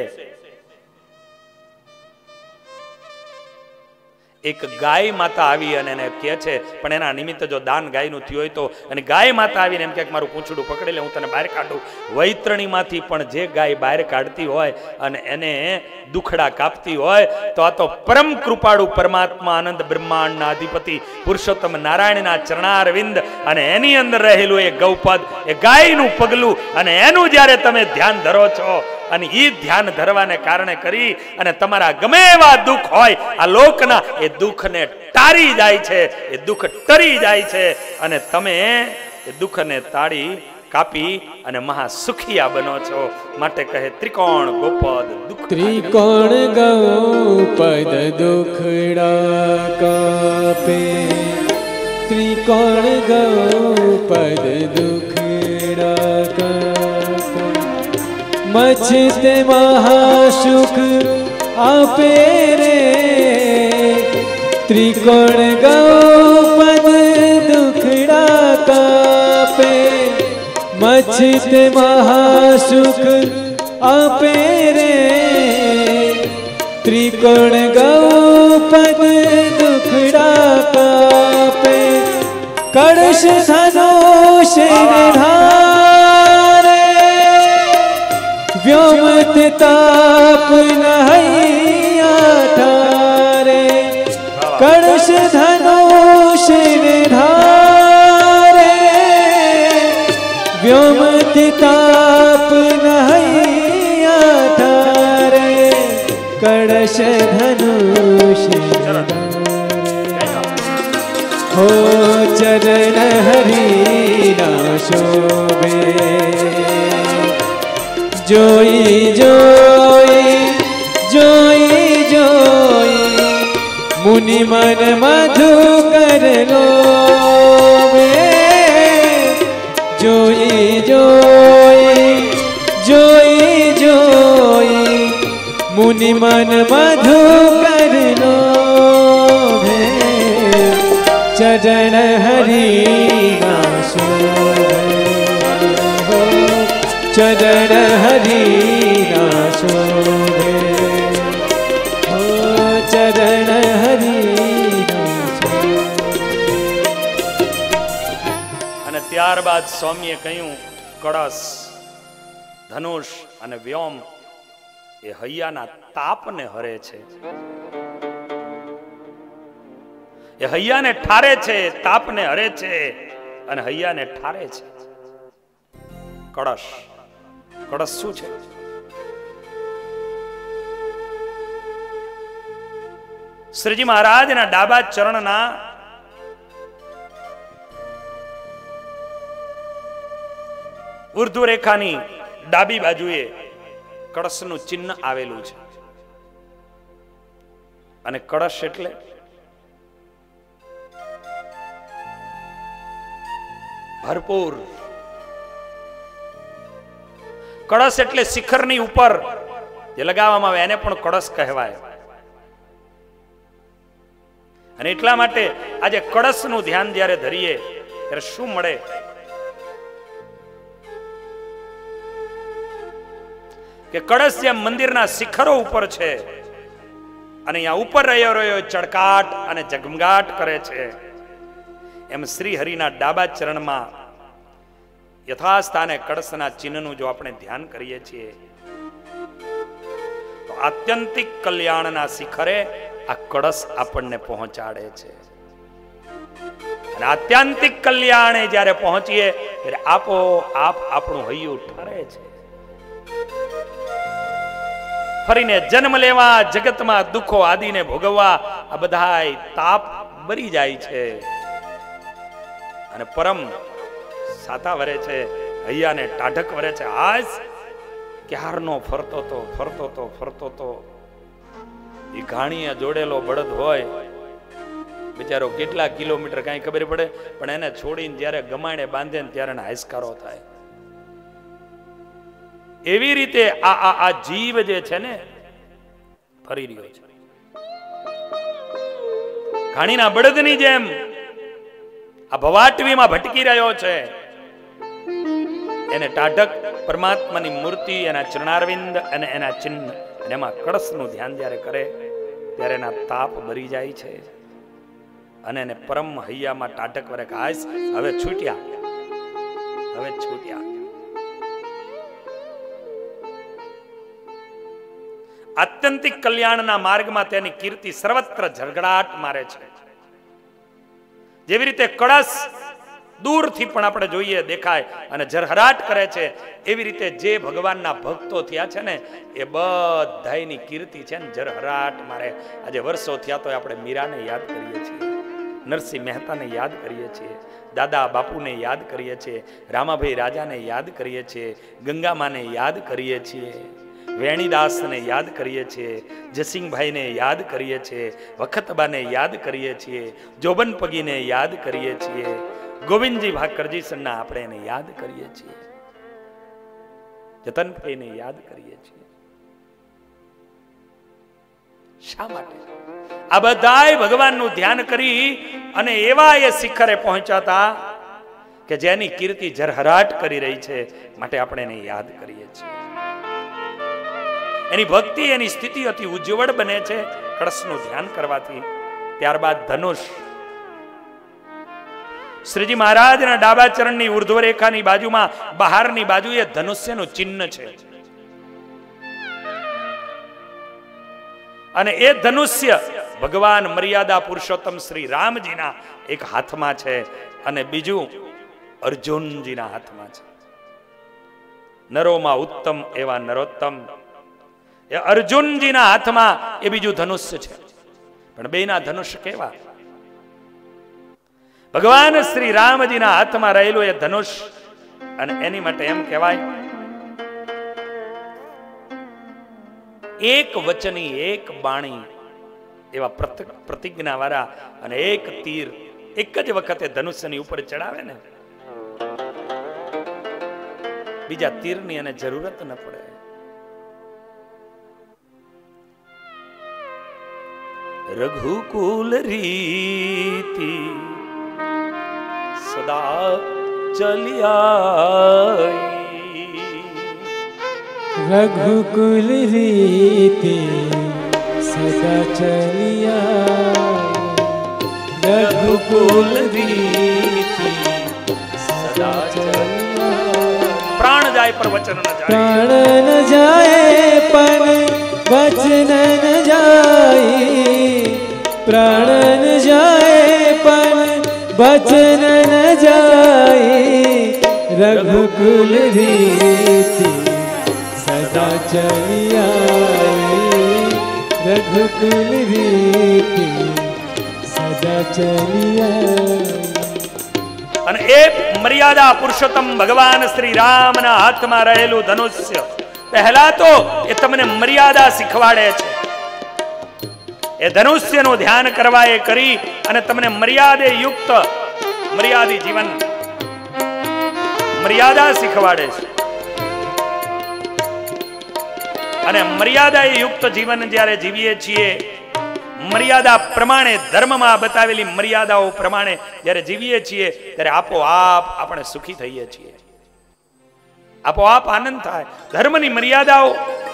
એક ગાય માતા આવી અને એને કહે છે, પણ એના નિમિત્તે જો દાન ગાયનું થયું હોય તો, અને ગાય માતા આવીને એમ કે મારું પૂંછડું પકડી લે, હું તને બહાર કાઢું. વૈતરણીમાંથી પણ જે ગાય બહાર કાઢતી હોય અને એને દુખડા કાપતી હોય તો આ તો પરમ કૃપાળુ પરમાત્મા આનંદ બ્રહ્માંડના અધિપતિ પુરુષોત્તમ નારાયણના ચરણારવિંદ અને એની અંદર રહેલું એ ગૌપદ, એ ગાયનું પગલું, અને એનું જ્યારે તમે ધ્યાન ધરો છો અને એ ધ્યાન ધરવાને કારણે કરી અને તમારા ગમે એવા દુઃખ હોય આ લોકના, એ દુઃખને ટારી જાય છે, એ દુઃખ ટરી જાય છે અને તમે એ દુઃખને તાળી કાપી અને મહા સુખિયા બનો છો. માટે કહે ત્રિકોણ ગોપદ દુઃખ, ત્રિકોણ ગૌપદ દુખડા કાપે, ત્રિકોણ ગૌપદ દુખડા કાપે, મચતે મહાસુખ આપે રે, ત્રિકોણ ગૌપદ દુખડા કાપે, મચતે મહાસુખ આપે રે, ત્રિકોણ ગૌપદ દુખ धनुष धारे व्योमत ताप नहैया ठारे कलश धनुष धारे व्योमत ताप नहैया ठारे कलश धनुष हो चरण हरि ना शोभे जोई जोई जोई जोई मुनि मन मधुकर लोभे जोई जोई जोई जोई मुनि मन मधुकर लोभे चरण हरि ना शोभे हो चरण हरि ना शोभे हो चरण हरि ना शोभे। અને ત્યારબાદ સ્વામીએ કહ્યું કળશ ધનુષ અને વ્યોમ એ હૈયાના તાપને હરે છે, એ હૈયાને ઠારે છે, તાપને હરે છે અને હૈયાને ઠારે છે. કળશ કળશ શું છે? શ્રીજી મહારાજના ડાબા ચરણના ઉર્ધ્વ રેખાની ડાબી બાજુએ કળશનું ચિહ્ન આવેલું છે. અને કળશ એટલે ભરપૂર. કળશ એટલે શિખરની ઉપર જે લગાવવામાં આવે એને પણ કળશ કહેવાય. અને એટલા માટે આજે કળશનું ધ્યાન જ્યારે ધરીએ ત્યારે શું મળે? કે કળશ જેમ મંદિરના શિખરો ઉપર છે અને અહીંયા ઉપર રહ્યો રહ્યો ચડકાટ અને ઝગમગાટ કરે છે, એમ શ્રી હરિના ડાબા ચરણમાં યથાસ્થાને કળશના ચિહ્નનું જો આપણે ધ્યાન કરીએ છીએ તો આત્યંતિક કલ્યાણના શિખરે આ કળશ આપણને પહોંચાડે છે. અને આત્યંતિક કલ્યાણે જ્યારે પહોંચીએ ત્યારે આપો આપ આપણું હૈયું ઠરે છે. ફરીને જન્મ લેવા, જગતમાં દુઃખો આદિને ભોગવવા આ બધાય તાપ બરી જાય છે અને પરમ સાતા વરે છે, હૈયાને ટાઢક વરે છે. આજ ક્યારનો ફરતો તો ફરતો તો ફરતો તો એ ઘાણીએ જોડેલો બળદ હોય બિચારો કેટલા કિલોમીટર કઈ ખબર પડે, પણ એને છોડીને જ્યારે ગમાણે બાંધે ને ત્યારે હાઈસ્કારો થાય. એવી રીતે આ આ આ જીવ જે છે ને ફરી રહ્યો છે ઘાણીના બળદની જેમ. આ ભવાટવીમાં ભટકી રહ્યો છે. એને ટાઢક પરમાત્માની મૂર્તિ, એના ચરણારવિંદ અને એના ચિહ્ન અને એમાં કળશનું ધ્યાન જ્યારે કરે ત્યારે એના તાપ ભરી જાય છે અને એને પરમ હૈયામાં ટાઢક વરે હાસ હવે છૂટ્યા, હવે છૂટ્યા. આત્યંતિક કલ્યાણના માર્ગમાં તેની કીર્તિ સર્વત્ર ઝગડાટ મારે છે. જેવી રીતે કળશ દૂરથી પણ આપણે જોઈએ દેખાય અને ઝરહરાટ કરે છે, એવી રીતે જે ભગવાનના ભક્તો થયા છે ને એ બધાયની કીર્તિ છે ને ઝરહરાટ મારે. આજે વર્ષો થયા તો આપણે મીરાને યાદ કરીએ છીએ, નરસિંહ મહેતાને યાદ કરીએ છીએ, દાદા બાપુને યાદ કરીએ છીએ, રામાભાઈ રાજાને યાદ કરીએ છીએ, ગંગામાને યાદ કરીએ છીએ, વેણીદાસને યાદ કરીએ છીએ, જસિંગભાઈને યાદ કરીએ છીએ, વખતબાને યાદ કરીએ છીએ, જોબન પગીને યાદ કરીએ છીએ, ગોવિંદજી ભાકરજી સન્ના આપણે એને યાદ કરીએ છીએ, જતનભાઈને યાદ કરીએ છીએ. શા માટે? આ બધાય ભગવાનનું ધ્યાન કરી અને એવા એ શિખરે પહોંચાતા કે જેની કીર્તિ ઝરહરાટ કરી રહી છે, માટે આપણે એને યાદ કરીએ છીએ. એની ભક્તિ, એની સ્થિતિ અતિ ઉજ્જવળ બને છે કળશનું ધ્યાન કરવાથી. ત્યારબાદ ધનુષ. શ્રીજી મહારાજના ડાબા ચરણની ઉર્ધ્વ રેખાની બાજુમાં બહારની બાજુએ ધનુષ્યનું ચિહ્ન છે. અને એ ધનુષ્ય ભગવાન મર્યાદા પુરુષોત્તમ શ્રી રામજીના એક હાથમાં છે અને બીજું અર્જુનજીના હાથમાં છે. નરોમાં ઉત્તમ એવા નરોત્તમ એ અર્જુનજીના હાથમાં એ બીજું ધનુષ્ય છે. પણ બેના ધનુષ્ય કેવા? ભગવાન શ્રી રામજીના હાથમાં રહેલું એ ધનુષ અને એની માટે એમ કહેવાય એક વચની એક બાણી એવા પ્રતિજ્ઞા વાળા અને એક તીર એક જ વખતે ધનુષ્યની ઉપર ચડાવે ને બીજા તીરની એને જરૂરત ન પડે. રઘુકુલ રીતિ સદા ચલિયા રઘુકુલ રીતિ સદા ચલિયા રઘુકુલ રીતિ સદા ચલિયા પ્રાણ જાય પર વચન ન જાય પ્રાણ ન જાય પણ વચન ન જાય પ્રાણ ન જાય પણ વચન ન જાય રઘુકુલ રીતિ સદા ચલિયા રઘુકુલ રીતિ સદા ચલિયા. અને એ મર્યાદા પુરુષોત્તમ ભગવાન શ્રી રામના હાથમાં રહેલું ધનુષ્ય પહેલા તો એ તમને મર્યાદા શીખવાડે છે. એ ધનુષ્યનું ધ્યાન કરવા એ કરી અને તમને મર્યાદે યુક્ત મર્યાદી જીવન મર્યાદા શીખવાડે છે. અને મર્યાદા યુક્ત જીવન જ્યારે જીવીએ છીએ, મર્યાદા પ્રમાણે ધર્મમાં બતાવેલી મર્યાદાઓ પ્રમાણે જ્યારે જીવીએ છીએ ત્યારે આપોઆપ આપણે સુખી થઈએ છીએ, આપોઆપ આનંદ થાય. ધર્મની મર્યાદાઓ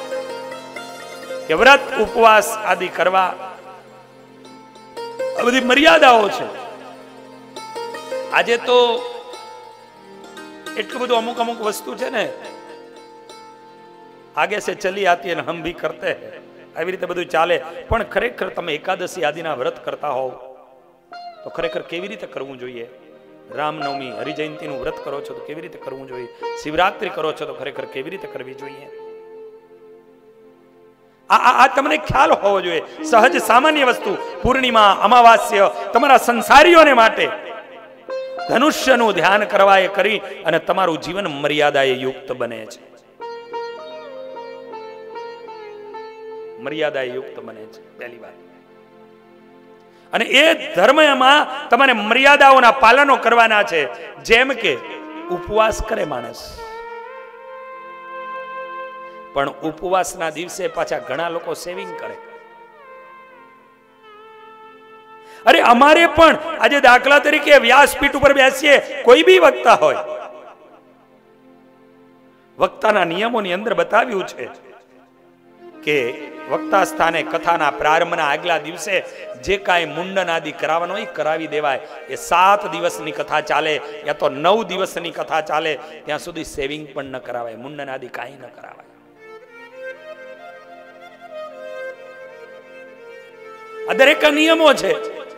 કે વ્રત ઉપવાસ આદિ કરવા આ બધી મર્યાદાઓ છે. આજે તો એટલું બધું અમુક અમુક વસ્તુ છે ને આગે સે ચલી આતી અને હમ ભી કરતે હૈ, આવી રીતે બધું ચાલે. પણ ખરેખર તમે એકાદશી આદિના વ્રત કરતા હોવ તો ખરેખર કેવી રીતે કરવું જોઈએ? રામનવમી હરિજયંતીનું વ્રત કરો છો તો કેવી રીતે કરવું જોઈએ? શિવરાત્રી કરો છો તો ખરેખર કેવી રીતે કરવી જોઈએ? આ આ તમને ખ્યાલ હોવો જોઈએ. સહજ સામાન્ય વસ્તુ પૂર્ણિમા અમાવાસ્ય તમારા સંસારીઓને માટે ધનુષ્યનું ધ્યાન કરવા એ કરી અને તમારું જીવન મર્યાદાએ યુક્ત બને છે, મર્યાદા યુક્ત બને છે પહેલી વાત. અને એ ધર્મમાં તમારે મર્યાદાઓના પાલનો કરવાના છે. જેમ કે ઉપવાસ કરે માણસ, પણ ઉપવાસના દિવસે પાછા ઘણા લોકો સેવિંગ કરે. અરે અમારે પણ આજે દાખલા તરીકે વ્યાસપીઠ ઉપર બેસીએ, કોઈ બી વક્તા હોય, વક્તાના નિયમોની અંદર બતાવ્યું છે કે વક્તા સ્થાને કથાના પ્રારંભના આગલા દિવસે જે કાંઈ મુંડન આદિ કરાવવાનું હોય કરાવી દેવાય. એ સાત દિવસની કથા ચાલે યા તો નવ દિવસની કથા ચાલે ત્યાં સુધી સેવિંગ પણ ન કરાવાય, મુંડન આદિ કાંઈ ન કરાવાય. આ દરેક નિયમો છે.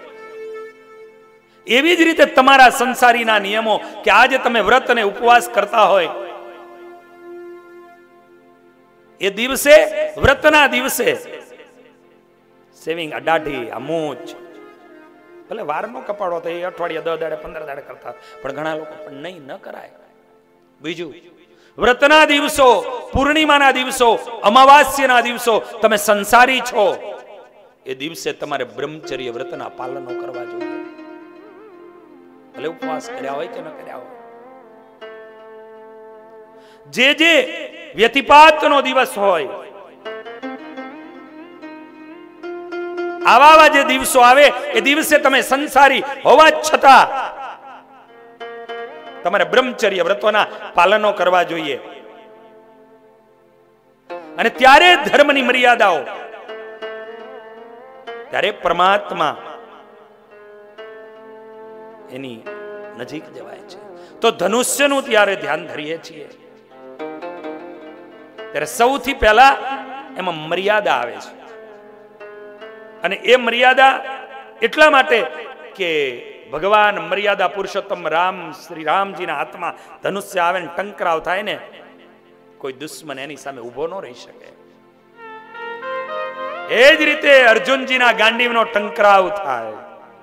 એવી જ રીતે તમારા સંસારીના નિયમો કે આજે તમે વ્રત અને ઉપવાસ કરતા હોય એ દિવસે વ્રતના દિવસે સેવિંગ અડાઢી આ મૂછ ભલે વારનો કપાડો તો એ અઠવાડિયા દસ દાડે પંદર દાડે કરતા, પણ ઘણા લોકો પણ નહીં ન કરાય. બીજું, વ્રતના દિવસો, પૂર્ણિમાના દિવસો, અમાવાસ્યના દિવસો તમે સંસારી છો એ દિવસે તમારે બ્રહ્મચર્ય વ્રતના પાલનો કરવા જોઈએ, ભલે ઉપવાસ કર્યા હોય કે ન કર્યા હોય. જે જે વ્યતિપાતનો દિવસ હોય, આવા આવા જે દિવસો આવે એ દિવસે તમે સંસારી હોવા છતાં તમારે બ્રહ્મચર્ય વ્રતોના પાલનો કરવા જોઈએ. અને ત્યારે ધર્મની મર્યાદાઓ, ત્યારે પરમાત્મા એની નજીક જવાય છે. તો ધનુષ્યનું ત્યારે ધ્યાન ધરીએ છીએ ત્યારે સૌથી પહેલા એમાં મર્યાદા આવે છે. અને એ મર્યાદા એટલા માટે કે ભગવાન મર્યાદા પુરુષોત્તમ રામ શ્રી રામજીના હાથમાં ધનુષ્ય આવે ને ટંકરાવ થાય ને, કોઈ દુશ્મન એની સામે ઉભો ન રહી શકે. એ જ રીતે અર્જુનજીના ગાંડીવનો ટંકરાવ થાય,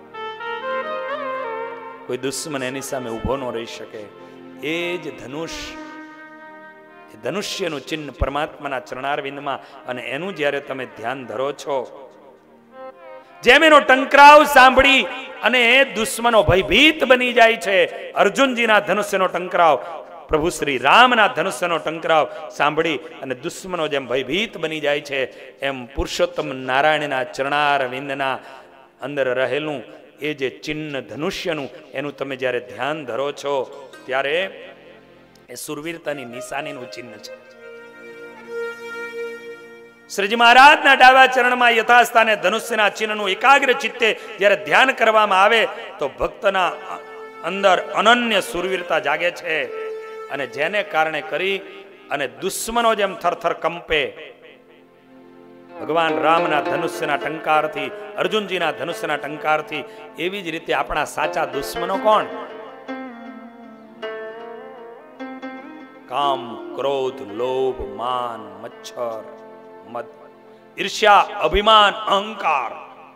કોઈ દુશ્મન એની સામે ઉભો ન રહી શકે. એ જ ધનુષ, ધનુષ્યનું ચિહ્ન પરમાત્માના ચરણારવિંદમાં, અને એનું જ્યારે તમે ધ્યાન ધરો છો, જેમ એનો ટંકરાવ સાંભળી અને દુશ્મનો ભયભીત બની જાય છે. અર્જુનજીના ધનુષ્યનો ટંકરાવ, પ્રભુ શ્રી રામના ધનુષ્યનો ટંકરાવ સાંભળી અને દુશ્મનો જેમ ભયભીત બની જાય છે, એમ પુરુષોત્તમ નારાયણના ચરણારવિંદના અંદર રહેલું એ જે ચિહ્ન ધનુષ્યનું, એનું તમે જ્યારે ધ્યાન ધરો છો ત્યારે એ સુરવીરતાની નિશાનીનું ચિહ્ન છે. શ્રીજી મહારાજના ડાબા ચરણમાં યથાસ્થાને ધનુષ્યના ચિહ્નનું એકાગ્ર ચિત્તે જ્યારે ધ્યાન કરવામાં આવે તો ભક્તના અંદર અનન્ય સુરવીરતા જાગે છે, અને જેને કારણે કરી અને દુશ્મનો જેમ થરથર કંપે. ભગવાન રામના ધનુષ્યના ટંકારથી, અર્જુનજીના ધનુષ્યના ટંકારથી, એવી જ રીતે આપણા સાચા દુશ્મનો કોણ? કામ, ક્રોધ, લોભ, માન, મચ્છર, મદ, ઈર્ષ્યા, અભિમાન, અહંકાર.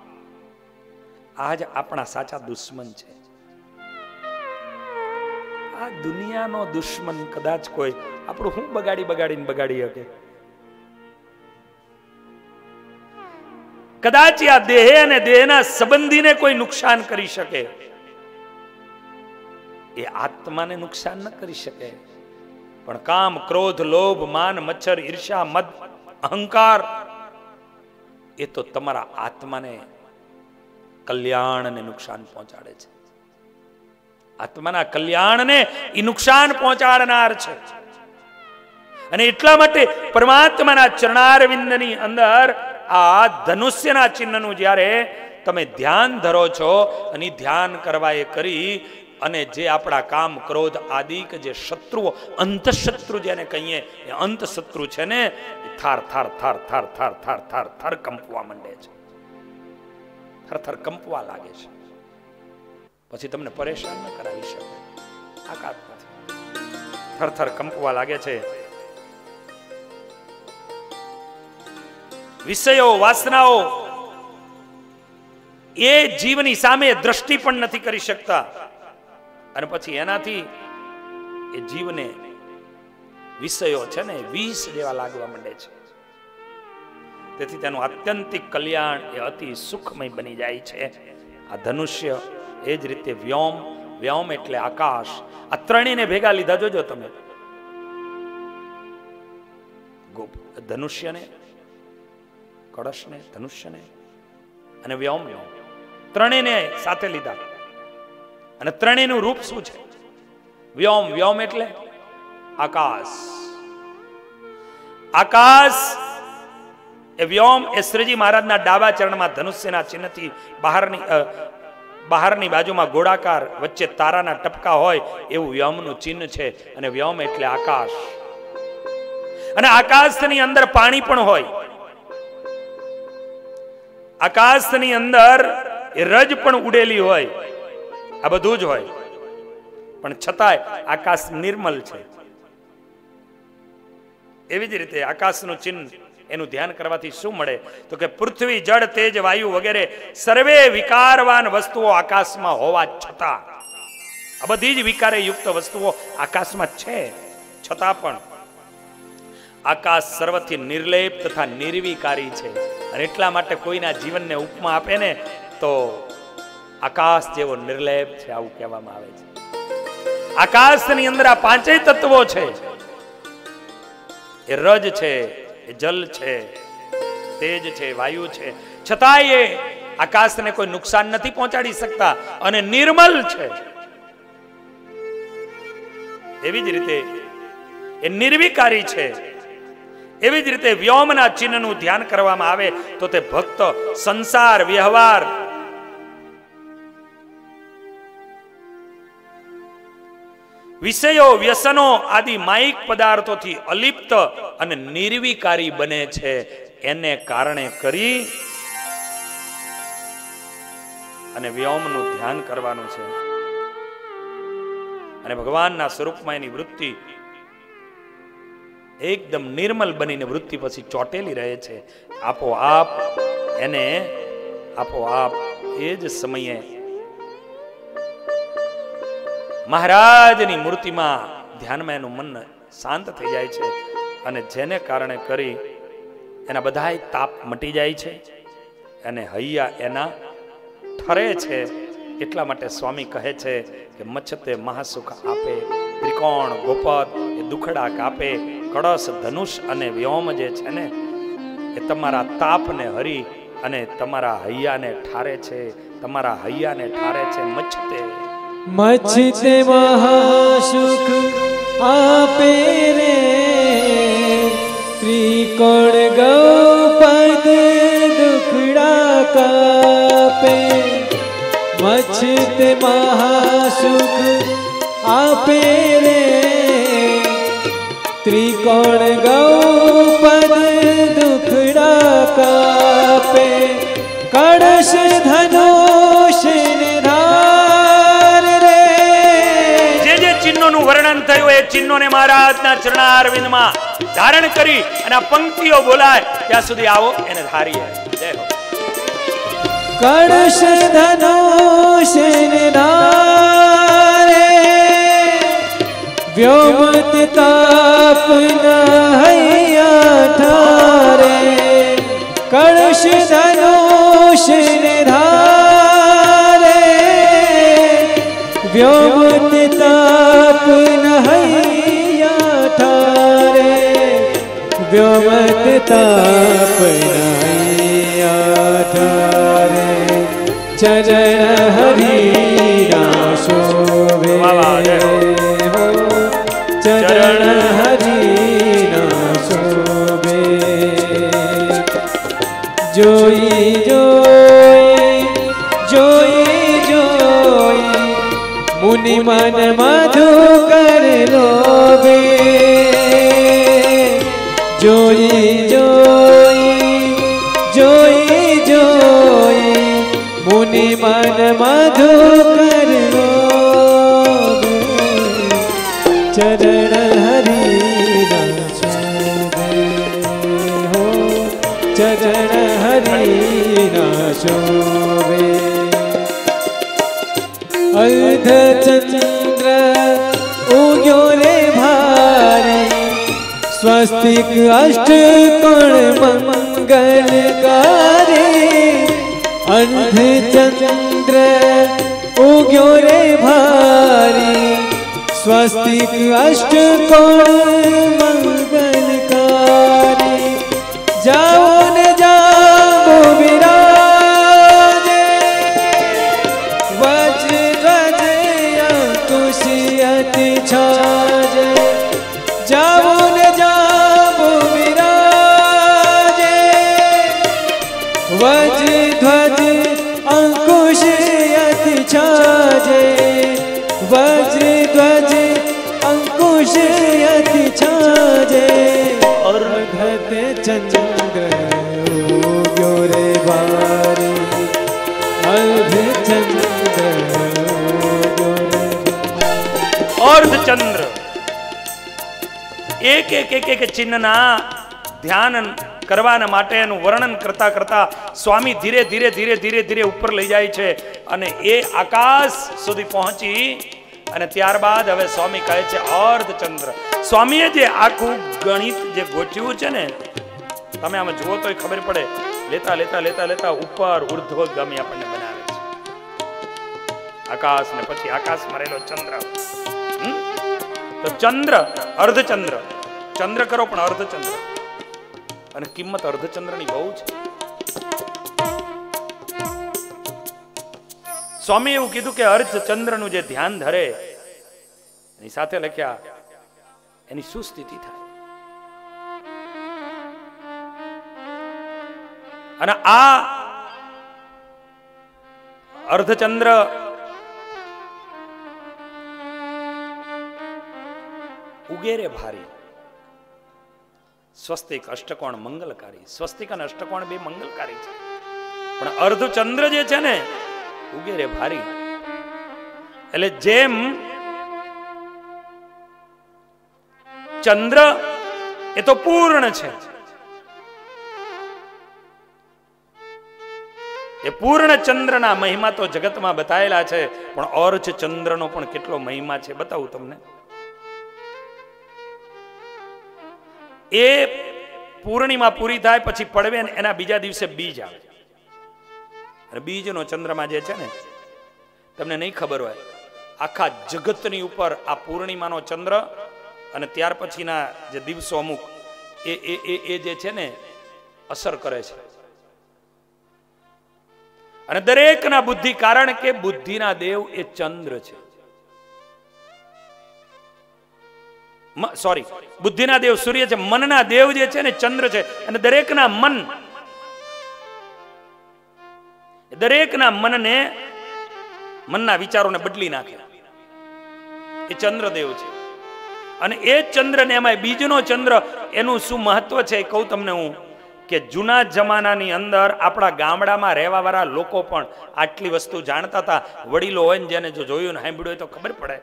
આજ આપણા સાચા દુશ્મન છે. આ દુનિયાનો દુશ્મન કદાચ કોઈ આપણું હું બગાડી બગાડીને બગાડી શકે. કદાચ આ દેહ અને દેહના સંબંધીને કોઈ નુકસાન કરી શકે, એ આત્માને નુકસાન ન કરી શકે. પણ કામ, ક્રોધ, લોભ, માન, મચ્છર, ઈર્ષ્યા, મદ, અહંકાર, એ તો તમારા આત્માને કલ્યાણને નુકસાન પહોંચાડે છે. આત્માના કલ્યાણને એ નુકસાન પહોંચાડનાર છે. અને એટલા માટે પરમાત્માના ચરણારવિંદની અંદર આ ધનુષ્યના ચિહ્નનું જ્યારે તમે ધ્યાન ધરો છો, અને ધ્યાન કરવા એ કરી અને જે આપણા કામ, ક્રોધ આદિ કે જે શત્રુઓ, અંતઃશત્રુ જેને કહીએ, એ અંતઃશત્રુ છે ને, થાર થાર થાર થાર થાર થાર થાર થાર કંપવા માંડે છે, થર થર કંપવા લાગે છે. પછી તમને પરેશાન ન કરાવી શકે, તાકાત નથી, થર થર કંપવા લાગે છે. વિષયો, વાસનાઓ એ જીવની સામે દ્રષ્ટિ પણ નથી કરી શકતા, અને પછી એનાથી એ જીવને વિષયો છે ને વિષ જેવા લાગવા માંડે છે. તેથી તેનું આત્યંતિક કલ્યાણ એ અતિ સુખમય બની જાય છે. આ ધનુષ્ય એ જ રીતે વ્યોમ, વ્યોમ એટલે આકાશ. આ ત્રણેયને ભેગા લીધા, જોજો તમે, ધનુષ્યને, કળશને, ધનુષ્યને અને વ્યોમ, વ્યોમ ત્રણેયને સાથે લીધા. અને ત્રણેયનું રૂપ શું છે? વ્યોમ, વ્યોમ એટલે આકાશ. આકાશ એ વ્યોમ એ શ્રીજી મહારાજના ડાબા ચરણમાં ધનુષ્યના ચિહ્નથી બહારની બહારની બાજુમાં ગોળાકાર, વચ્ચે તારાના ટપકા હોય એવું વ્યોમનું ચિહ્ન છે. અને વ્યોમ એટલે આકાશ. અને આકાશની અંદર પાણી પણ હોય, આકાશની અંદર એ રજ પણ ઉડેલી હોય, આ બધું જ હોય, પણ છતાંય આકાશ નિર્મલ છે. એવી જ રીતે આકાશનું ચિહ્ન એનું ધ્યાન કરવાથી શું મળે? તો કે પૃથ્વી, જળ, તેજ, વાયુ વગેરે સર્વે વિકારવાન વસ્તુઓ આકાશમાં હોવા છતાં, આ બધી જ વિકારે યુક્ત વસ્તુઓ આકાશમાં છે, છતાં પણ આકાશ સર્વથી નિર્લેપ તથા નિર્વિકારી છે. અને એટલા માટે કોઈના જીવનને ઉપમા આપે ને તો આકાશ જેવો નિર્લેપ છે, આવું કહેવામાં આવે છે. આકાશની અંદર આ પાંચેય તત્વો છે. એ રજ છે, એ જલ છે, તેજ છે, વાયુ છે, છતાંય એ આકાશને કોઈ નુકસાન નથી પહોંચાડી શકતા અને નિર્મલ છે. એવી જ રીતે એ નિર્વિકારી છે. એવી જ રીતે વ્યોમના ચિહ્નનું ધ્યાન કરવામાં આવે તો તે ભક્ત સંસાર, વ્યવહાર વિષયો વ્યસનો આદિ માયિક પદાર્થોથી અલિપ્ત અને નિર્વિકારી બને છે, એને કારણે કરી અને વ્યોમનું ધ્યાન કરવાનું છે. અને ભગવાનના સ્વરૂપમાં એની વૃત્તિ એકદમ નિર્મલ બનીને વૃત્તિ પછી ચોટેલી રહે છે. આપોઆપ એને આપોઆપ એ જ સમયે મહારાજની મૂર્તિમાં ધ્યાનમાં એનું મન શાંત થઈ જાય છે અને જેને કારણે કરી એના બધાય તાપ મટી જાય છે અને હૈયા એના ઠરે છે. એટલા માટે સ્વામી કહે છે કે મચ્છતે મહાસુખ આપે, ત્રિકોણ ગોપત એ દુખડા કાપે, કળશ ધનુષ અને વ્યોમ જે છે ને એ તમારા તાપને હરી અને તમારા હૈયાને ઠારે છે, તમારા હૈયાને ઠારે છે. મચ્છતે મચ્છતે મહાસુખ આપે રે, ત્રિકોણ ગૌપદ દુખડા કાપે. મચ્છતે મહાસુખ આપે રે, ત્રિકોણ ગૌપદ દુખડા કાપે. કળશ ધનુષ ને ધાર રે. જે જે ચિહ્નોનું વર્ણન થયું એ ચિહ્નોને મહારાજના ચરણારવિંદમાં ધારણ કરી અને આ પંક્તિઓ બોલાય ત્યાં સુધી આવો એને ધારીએ. જય હો. કળશ ધનુષ ને ધારે, વ્યોમત તાપ ન હૈયા ઠારે. કળશ ધનુષ ને ધારે, વ્યોમત તાપ ન હૈયા ઠારે. વ્યોમત તાપ ન હૈયા ઠારે. ચરણ હરિના શોભે હો, ચરણ હરિના શોભે. જોઈ જોઈ જોઈ જોઈ મુનિ મન મધુકર લોભે. જોઈ જોઈ જોઈ જોઈ મુનિ મન મધુકર લોભે. ચરણ હરિના શોભે હો, ચરણ હરિના શોભે. અર્ધચંદ્ર ઉગ્યો રે ભારે, સ્વસ્તિક અષ્ટકોણ મંગલકારી. અર્ધચંદ્ર ઉગ્યો રે ભારી, સ્વસ્તિક અષ્ટકોણ મંગલકારી. જાઓ ને જાઓ વિરાજે, વજ્ર ધ્વજ અંકુશ અતિ છાજે. જાઓ ને જાઓ વિરાજે, વજ્ર ધ્વજ અંકુશ અતિ છાજે. વજ્ર ધ્વજ અંકુશ અતિ છાજે. અર્ધતે ચંદ્ર ઉગ્યો રે ભારી, અર્ધચંદ્ર ઉગ્યો રે. અર્ધચંદ્ર એક એક એક એક ચિહ્નના ધ્યાન કરવાના માટે એનું વર્ણન કરતા કરતા સ્વામી ધીરે ધીરે ધીરે ધીરે ધીરે ઉપર લઈ જાય છે અને એ આકાશ સુધી પહોંચી અને ત્યારબાદ હવે સ્વામી કહે છે અર્ધચંદ્ર. સ્વામીએ જે આખું ગણિત જે ગોઠવ્યું છે ને, તમે આમાં જુઓ તો ખબર પડે. લેતા લેતા લેતા લેતા ઉપર ઉર્ધ્વગામી આપણને બનાવે છે. આકાશ ને પછી આકાશમાં રહેલો ચંદ્ર. તો ચંદ્ર અર્ધચંદ્ર, ચંદ્ર કરો પણ અર્ધચંદ્ર, અને કિંમત અર્ધચંદ્રની બહુ છે. સ્વામી એવું કીધું કે અર્ધચંદ્રનું જે ધ્યાન ધરે એની સાથે લખ્યા એની શું સ્થિતિ થાય. અને આ અર્ધચંદ્ર ઉગેરે ભારી. સ્વસ્તિક અષ્ટકોણ મંગલકારી. સ્વસ્તિક અને અષ્ટકોણ બે મંગલકારી છે, પણ અર્ધચંદ્ર જે છે ને ઉગેરે ભારી. એટલે જેમ ચંદ્ર એ તો પૂર્ણ છે, એ પૂર્ણ ચંદ્રના મહિમા તો જગતમાં બતાયેલા છે, પણ અર્ધ ચંદ્રનો પણ કેટલો મહિમા છે બતાવું તમને. એ પૂર્ણિમા પૂરી થાય પછી પડવે ને એના બીજા દિવસે બીજ આવે. અને બીજનો ચંદ્રમા જે છે ને તમને નહીં ખબર હોય, આખા જગતની ઉપર આ પૂર્ણિમાનો ચંદ્ર અને ત્યાર પછીના જે દિવસો અમુક એ એ એ જે છે ને અસર કરે છે. અને દરેકના બુદ્ધિ, કારણ કે બુદ્ધિના દેવ એ ચંદ્ર છે. સોરી, બુદ્ધિના દેવ સૂર્ય છે, મનના દેવ જે છે ને ચંદ્ર છે. અને દરેકના મન, દરેકના મનને, મનના વિચારોને બદલી નાખે એ ચંદ્રદેવ છે. અને એ ચંદ્ર ને એમાં બીજનો ચંદ્ર, એનું શું મહત્વ છે એ કહું તમને હું, કે જૂના જમાનાની અંદર આપણા ગામડામાં રહેવા વાળા લોકો પણ આટલી વસ્તુ જાણતા હતા. વડીલો હોય ને જેને જો જોયું ને સાંભળ્યું હોય તો ખબર પડે.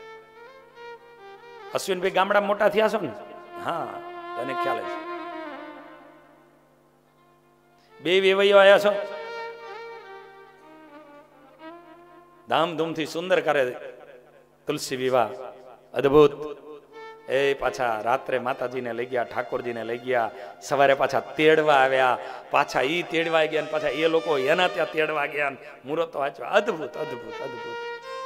અશ્વિનભાઈ ગામડા મોટા થયા છો ને? હા, તને ખ્યાલ છે. બે વેવૈયો આવ્યા છો, ધામધૂમથી સુંદર કરે તુલસી વિવાહ, અદ્ભુત. એ પાછા રાત્રે માતાજીને લઈ ગયા, ઠાકોરજીને લઈ ગયા, સવારે પાછા તેડવા આવ્યા, પાછા ઈ તેડવા ગયા, પાછા એ લોકો એના ત્યાં તેડવા ગયા, મુહૂર્તો વાંચવા. અદ્ભુત અદ્ભુત અદ્ભુત.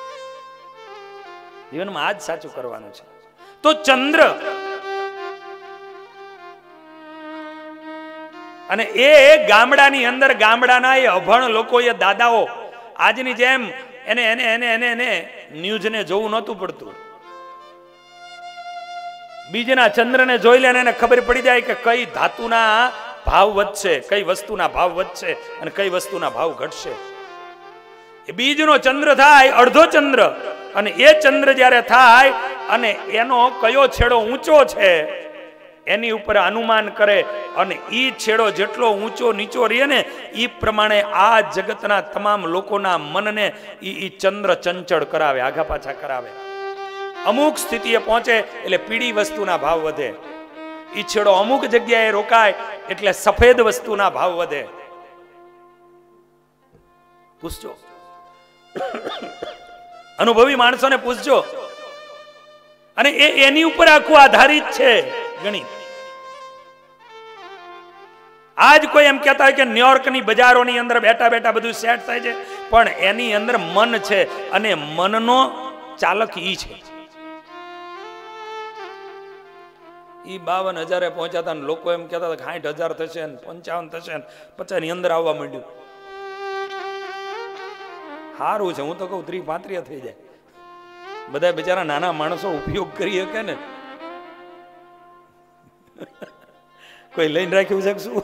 જીવનમાં આ જ સાચું કરવાનું છે. તો ચંદ્ર અને એ ગામડાની અંદર ગામડાના એ અભણ લોકો, એ દાદાઓ, આજની જેમ એને એને એને એને એને ન્યૂઝને જોવું નહોતું પડતું. બીજના ચંદ્રને જોઈ લે એને ખબર પડી જાય કે કઈ ધાતુના ભાવ વધશે, કઈ વસ્તુના ભાવ વધશે અને કઈ વસ્તુના ભાવ ઘટશે. એ બીજનો ચંદ્ર થાય, અડધો ચંદ્ર, અને એ ચંદ્ર જ્યારે થાય અને એનો કયો છેડો ઊંચો છે એની ઉપર અનુમાન કરે, અને ઈ છેડો જેટલો ઊંચો નીચો રહે ને ઈ પ્રમાણે આ જગતના તમામ લોકોના મનને ઈ ઈ ચંદ્ર ચંચળ કરાવે, આઘા પાછા કરાવે. અમુક સ્થિતિએ પહોંચે એટલે પીળી વસ્તુના ભાવ વધે, ઈ છેડો અમુક જગ્યાએ રોકાય એટલે સફેદ વસ્તુના ભાવ વધે. પૂછજો, અનુભવી માણસોને પૂછજો. અને એ એની ઉપર આખું આધારિત છે ગણિત. આજ કોઈ એમ કહેતા હોય કે ન્યુયોર્કની બજારોની અંદર બેઠા બેઠા બધું સેટ થાય છે, પણ એની અંદર મન છે, અને મનનો ચાલક ઈ છે. ઈ બાવન હજારે પહોંચ્યા હતા ને લોકો એમ કહેતા હતા સાઠ હજાર થશે ને પંચાવન થશે ને પચાસ ની અંદર આવવા માંડ્યું. સારું છે, હું તો કહું ત્રીસ પાંત્રીસ થઈ જાય. બધા બિચારા નાના માણસો ઉપયોગ કરી શકે ને. કોઈ લઈને રાખ્યું છે શું?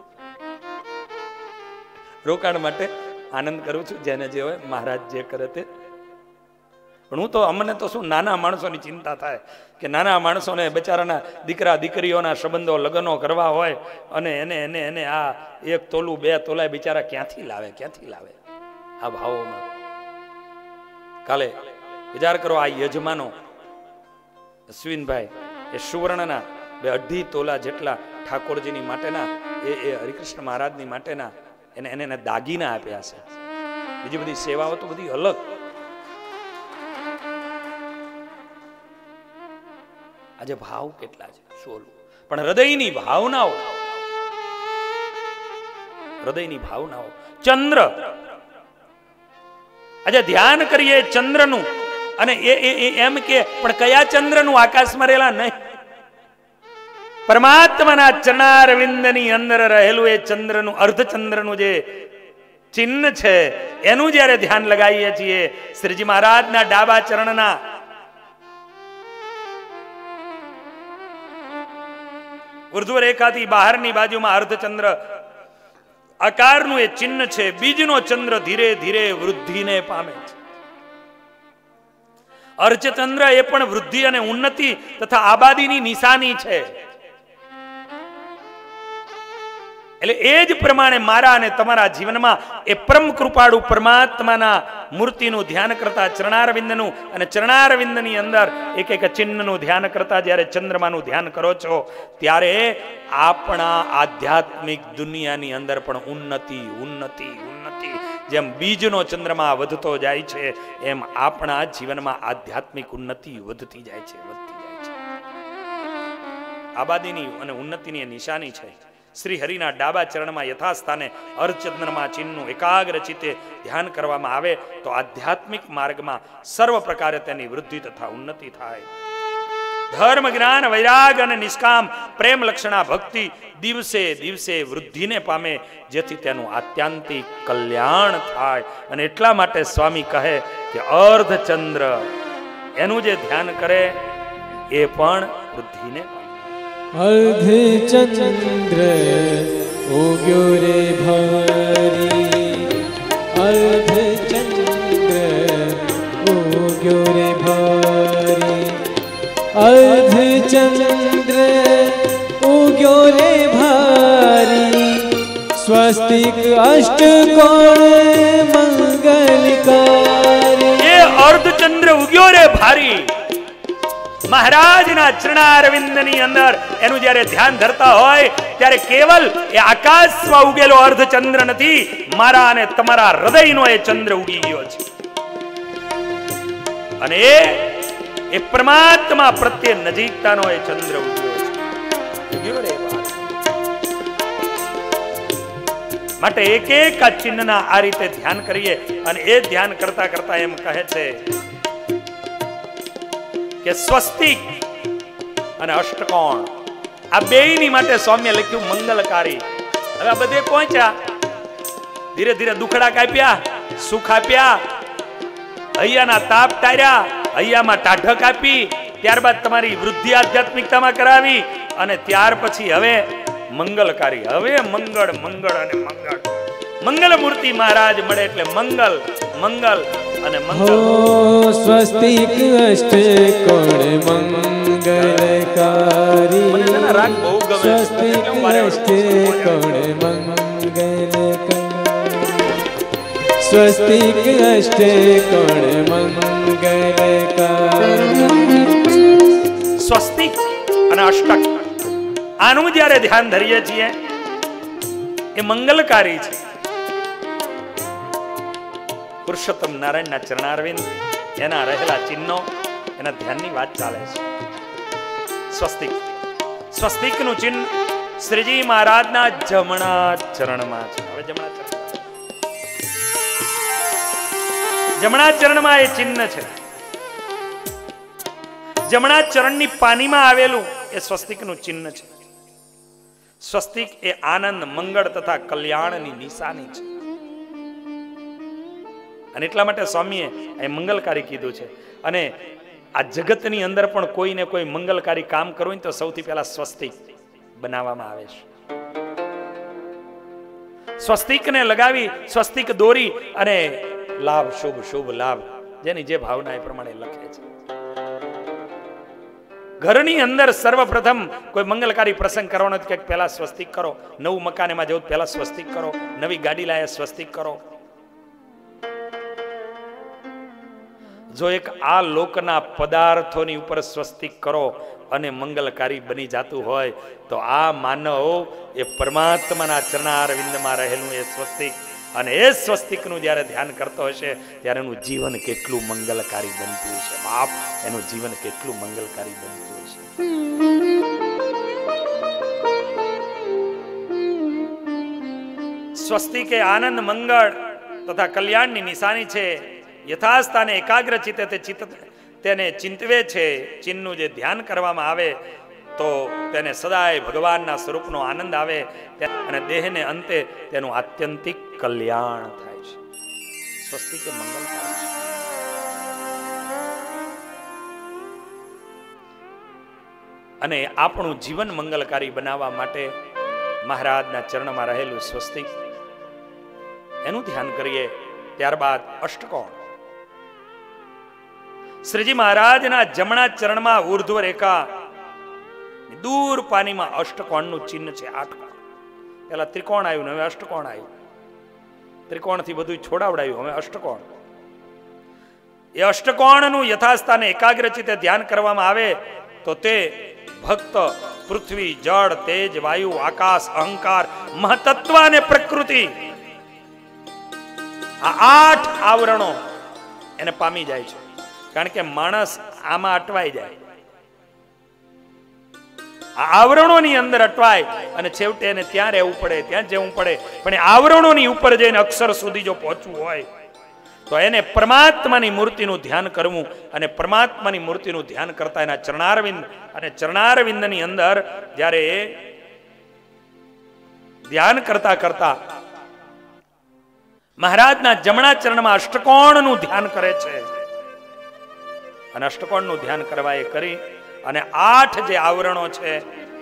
રોકાણ માટે આનંદ કરું છું, જેને જે હોય મહારાજ જે કરે તે. પણ હું તો, અમને તો શું નાના માણસોની ચિંતા થાય કે નાના માણસોને બિચારાના દીકરા દીકરીઓના સંબંધો લગ્નો કરવા હોય અને એને એને એને આ એક તોલું બે તોલા બિચારા ક્યાંથી લાવે, ક્યાંથી લાવે આ ભાવોમાં. કાલે વિચાર કરો, આ યજમાનો અશ્વિનભાઈ એ સુવર્ણના બે અઢી તોલા જેટલા ઠાકોરજીની માટેના એ એ હરિકૃષ્ણ મહારાજની માટેના એને એને દાગીના આપ્યા છે. બીજી બધી સેવાઓ તો બધી અલગ. આજે ભાવ કેટલા છે શું? પણ હૃદયની ભાવનાઓ, હૃદયની ભાવનાઓ. ચંદ્ર, આજે ધ્યાન કરીએ ચંદ્રનું, અને એ એમ કે પણ કયા ચંદ્રનું? આકાશમાં રહેલા નહીં, પરમાત્માના ચરણારવિંદની અંદર રહેલું એ ચંદ્રનું, અર્ધચંદ્રનું જે ચિહ્ન છે એનું જ્યારે ધ્યાન લગાવીએ છીએ, શ્રીજી મહારાજના ડાબા ચરણના ઉર્ધ્વ રેખાથી બહારની બાજુમાં અર્ધચંદ્ર આકારનું એ ચિહ્ન છે. બીજનો ચંદ્ર ધીરે ધીરે વૃદ્ધિને પામે છે. અર્ધચંદ્ર એ પણ વૃદ્ધિ અને ઉન્નતિ તથા આબાદીની નિશાની છે. એટલે એ જ પ્રમાણે મારા અને તમારા જીવનમાં એ પરમ કૃપાળુ પરમાત્માના મૂર્તિનું ધ્યાન કરતા, ચરણારવિંદનું અને ચરણારવિંદની અંદર એક એક ચિહ્નનું ધ્યાન કરતા જ્યારે ચંદ્રમાનું ધ્યાન કરો છો ત્યારે આપણા આધ્યાત્મિક દુનિયાની અંદર પણ ઉન્નતિ ઉન્નતિ ઉન્નતિ, જેમ બીજનો ચંદ્રમા વધતો જાય છે એમ આપણા જીવનમાં આધ્યાત્મિક ઉન્નતિ વધતી જાય છે વધતી જાય છે. આબાદીની અને ઉન્નતિની નિશાની છે. શ્રી હરિના ડાબા ચરણમાં યથાસ્થાને અર્ધચંદ્રમાં ચિહ્નનું એકાગ્ર ચિત્તે ધ્યાન કરવામાં આવે તો આધ્યાત્મિક માર્ગમાં સર્વ પ્રકારે તેની વૃદ્ધિ તથા ઉન્નતિ થાય. ધર્મ, જ્ઞાન, વૈરાગ અને નિષ્કામ પ્રેમ લક્ષણા ભક્તિ દિવસે દિવસે વૃદ્ધિને પામે, જેથી તેનું આત્યંતિક કલ્યાણ થાય. અને એટલા માટે સ્વામી કહે કે અર્ધચંદ્ર એનું જે ધ્યાન કરે એ પણ વૃદ્ધિને પામે. અર્ધચંદ્ર ઉગ્યો રે ભારી, અર્ધચંદ્ર ઉગ્યો રે ભારી, અર્ધચંદ્ર ઉગ્યો રે ભારી, સ્વસ્તિક અષ્ટકોણ મંગલકારી. એ અર્ધચંદ્ર ઉગ્યો રે ભારી મહારાજના ચરણારવિંદની અંદર એનું જ્યારે ધ્યાન ધરતા હોય ત્યારે કેવલ એ આકાશમાં ઉગેલો અર્ધચંદ્ર નથી, મારા અને તમારા હૃદયનો એ ચંદ્ર ઉગી ગયો છે. અને એ એ પરમાત્મા પ્રત્યે નજીકતાનો એ ચંદ્ર ઉગ્યો છે. ઉગ્યો રે માટે એક એક આ ચિહ્નના આ રીતે ધ્યાન કરીએ. અને એ ધ્યાન કરતા કરતા એમ કહે છે કે સ્વસ્તિક અને અષ્ટકોણ આ બેયની માટે સ્વામીએ લખ્યું મંગલકારી. હવે આ બધે પહોંચ્યા, ધીરે ધીરે દુખડા કાપ્યા, સુખ આપ્યા, હૈયાના તાપ તાર્યા, હૈયામાં ટાઢક આપી, ત્યારબાદ તમારી વૃદ્ધિ આધ્યાત્મિકતામાં કરાવી અને ત્યાર પછી હવે મંગલકારી. હવે મંગળ મંગળ અને મંગળ મંગલ મૂર્તિ મહારાજ મળે એટલે મંગલ મંગલ અને મંગલ. સ્વસ્તિક અષ્ટકોણ મંગલકારી, સ્વસ્તિક અષ્ટકોણ મંગલકારી, સ્વસ્તિક અષ્ટકોણ મંગલકારી. સ્વસ્તિક અને અષ્ટક આનું જ્યારે ધ્યાન ધરીએ છીએ એ મંગલકારી છે. પુરુષોત્તમ નારાયણના ચરણારવિંદ એના રહેલા ચિહ્નો એના ધ્યાનની વાત ચાલે છે. સ્વસ્તિક સ્વસ્તિકનું ચિહ્ન શ્રીજી મહારાજના જમણા ચરણમાં છે. હવે જમણા ચરણ જમણા ચરણમાં એ ચિહ્ન છે. જમણા ચરણની પાનીમાં આવેલું એ સ્વસ્તિકનું ચિહ્ન છે. સ્વસ્તિક એ આનંદ, મંગળ તથા કલ્યાણની નિશાની છે. અને એટલા માટે સ્વામીએ એ મંગલકારી કીધું છે. અને આ જગતની અંદર પણ કોઈને કોઈ મંગલકારી કામ કરવું તો સૌથી પહેલા સ્વસ્તિક બનાવવામાં આવે છે. સ્વસ્તિકને લગાવી, સ્વસ્તિક દોરી અને લાભ, શુભ શુભ લાભ જેની જે ભાવના એ પ્રમાણે લખે છે. ઘરની અંદર સર્વપ્રથમ કોઈ મંગલકારી પ્રસંગ કરવાનો કે પહેલા સ્વસ્તિક કરો. નવું મકાનમાં જવું પહેલા સ્વસ્તિક કરો. નવી ગાડી લાયા સ્વસ્તિક કરો. જો એક આ લોકના પદાર્થોની ઉપર સ્વસ્તિક કરો અને મંગલકારી બની જાતું હોય તો આ માનવ એ પરમાત્માના ચરણારવિંદમાં રહેલું એ સ્વસ્તિક અને એ સ્વસ્તિકનું જ્યારે ધ્યાન કરતો હશે ત્યારે એનું જીવન કેટલું મંગલકારી બનતું હશે. બાપ, એનું જીવન કેટલું મંગલકારી બનતું હશે. સ્વસ્તિક એ આનંદ, મંગળ તથા કલ્યાણની નિશાની છે. યથાસ્થાને એકાગ્ર ચિત્તે તે ચિત્ત તેને ચિંતવે છે. ચિહ્નનું જે ધ્યાન કરવામાં આવે તો તેને સદાય ભગવાનના સ્વરૂપનો આનંદ આવે અને દેહને અંતે તેનું આત્યંતિક કલ્યાણ થાય છે. સ્વસ્તિક એ મંગલકારી છે. અને આપણું જીવન મંગલકારી બનાવવા માટે મહારાજના ચરણમાં રહેલું સ્વસ્તિક એનું ધ્યાન કરીએ. ત્યારબાદ અષ્ટકોણ. શ્રીજી મહારાજના જમણા ચરણમાં ઉર્ધ્વ રેખા, દૂર પાનીમાં અષ્ટકોણનું ચિહ્ન છે. આઠ પેલા ત્રિકોણ આવ્યું ને હવે અષ્ટકોણ આવ્યું. ત્રિકોણથી બધું છોડાવડાયું, હવે અષ્ટકોણ. એ અષ્ટકોણનું યથાસ્થાને એકાગ્રચિતે ધ્યાન કરવામાં આવે તો તે ભક્ત પૃથ્વી, જળ, તેજ, વાયુ, આકાશ, અહંકાર, મહતત્વ અને પ્રકૃતિ, આ આઠ આવરણો એને પામી જાય છે. કારણ કે માણસ આમાં અટવાઈ જાય, આ આવરણોની અંદર અટવાય અને છેવટે એને ત્યાં રહેવું પડે, ત્યાં જવું પડે. પણ એ આવરણોની ઉપર જઈને અક્ષર સુધી જો પહોંચવું હોય તો એને પરમાત્માની મૂર્તિનું ધ્યાન કરવું, અને પરમાત્માની મૂર્તિનું ધ્યાન કરતા એના ચરણારવિંદ, અને ચરણારવિંદની અંદર જ્યારે ધ્યાન કરતા કરતા મહારાજના જમણા ચરણમાં અષ્ટકોણનું ધ્યાન કરે છે. અને અષ્ટકોણનું ધ્યાન કરવા એ કરી અને આઠ જે આવરણો છે,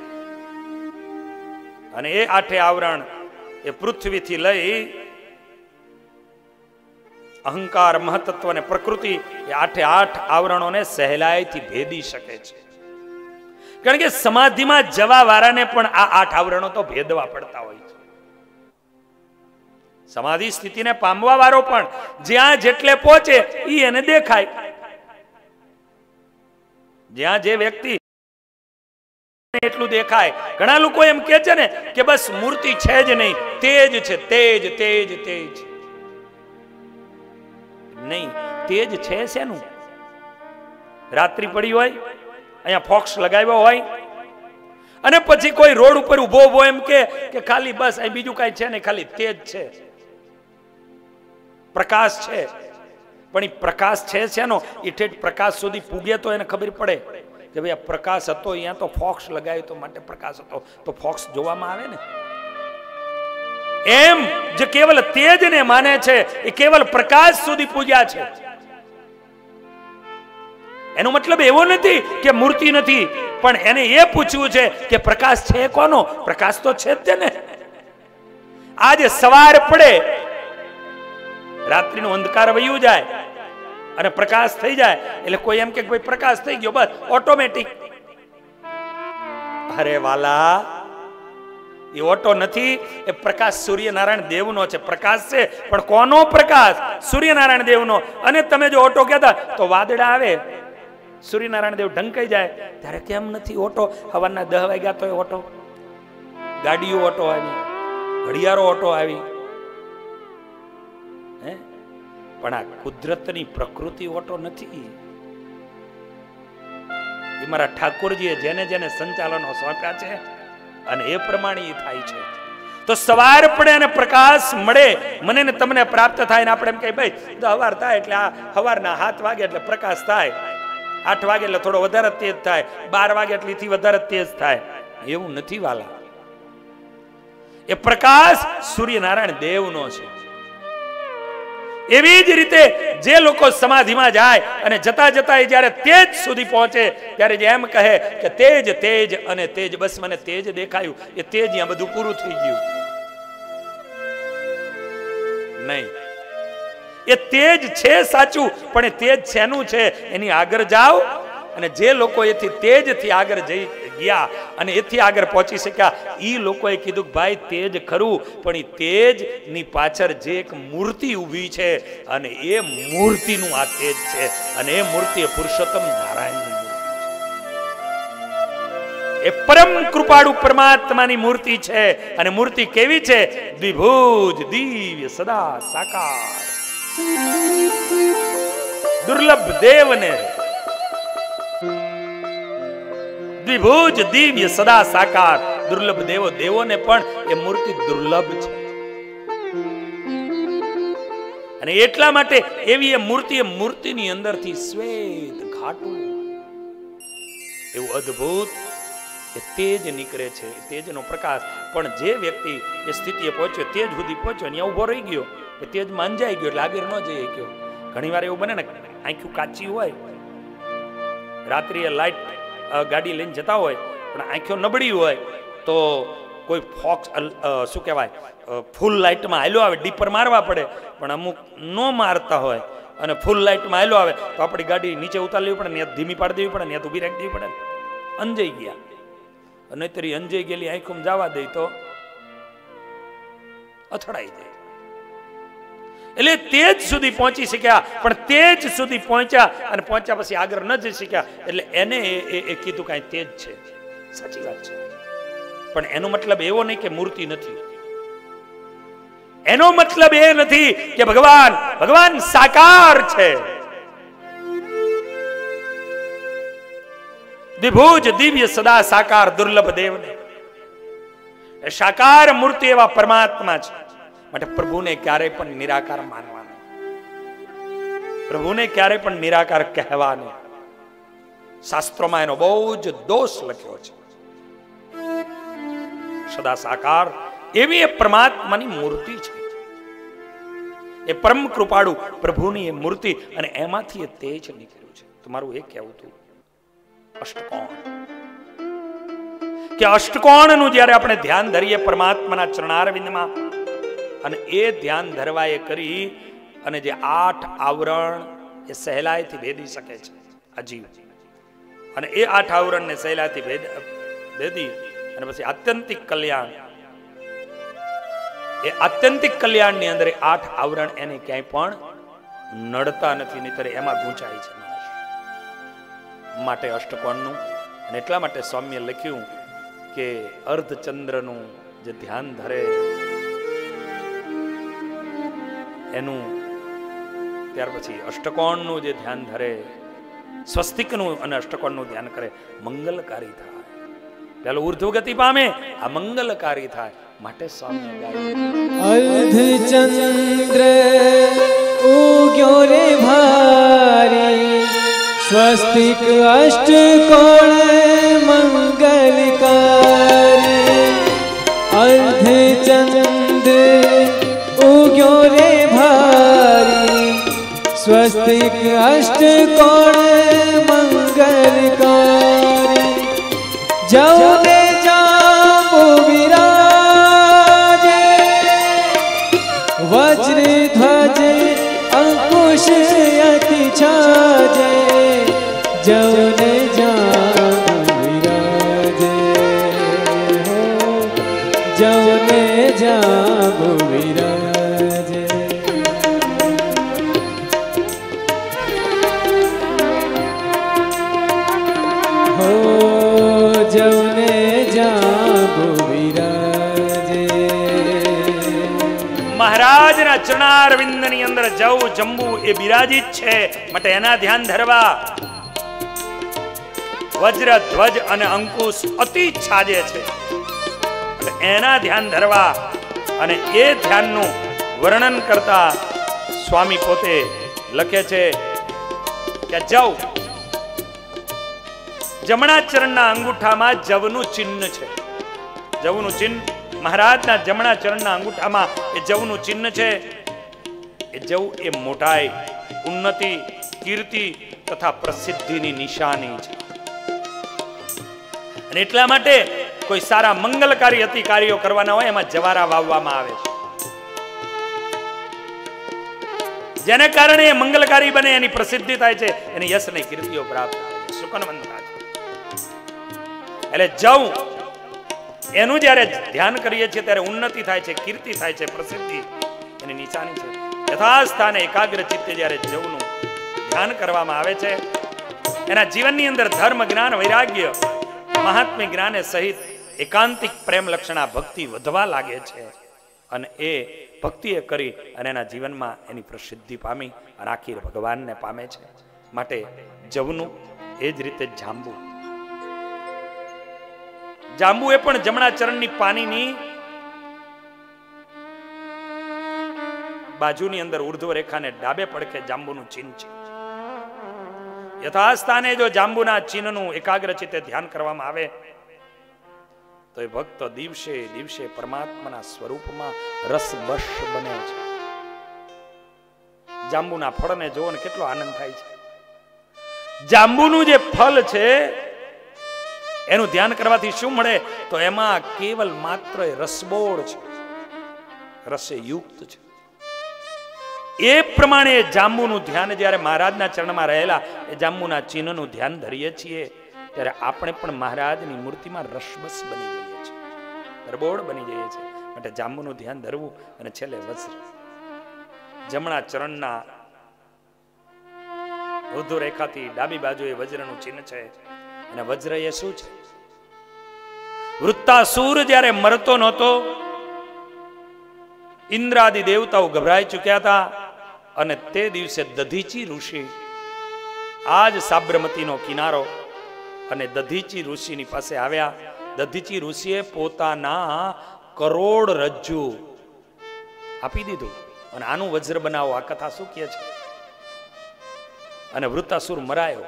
અને એ આઠે આવરણ એ પૃથ્વીથી લઈ અહંકાર, મહતત્વ અને પ્રકૃતિ, એ આઠે આઠ આવરણોને સહેલાઈથી ભેદી શકે છે. કારણ કે સમાધિમાં જવા વાળાને પણ આ આઠ આવરણો તો ભેદવા પડતા હોય છે. સમાધિ સ્થિતિને પામવા વાળો પણ જ્યાં જેટલે પહોંચે ઈ એને દેખાય. જ્યાં જે વ્યક્તિ એટલું દેખાય. ઘણા લોકો એમ કે છે ને કે બસ મૂર્તિ છે જ નહીં, તેજ છે, તેજ તેજ તેજ. નહીં, તેજ છે શેનું? રાત્રિ પડી હોય, અહીંયા ફોક્સ લગાવ્યો હોય, અને પછી કોઈ રોડ ઉપર ઉભો ઉભો એમ કે ખાલી બસ અહીં બીજું કઈ છે ને, ખાલી તેજ છે, પ્રકાશ છે. પણ એ પ્રકાશ છે શેનો? એ ઠેઠ પ્રકાશ સુધી પૂગે તો એને ખબર પડે કે ભાઈ આ પ્રકાશ હતો, અહીંયા તો ફોક્સ લગાવ્યો તો માટે પ્રકાશ હતો, તો ફોક્સ જોવામાં આવે ને. એમ જે કેવલ તેજને માને છે એ કેવલ પ્રકાશ સુધી પૂજ્યા છે. એનો મતલબ એવો નથી કે મૂર્તિ નથી, પણ એને એ પૂછવું છે કે પ્રકાશ છે કોનો? પ્રકાશ તો છે જ તેને. આજે સવાર પડે, રાત્રિનો અંધકાર વયું જાય અને પ્રકાશ થઈ જાય એટલે કોઈ એમ કે ભાઈ પ્રકાશ થઈ ગયો, બસ ઓટોમેટિક. અરે વાલા, એ ઓટો નથી, એ પ્રકાશ સૂર્યનારાયણ દેવનો છે. પ્રકાશ છે પણ કોનો પ્રકાશ? સૂર્યનારાયણ દેવનો. અને તમે જો ઓટો કહેતા તો વાદળા આવે, સૂર્યનારાયણ દેવ ઢંકાઈ જાય ત્યારે કેમ નથી ઓટો? સવારના દસ વાગ્યા તો ઓટો, ગાડીઓ ઓટો આવી, ઘડિયાળો ઓટો આવી, હે? પણ આ કુદરતની પ્રકૃતિ ઓટો નથી. એ મારા ઠાકોરજીએ જેને જેને સંચાલનો સોંપ્યા છે અને એ પ્રમાણે એ થાય છે. તો સવાર પડે અને પ્રકાશ મળે, મને ને તમને પ્રાપ્ત થાય ને આપણે એમ કહીએ ભાઈ સવાર થાય એટલે આ સવારના સાત વાગે એટલે પ્રકાશ થાય, આઠ વાગે એટલે થોડો વધારે તેજ થાય, બાર વાગે એટલીથી વધારે તેજ થાય. એવું નથી વાલા. એ પ્રકાશ સૂર્યનારાયણ દેવનો છે. એવી જ રીતે જે લોકો સમાધિમાં જાય અને જતા જતા જ્યારે તેજ સુધી પહોંચે ત્યારે જે એમ કહે કે તેજ તેજ અને તેજ, બસ મને તેજ દેખાયું, એ તેજ અહીંયા બધું પૂરું થઈ ગયું. નહીં, એ તેજ છે સાચું, પણ એ તેજ શેનું છે એની આગળ જાઓ. અને જે લોકો એથી તેજથી આગળ જઈ ગયા અને એથી આગળ પહોંચી શક્યા, એ લોકોએ કીધું કે ભાઈ તેજ ખરું, પણ એ તેજ ની પાછળ જે એક મૂર્તિ ઊભી છે અને એ મૂર્તિનું આ તેજ છે, અને એ મૂર્તિ પુરુષોત્તમ નારાયણની મૂર્તિ છે. એ પરમ કૃપાળુ પરમાત્માની મૂર્તિ છે. અને મૂર્તિ કેવી છે? દ્વિભુજ, દિવ્ય, સદા સાકાર, દુર્લભ દેવને દ્વિભુજ, દિવ્ય, સદા સાકાર, દુર્લભ દેવો. દેવોને પણ એ મૂર્તિ દુર્લભ છે. અને એટલા માટે એવી એ મૂર્તિ, એ મૂર્તિની અંદરથી શ્વેત ઘાટું એવું અદ્ભુત એ તેજ નીકળે છે, તેજનો પ્રકાશ. પણ જે વ્યક્તિ એ સ્થિતિએ પહોંચ્યો, તેજ સુધી પહોંચ્યો, અહીંયા ઉભો રહી ગયો, એ તેજ માંજાઈ ગયો એટલે આગળ ન જઈ ગયો. ઘણી વાર એવું બને ને, આંખું કાચી હોય, રાત્રિએ લાઈટ ગાડી લઈને જતા હોય પણ આંખો નબળી હોય તો કોઈ ફોક્સ શું કહેવાય ફૂલ લાઇટમાં હાલ્યો આવે ડીપર મારવા પડે, પણ અમુક ન મારતા હોય અને ફૂલ લાઇટમાં હાલ્યો આવે તો આપણી ગાડી નીચે ઉતાર લેવી પડે ને, ધીમી પાડી દેવી પડે ને, ઊભી રાખી દેવી પડે. અંજાઈ ગયા, નહીતર અંજાઈ ગયેલી આંખોમાં જવા દે તો અથડાઈ જાય. એટલે તેજ સુધી પહોંચી શક્યા, પણ તેજ સુધી પહોંચ્યા અને પહોંચ્યા પછી આગળ ન જઈ શક્યા. એટલે એને એ કીધું કાંઈ તેજ છે, સાચી વાત છે, પણ એનો મતલબ એવો નહીં કે મૂર્તિ નથી. એનો મતલબ એ નથી કે ભગવાન ભગવાન સાકાર છે. દ્વિભુજ દિવ્ય સદા સાકાર દુર્લભ દેવને સાકાર મૂર્તિ એવા પરમાત્મા છે. માટે પ્રભુને ક્યારેય પણ નિરાકાર માનવાનો, પ્રભુને ક્યારેય પણ નિરાકાર કહેવાનો શાસ્ત્રોમાં એનો બહુ જ દોષ લખ્યો છે. સદા સાકાર એવી એ પરમાત્માની મૂર્તિ છે, એ પરમ કૃપાળુ પ્રભુની એ મૂર્તિ, અને એમાંથી એ તેજ નીકળ્યું છે. તમારું એ કહેવું હતું અષ્ટકોણ, કે અષ્ટકોણનું જ્યારે આપણે ધ્યાન ધરીએ પરમાત્માના ચરણારવિંદમાં, અને એ ધ્યાન ધરવા એ કરી અને જે આઠ આવરણ એ સહેલાઈથી ભેદી શકે છે આ જીવ, અને એ આઠ આવરણને સહેલાઈથી ભેદ ભેદી અને પછી આત્યંતિક કલ્યાણ, એ આત્યંતિક કલ્યાણની અંદર આઠ આવરણ એને ક્યાંય પણ નડતા નથી, નહીતર એમાં ગૂંચાય છે માણસ. માટે અષ્ટકોણનું, અને એટલા માટે સ્વામીએ લખ્યું કે અર્ધચંદ્રનું જે ધ્યાન ધરે એનું, ત્યાર પછી અષ્ટકોણનું જે ધ્યાન ધરે, સ્વસ્તિકનું અને અષ્ટકોણનું ધ્યાન કરે, મંગલકારી થાય. પેલો ઉર્ધ્વગતિ પામે, આ મંગલકારી થાય. માટે સ્વામી અર્ધચંદ્ર ઉગ્યો રે ભારી, સ્વસ્તિક અષ્ટકોણ મંગલકારી. અર્ધચંદ્ર ઉગ્યો રે ભારી, સ્વસ્તિક અષ્ટકોણ મંગલકારી. જૌને જાંબુ વિરાજે, વજ્ર ધ્વજ અંકુશ અતિ છાજે. જૌને જાંબુ વિરાજે, જૌને જાંબુ વિરાજે. હો જૌને જાંબુ વિરાજે. મહારાજના ચરણારવિંદની અંદર જવ જંબુ એ બિરાજિત છે, માટે એના ધ્યાન ધરવા. વજ્ર ધ્વજ અને અંકુશ અતિ છાજે છે, એટલે એના ધ્યાન ધરવા. અને એ ધ્યાનનું વર્ણન કરતા સ્વામી પોતે લખે છે કે જવ, જમણા ચરણના અંગૂઠામાં જવનું ચિહ્ન છે. જવનું ચિહ્ન મહારાજના જમણા ચરણના અંગૂઠામાં એ જવનું ચિહ્ન છે. એ જવ એ મોટાઈ, ઉન્નતિ, કીર્તિ તથા પ્રસિદ્ધિની નિશાની છે. અને એટલા માટે કોઈ સારા મંગલકારી અતિ કાર્યો કરવાના હોય એમાં જવારા વાવવામાં આવે છે, જેને કારણે એ મંગલકારી બને, એની પ્રસિદ્ધિ થાય છે, એની યશ ને કીર્તિઓ પ્રાપ્ત થાય છે, સુકનવંત થાય છે. એટલે જવ એનું જ્યારે ધ્યાન કરીએ છીએ ત્યારે ઉન્નતિ થાય છે, કીર્તિ થાય છે, પ્રસિદ્ધિ એની નિશાની છે. યથાસ્થાને એકાગ્ર ચિત્તે જ્યારે જવનું ધ્યાન કરવામાં આવે છે, એના જીવનની અંદર ધર્મ, જ્ઞાન, વૈરાગ્ય, મહાત્મ્ય જ્ઞાને સહિત એકાંતિક પ્રેમ લક્ષણા ભક્તિ વધવા લાગે છે. અને એ ભક્તિ એ કરી અને એના જીવનમાં એની પ્રસિદ્ધિ પામી અને આખી ભગવાનને પામે છે. માટે જવનું એ જ રીતે જાંબુ, જાંબુ એ પણ જમણા ચરણની પાનીની બાજુની અંદર ઉર્ધ્વ રેખાને ડાબે પડખે જાંબુનું ચિહ્ન છે. યથાસ્થાને જો જાંબુના ચિહ્નનું એકાગ્ર ચિત્તે ધ્યાન કરવામાં આવે તો એ ભક્ત દિવસે દિવસે પરમાત્માના સ્વરૂપમાં રસબશ બને છે. જાંબુના ફળને જોવો ને કેટલો આનંદ થાય છે. જાંબુનું જે ફળ છે એનું ધ્યાન કરવાથી શું મળે તો એમાં કેવલ માત્ર રસબોળ છે, રસે યુક્ત છે. એ પ્રમાણે જાંબુનું ધ્યાન જ્યારે મહારાજના ચરણમાં રહેલા એ જાંબુના ચિહ્નનું ધ્યાન ધરીએ છીએ ત્યારે આપણે પણ મહારાજની મૂર્તિમાં રસબસ બની જઈએ છીએ, રસબોળ બની જઈએ છીએ. માટે જાંબુનું ધ્યાન ધરવું. અને છેલ્લે વજ્ર, જમણા ચરણના ઉર્ધ્વ રેખાથી ડાબી બાજુએ વજ્રનું ચિહ્ન છે. અને વજ્ર એ શું છે? વૃત્તાસુર જ્યારે મરતો નહોતો, ઇન્દ્રાદિ દેવતાઓ ગભરાઈ ચૂક્યા હતા. અને તે દિવસે દધીચી ઋષિ, આજ સાબરમતીનો કિનારો, અને દધીચી ઋષિની પાસે આવ્યા. દધીચી ઋષિએ પોતાના કરોડ રજ્જુ આપી દીધું અને આનું વજ્ર બનાવો. આ કથા શું કહે છે? અને વૃત્તાસુર મરાયો.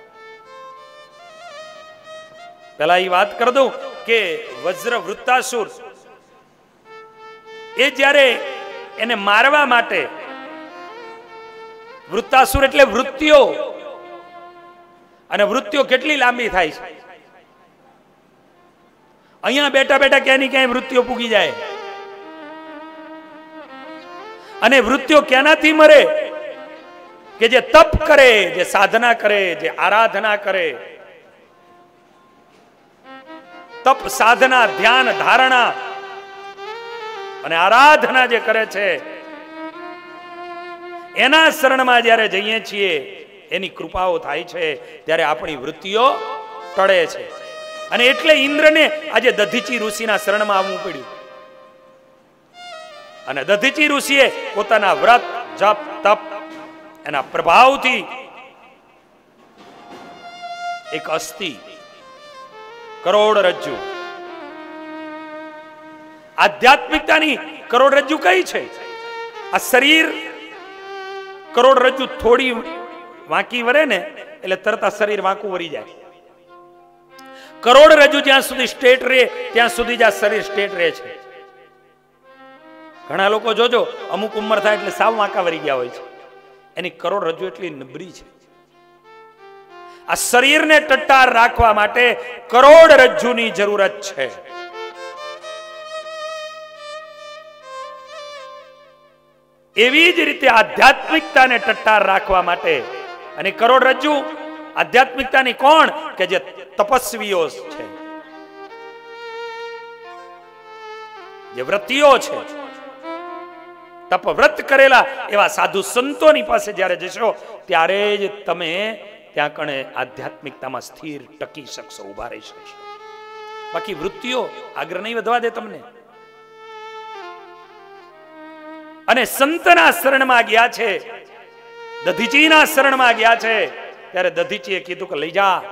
પેલા એ વાત કરી દઉં કે વજ્ર વૃત્તાસુર એ જ્યારે એને મારવા માટે, વૃત્તાસુર એટલે વૃત્તિઓ, અને વૃત્તિઓ કેટલી લાંબી થાય છે. અહીંયા બેઠા બેઠા ક્યાંય ની ક્યાંય વૃત્તિઓ પૂગી જાય. અને વૃત્તિઓ ક્યાંનાથી મરે? કે જે તપ કરે, જે સાધના કરે, જે આરાધના કરે, તપ સાધના ધ્યાન ધારણા અને આરાધના જે કરે છે એના શરણમાં જ્યારે જઈએ છીએ, એની કૃપાઓ થાય છે, ત્યારે આપણી વૃત્તિઓ ટળે છે. અને એટલે ઇન્દ્રને આજે દધીચી ઋષિના શરણમાં આવવું પડ્યું. અને દધીચી ઋષિએ પોતાના વ્રત જપ તપ એના પ્રભાવથી એક અસ્થિ કરોડરજ્જુ, આધ્યાત્મિકતાની કરોડરજ્જુ કઈ છે? આ શરીર કરોડરજ્જુ થોડી વાંકી વરે ને એટલે તરત આ શરીર વાંકું વરી જાય. કરોડરજ્જુ જ્યાં સુધી સ્ટેટ રહે ત્યાં સુધી જ આ શરીર સ્ટેટ રહે છે. ઘણા લોકો જોજો અમુક ઉંમર થાય એટલે સાવ વાંકા વરી ગયા હોય છે. એની કરોડરજ્જુ એટલી નબળી છે. આ શરીરને ટટ્ટાર રાખવા માટે કરોડરજ્જુની જરૂરત છે. એવી જ રીતે આધ્યાત્મિકતાને ટટ્ટાર રાખવા માટે, અને કરોડરજ્જુ આધ્યાત્મિકતાની કોણ? કે જે તપસ્વીઓ છે, જે વ્રતીઓ છે, તપવ્રત કરેલા એવા સાધુ સંતોની પાસે જ્યારે જશો ત્યારે જ તમે ત્યાં કણે આધ્યાત્મિકતામાં સ્થિર ટકી શકશો, ઉભા રહી શકશો. બાકી વૃત્તિઓ આગળ નહીં વધવા દે તમને. અને સંતના શરણમાં ગયા છે, દધીચીના શરણમાં ગયા છે, ત્યારે દધીચીએ કીધું કે લઈ જા.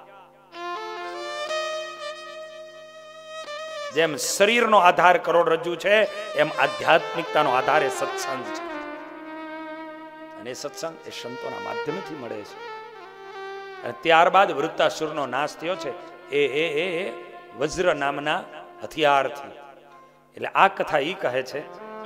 જેમ શરીરનો આધાર કરોડરજ્જુ છે, એમ આધ્યાત્મિકતાનો આધાર એ સત્સંગ છે. અને સત્સંગ એ સંતોના માધ્યમથી મળે છે. અને ત્યારબાદ વૃત્તાસુરનો નાશ થયો છે એ એ એ વજ્ર નામના હથિયારથી. એટલે આ કથા ઈ કહે છે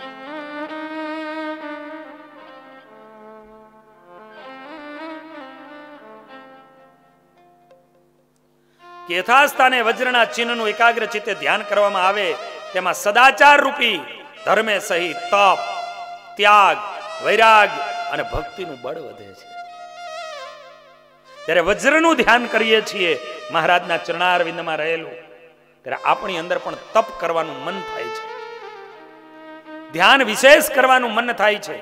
કે યથાસ્થાને વજ્રના ચિહ્નનું એકાગ્ર ચિત્તે ધ્યાન કરવામાં આવે, તેમાં સદાચાર રૂપી ધર્મે સહિત તપ, ત્યાગ, વૈરાગ અને ભક્તિનું બળ વધે છે. ત્યારે વજ્રનું ધ્યાન કરીએ છીએ મહારાજના ચરણારવિંદમાં રહેલું, ત્યારે આપણી અંદર પણ તપ કરવાનું મન થાય છે, ધ્યાન વિશેષ કરવાનું મન થાય છે.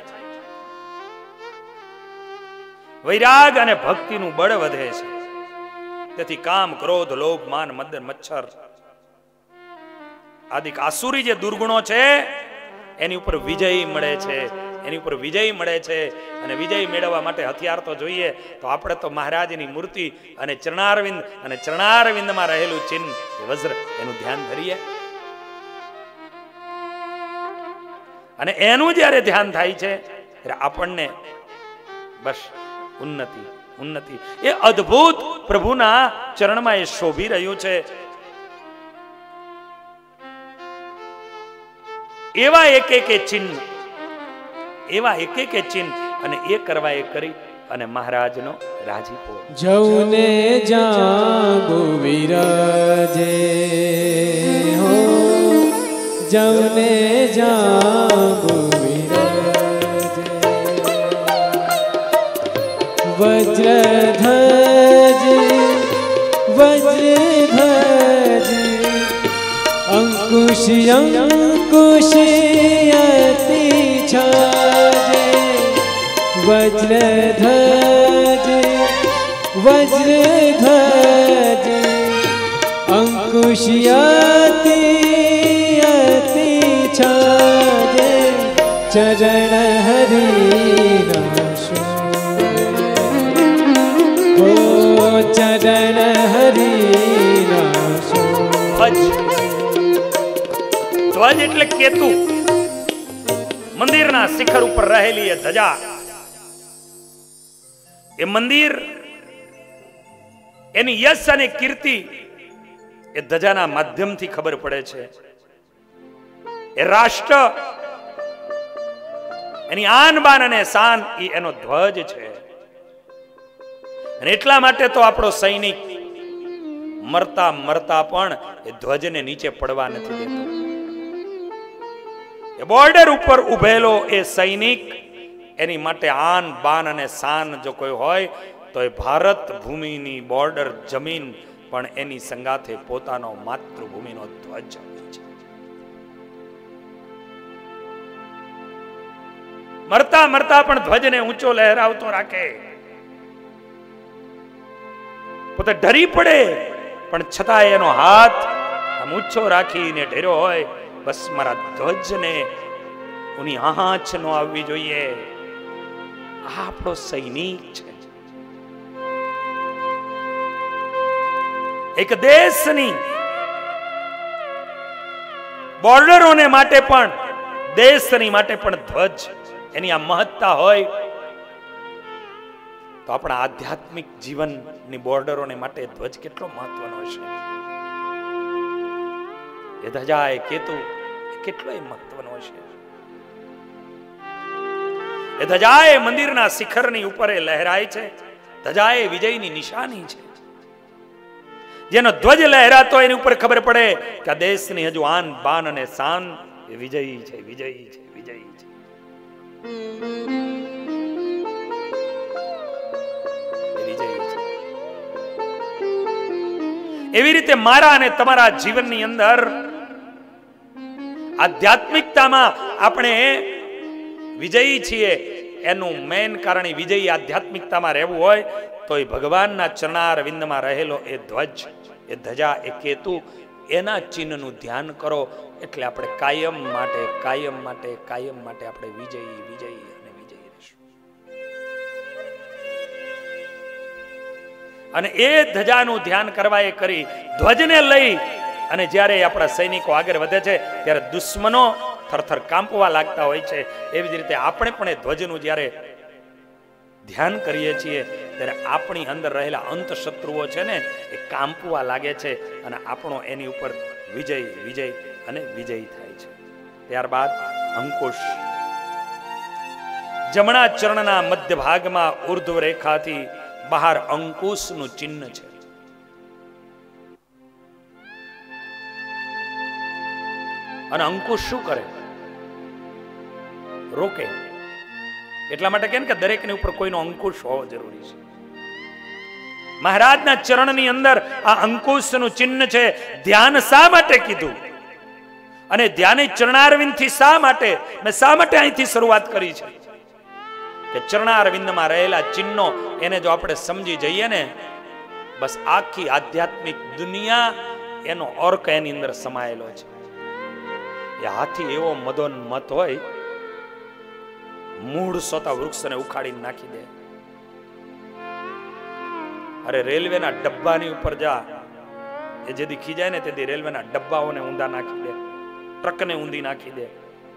વૈરાગ અને ભક્તિનું બળ વધે છે. તેથી કામ, ક્રોધ, લોભ, માન, મદ, મચ્છર આદિક આસુરી જે દુર્ગુણો છે એની ઉપર વિજય મળે છે, એની ઉપર વિજય મળે છે. અને વિજય મેળવવા માટે હથિયાર તો જોઈએ. તો આપણે તો મહારાજની મૂર્તિ અને ચરણારવિંદ અને ચરણારવિંદમાં રહેલું ચિહ્ન વજ્ર, એનું ધ્યાન ધરીએ. અને એનું જ્યારે ધ્યાન થાય છે ત્યારે આપણને બસ ઉન્નતિ ઉન્નતિ એ અદ્ભુત પ્રભુના ચરણમાં એ શોભી રહ્યું છે. એવા એક એક ચિહ્ન, એવા એક એક ચિહ્ન, અને એ કરવા એ કરી અને મહારાજનો રાજીપો. જૌને જાંબુ વિરાજે હો, જૌને જાંબુ વિરાજે, વજ્રધ્વજ વજ્રધ્વજ અંકુશ અંકુશયતિ છાજે, વજ્રધ્વજ વજ્રધ્વજ અંકુશયતિ યતિ છાજે, ચરણ હરિના શોભે, ઓ ચરણ હરિના શોભે. ધ્વજ એટલે કેતુ, મંદિરના શિખર ઉપર રહેલી એ ધજા. એ મંદિર એની યશ અને કીર્તિ એ ધજાના માધ્યમથી ખબર પડે છે. એ રાષ્ટ્ર એની આન બાન અને શાન એ એનો ધ્વજ છે. અને એટલા માટે તો આપણો સૈનિક મરતા મરતા પણ એ ધ્વજને નીચે પડવા નથી દેતો. એ બોર્ડર ઉપર ઉભેલો એ સૈનિક, એની માટે આન બાન અને શાન જો કોઈ હોય તો એ ભારત ભૂમિની બોર્ડર જમીન પણ એની સંગાથે પોતાનો માતૃભૂમિનો ધ્વજ છે. મરતા મરતા પણ ધ્વજને ઊંચો લહેરાવતો રાખે. પોતે ડરી પડે પણ છતાં એનો હાથ આમ ઊંચો રાખીને ઢેર્યો હોય, બસ મારા ધ્વજને ઉની આંચ ન આવવી જોઈએ. આ આપણો સૈનિક છે. એક દેશની બોર્ડરોને માટે પણ, દેશની માટે પણ ધ્વજ એની આ મહત્તા હોય તો આપણા આધ્યાત્મિક જીવનની બોર્ડરોને માટે ધ્વજ કેટલો મહત્વનો હશે. એ ધજા એ કેતુ કેટલો મહત્વનો હશે. એ ધજા એ મંદિરના શિખરની ઉપર લહેરાય છે. ધજા એ વિજયની નિશાની છે. જેનો ધ્વજ લહેરાતો એની ઉપર ખબર પડે કે આ દેશની હજુ આન બાન અને શાન એ વિજયી છે, વિજયી છે, વિજયી છે. એવી રીતે મારા અને તમારા જીવનની અંદર આધ્યાત્મિકતામાં આપણે વિજયી છીએ એનું મેન કારણ વિજયી આધ્યાત્મિકતામાં રહેવું હોય તો એ ભગવાનના ચરણારવિંદમાં રહેલો એ ધ્વજ, એ ધજા, એ કેતુ, એના ચિહ્નનું ધ્યાન કરો એટલે આપણે કાયમ માટે કાયમ માટે કાયમ માટે આપણે વિજયી વિજયી અને વિજયી રહીશું. અને એ ધજાનું ધ્યાન કરવા એ કરી ધ્વજને લઈ અને જ્યારે આપણા સૈનિકો આગળ વધે છે ત્યારે દુશ્મનો થરથર કાંપવા લાગતા હોય છે. એવી જ રીતે આપણે પણ એ ધ્વજનું જ્યારે ધ્યાન કરીએ છીએ ત્યારે આપણી અંદર રહેલા અંત શત્રુઓ છે ને એ કાંપવા લાગે છે અને આપણો એની ઉપર વિજય વિજય અને વિજય થાય છે. ત્યારબાદ અંકુશ, જમણા ચરણના મધ્ય ભાગમાં ઉર્ધ્વ રેખાથી બહાર અંકુશનું ચિહ્ન છે. અને અંકુશ શું કરે? રોકે. એટલા માટે કેમ કે દરેકની ઉપર કોઈનો અંકુશ હોવો જરૂરી છે. મહારાજના ચરણની અંદર આ અંકુશનું ચિહ્ન છે. ધ્યાન શા માટે કીધું અને ધ્યાને ચરણારવિંદથી શા માટે, મેં શા માટે અહીંથી શરૂઆત કરી છે કે ચરણારવિંદમાં રહેલા ચિહ્નો એને જો આપણે સમજી જઈએ ને બસ આખી આધ્યાત્મિક દુનિયા એનો ઓર્ક એની અંદર સમાયેલો છે. એ હાથી એવો મદોન મત હોય, મૂળ સોતા વૃક્ષને ઉખાડીને નાખી દે. અરે રેલવેના ડબ્બાની ઉપર જા, એ જેથી ખીજાય ને તેથી રેલવેના ડબ્બાઓને ઊંધા નાખી દે, ટ્રકને ઊંધી નાખી દે.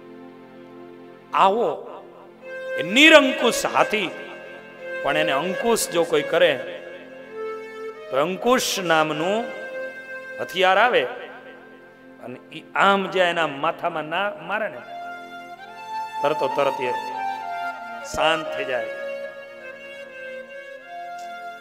આવો એ નિરંકુશ હાથી, પણ એને અંકુશ જો કોઈ કરે તો અંકુશ નામનું હથિયાર આવે અને ઈ આમ જ્યાં એના માથામાં ના મારે ને તરતો તરત એ શાંત થઈ જાય.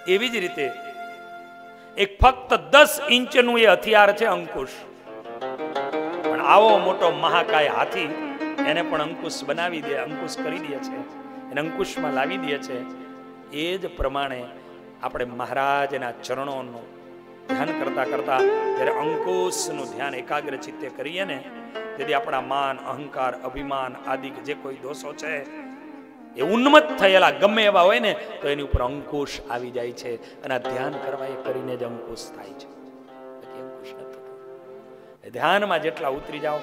એવી જ રીતે એક ફક્ત દસ ઇંચનું એ હથિયાર છે અંકુશ. પણ આવો મોટો મહાકાય હાથી એને પણ અંકુશ બનાવી દે, અંકુશ કરી દે છે, એને અંકુશમાં લાવી દે છે. એ જ પ્રમાણે આપણે મહારાજના ચરણોનું ધ્યાન કરતા કરતા જ્યારે અંકુશનું ધ્યાન એકાગ્ર ચિત્તે કરીએ ને, તેથી આપણા માન, અહંકાર, અભિમાન આદિ જે કોઈ દોષો છે એ ઉન્મત્ત થયેલા ગમે એવા હોય ને તો એની ઉપર અંકુશ આવી જાય છે. અને આ ધ્યાન કરવા એ કરીને જ અંકુશ થાય છે. અંકુશ નથી. ધ્યાનમાં જેટલા ઉતરી જાઓ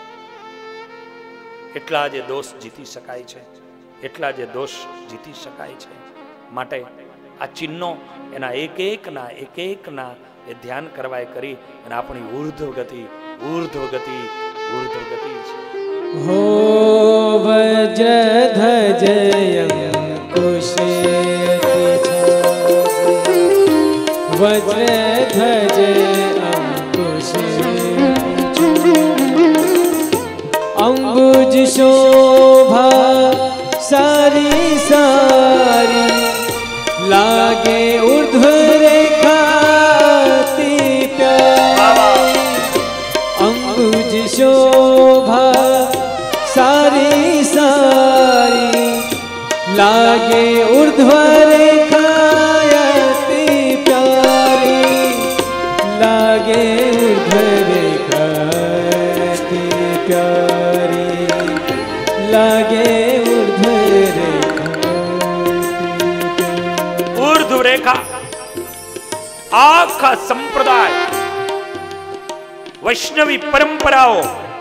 એટલા જે દોષ જીતી શકાય છે, એટલા જે દોષ જીતી શકાય છે. માટે આ ચિહ્નો એના એક એકના એક એકના એ ધ્યાન કરવા કરી અને આપણી ઉર્ધ્વ ગતિ ઉર્ધ્વ ગતિ ઉર્ધ્વ ગતિ છે. હો વજ્ર ધ્વજ અંકુશ વજ્ર ધ્વજ અંકુશ અંબુજ શોભા સારી સારી લાગે ઉર્ધ્વ રેખાતી પ્યારી. અંબુજ શોભા સારી સારી લાગે ઉર્ધ્વ રેખાતી પ્યારી, લાગે ઉર્ધ્વ રેખાતી પ્યારી, લાગે ઉર્ધ્વ ઉર્ધ્વ રેખા આખા સંપ્રદાય વૈષ્ણવી પરંપરાઓ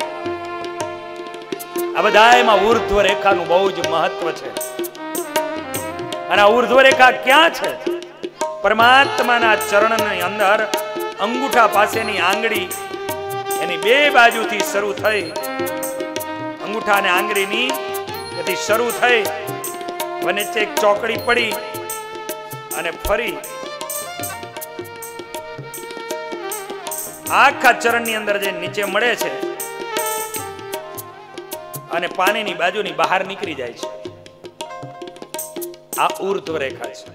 આ બધામાં ઉર્ધ્વ રેખાનું બહુ જ મહત્વ છે. અને આ ઉર્ધ્વ રેખા ક્યાં છે? પરમાત્માના ચરણની અંદર અંગૂઠા પાસેની આંગળી એની બે બાજુથી શરૂ થઈ, અંગૂઠા અને આંગળીની એથી શરૂ થઈ વચ્ચે એક ચોકડી પડી અને ફરી આખા ચરણની અંદર જે નીચે મળે છે અને પાણીની બાજુની બહાર નીકળી જાય છે. આ ઉર્ધ્વ રેખા છે.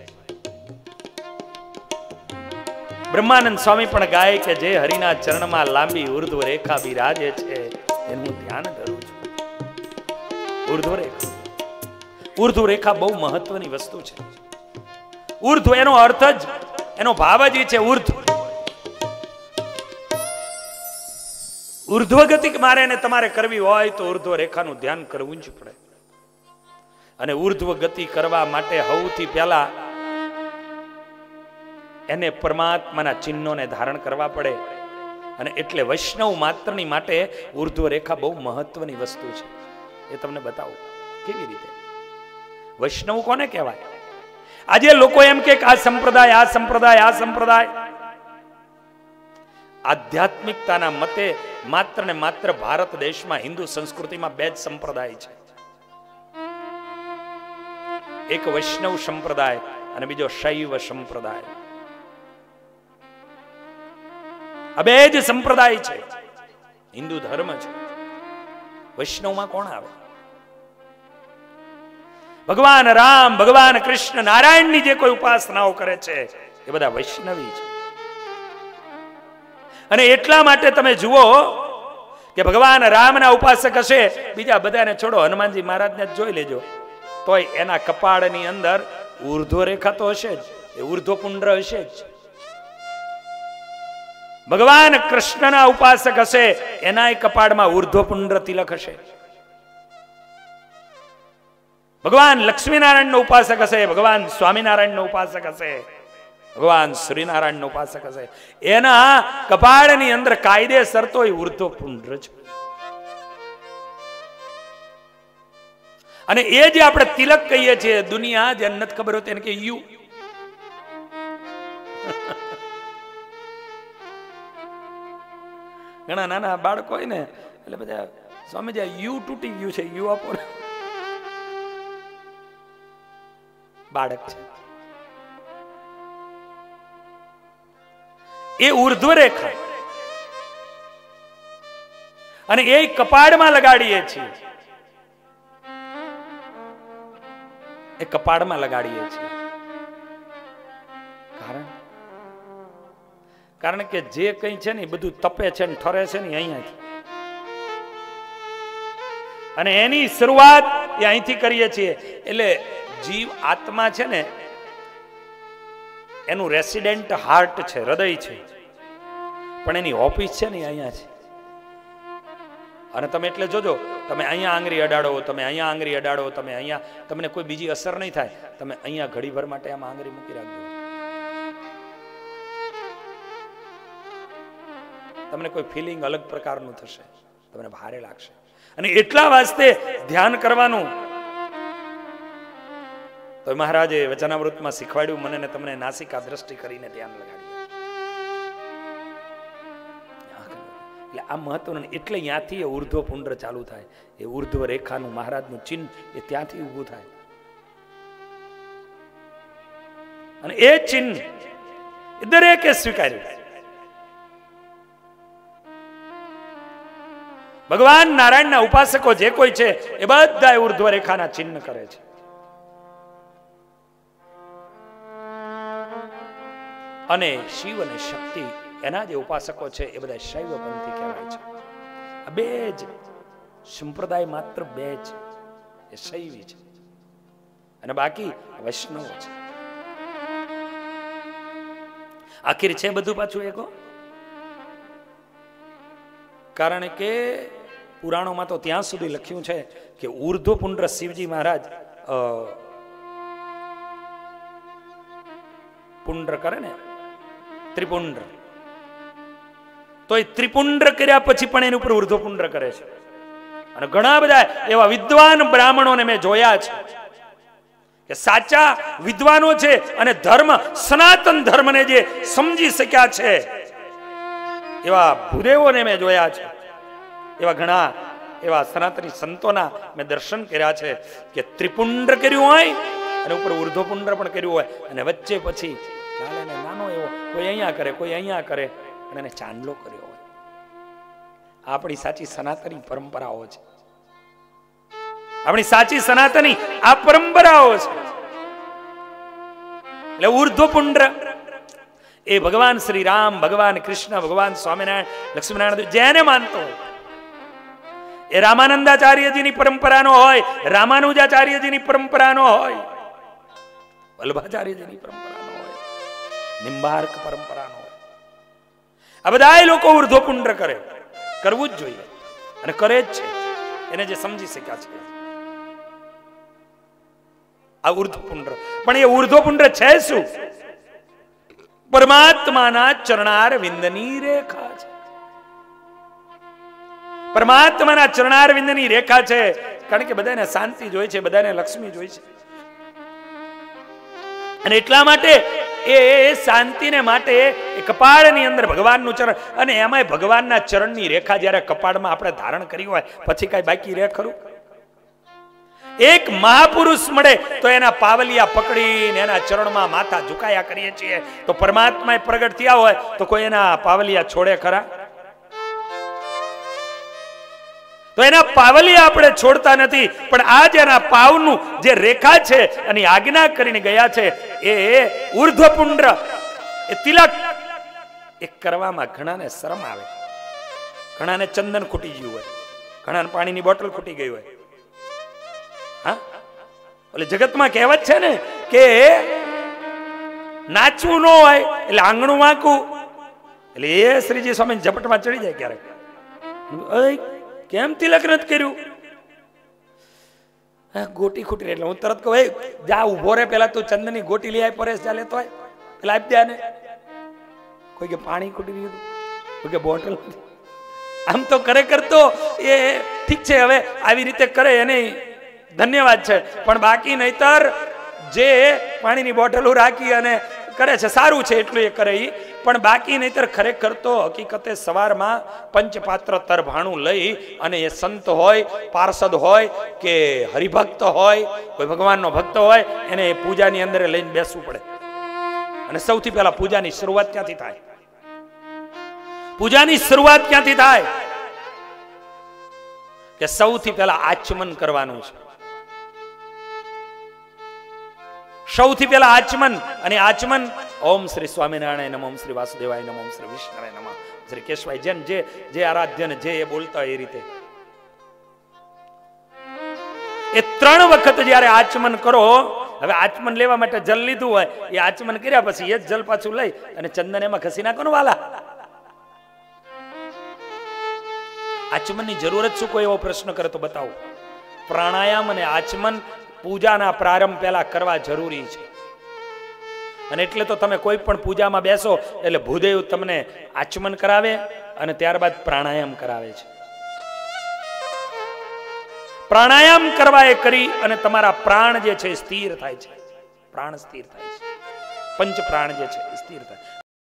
બ્રહ્માનંદ સ્વામી પણ ગાય કે જે હરિના ચરણમાં લાંબી ઉર્ધ્વ રેખા બિરાજે છે એનું ધ્યાન કરું છું. ઉર્ધ્વ રેખા ઉર્ધ્વ રેખા બહુ મહત્વની વસ્તુ છે. ઉર્ધ્વ એનો અર્થ જ એનો ભાવ જ છે ઉર્ધ્વ. ઉર્ધ્વ ગતિ મારે ને તમારે કરવી હોય તો ઉર્ધ્વ રેખાનું ધ્યાન કરવું જ પડે. અને ઉર્ધ્વ ગતિ કરવા માટે સૌથી પહેલા એને પરમાત્માના ચિહ્નોને ધારણ કરવા પડે. અને એટલે વૈષ્ણવ માત્રની માટે ઉર્ધ્વ રેખા બહુ મહત્વની વસ્તુ છે. એ તમને બતાવું કેવી રીતે. વૈષ્ણવ કોને કહેવાય? આજે લોકો એમ કે આ સંપ્રદાય આ સંપ્રદાય આ સંપ્રદાય આધ્યાત્મિકતાના મતે માત્ર ને માત્ર ભારત દેશમાં હિન્દુ સંસ્કૃતિમાં બે જ સંપ્રદાય છે. એક વૈષ્ણવ સંપ્રદાય અને બીજો શૈવ સંપ્રદાય. આ બે જ સંપ્રદાય છે. હિન્દુ ધર્મ છે. વૈષ્ણવમાં કોણ આવે? ભગવાન રામ, ભગવાન કૃષ્ણ, નારાયણની જે કોઈ ઉપાસનાઓ કરે છે એ બધા વૈષ્ણવી છે. અને એટલા માટે તમે જુઓ કે ભગવાન રામના ઉપાસક હશે, બીજા બધાને છોડો, હનુમાનજી મહારાજને જોઈ લેજો, તોય એના કપાળની અંદર ઉર્ધ્વ રેખા તો હશે જ, એ ઉર્ધ્વ પુંડ્ર હશે જ. ભગવાન કૃષ્ણના ઉપાસક હશે એના કપાળમાં ઉર્ધ્વ પુંડ્ર તિલક હશે. ભગવાન લક્ષ્મીનારાયણ નો ઉપાસક હશે, ભગવાન સ્વામિનારાયણ નો ઉપાસક હશે, ભગવાન શ્રીનારાયણ નો ઉપાસક હશે, એના કપાળની અંદર કાયદેસર તો ઉર્ધ્વ પુંડ્ર છે. અને એ જે આપણે તિલક કહીએ છીએ, દુનિયા જેને નથી ખબર હોતી એને કે યુ. ઘણા નાના બાળકો હોય ને એટલે બધા સ્વામીજી યુ તૂટી ગયું છે, યુ આપો. બાળક છે એ ઉર્ધ્વ રેખા, અને એ કપાળમાં લગાડીએ છીએ, એ કપાળમાં લગાડીએ છીએ. કારણ કે જે કંઈ છે ને એ બધું તપે છે ને ઠરે છે ને અહીંયાથી, અને એની શરૂઆત એ અહીંથી કરીએ છીએ. એટલે જીવ આત્મા છે ને એનું રેસિડેન્ટ હાર્ટ છે, હૃદય છે, પણ એની ઓફિસ છે ને અહીંયા છે. અને તમે એટલે જોજો, તમે અહીંયા આંગળી અડાડો, તમે અહીંયા આંગળી અડાડો, તમે અહીંયા, તમને કોઈ બીજી અસર નહીં થાય. તમે અહીંયા ઘડીભર માટે આમાં આંગળી મૂકી રાખજો, તમને કોઈ ફિલિંગ અલગ પ્રકારનું થશે, તમને ભારે લાગશે. અને એટલા વાસ્તે ધ્યાન કરવાનું. તો મહારાજે વચનામૃતમાં શીખવાડ્યું મને ને તમને, નાસિકા દ્રષ્ટિ કરીને ધ્યાન લગાડી. એટલે આ મહત્વનું. એટલે ત્યાંથી એ ઉર્ધ્વ પુંડ્ર ચાલુ થાય. એ ઉર્ધ્વ રેખાનું મહારાજનું ચિહ્ન એ ત્યાંથી ઊભું થાય. અને એ ચિહ્ન એ દરેકે સ્વીકાર્યું. ભગવાન નારાયણના ઉપાસકો જે કોઈ છે એ બધા ઉર્ધ્વ રેખાના ચિહ્ન કરે છે. અને શિવ અને શક્તિ એના જે ઉપાસકો છે એ બધા શૈવ પંથી કહેવાય છે. આ બે જ સંપ્રદાય, માત્ર બે જ, એ શૈવી છે અને બાકી વૈષ્ણવ છે. આખીર છે બધું પાછું એકો. કારણ કે પુરાણોમાં તો ત્યાં સુધી લખ્યું છે કે ઉર્ધ્વ પુંડ્ર શિવજી મહારાજ પુંડ્ર કરે ને, ત્રિપુંડ્ર, તો એ ત્રિપુંડ્ર કર્યા પછી પણ એની ઉપર ઉર્ધ્વ પુંડ્ર કરે છે. અને ઘણા બધા એવા વિદ્વાન બ્રાહ્મણોને મેં જોયા છે કે સાચા વિદ્વાનો છે અને ધર્મ, સનાતન ધર્મને જે સમજી શક્યા છે એવા ભૂદેવોને મેં જોયા છે. એવા ઘણા એવા સનાતની સંતોના મેં દર્શન કર્યા છે કે ત્રિપુંડ્ર કર્યું હોય અને ઉપર ઉર્ધ્વપુંડ્ર પણ કર્યું હોય, અને વચ્ચે પછી નાનો એવો કોઈ અહીંયા કરે, કોઈ અહીંયા કરે, અને એને ચાંદલો કર્યો હોય. આપણી સાચી સનાતની પરંપરાઓ છે. આપણી સાચી સનાતની આ પરંપરાઓ છે. એટલે ઉર્ધ્વપુંડ્ર એ ભગવાન શ્રી રામ, ભગવાન કૃષ્ણ, ભગવાન સ્વામિનારાયણ, લક્ષ્મીનારાયણ જેને માનતો હોય, એ રામાનંદાચાર્યજીની પરંપરાનો હોય, રામાનુજાચાર્યજીની પરંપરાનો હોય, વલ્લભાચાર્યજીની પરંપરાનો હોય, નિંબાર્ક પરંપરાનો હોય, આ બધા લોકો ઉર્ધ્વપુંડ્ર કરે. કરવું જ જોઈએ અને કરે જ છે, એને જે સમજી શક્યા છે આ ઉર્ધ્વપુંડ્ર. પણ એ ઉર્ધ્વપુંડ્ર છે શું? પરમાત્માના ચરણાર વિંદની રેખા છે. પરમાત્માના ચરણાર વિંદની રેખા છે. કારણ કે બધાને શાંતિ જોઈ છે, બધાને લક્ષ્મી જોઈ છે, અને એટલા માટે એ શાંતિને માટે એ કપાળની અંદર ભગવાનનું ચરણ, અને એમાંય ભગવાનના ચરણની રેખા જ્યારે કપાળમાં આપણે ધારણ કરી હોય પછી કઈ બાકી રહે ખરું? એક મહાપુરુષ મળે તો એના પાવલિયા પકડીને એના ચરણમાં માથા ઝુકાયા કરીએ છીએ. તો પરમાત્મા પ્રગટ થયા હોય તો કોઈ એના પાવલિયા છોડે ખરા? તો એના પાવલિયા આપણે છોડતા નથી. પણ આ જેના પાવનું જે રેખા છે અને આજ્ઞા કરીને ગયા છે એ ઉર્ધ્વપુંડ્ર, એ તિલક એ કરવામાં ઘણાને શરમ આવે, ઘણાને ચંદન ખૂટી ગયું હોય, ઘણાને પાણીની બોટલ ખૂટી ગઈ હોય. હા, એટલે જગતમાં કહેવત છે ને કે નાચવું ન હોય એટલે આંગણું વાંકું. એટલે એ શ્રીજી સ્વામી ઝપટમાં ચડી જાય ક્યારેક, કેમ તિલક નથી કર્યું? ગોટી ખૂટી. એટલે હું તરત કહું, જા ઉભો રે, પેલા તું ચંદનની ગોટી લઈ આવી, પરેશ જા લેતો હોય, પેલા આપી દે ને. કોઈ કે પાણી ખૂટી ગયું, કોઈ કે બોટલ. આમ તો કરે કરતો એ ઠીક છે, હવે આવી રીતે કરે એને ધન્યવાદ છે, પણ બાકી નહીતર જે પાણીની બોટલો રાખી અને કરે છે સારું છે, એટલું એ કરે ઈ. પણ બાકી નહીતર ખરેખર તો હકીકતે સવારમાં પંચપાત્ર તરભાણું લઈ અને એ સંત હોય, પાર્ષદ હોય કે હરિભક્ત હોય, કોઈ ભગવાનનો ભક્ત હોય, એને પૂજાની અંદર લઈને બેસવું પડે. અને સૌથી પહેલા પૂજાની શરૂઆત ક્યાંથી થાય? પૂજાની શરૂઆત ક્યાંથી થાય? કે સૌથી પહેલા આચમન કરવાનું છે. સૌથી પહેલા આચમન, અને આચમન ઓમ શ્રી સ્વામિનારાયણ નમઃ, ઓમ શ્રી વાસુદેવાય નમઃ, ઓમ શ્રી વિષ્ણુવાય નમઃ, શ્રી કેશવાય, જેમ જે જે આરાધ્ય ને જે એ બોલતા હોય એ રીતે એ ત્રણ વખત જ્યારે આચમન કરો. હવે આચમન લેવા માટે જલ લીધું હોય, એ આચમન કર્યા પછી એ જ જલ પાછું લઈ અને ચંદન એમાં ઘસી નાખો ને વાલા. આચમનની જરૂરત શું, કોઈ એવો પ્રશ્ન કરે તો બતાવો. પ્રાણાયામ અને આચમન પૂજાના પ્રારંભ પહેલા કરવા જરૂરી છે. અને એટલે તો તમે કોઈ પણ પૂજામાં બેસો એટલે ભૂદેવ તમને આચમન કરાવે અને ત્યારબાદ પ્રાણાયામ કરાવે છે. પ્રાણાયામ કરવા એ કરી અને તમારા પ્રાણ જે છે સ્થિર થાય છે. પ્રાણ સ્થિર થાય છે, પંચ પ્રાણ જે છે સ્થિર થાય.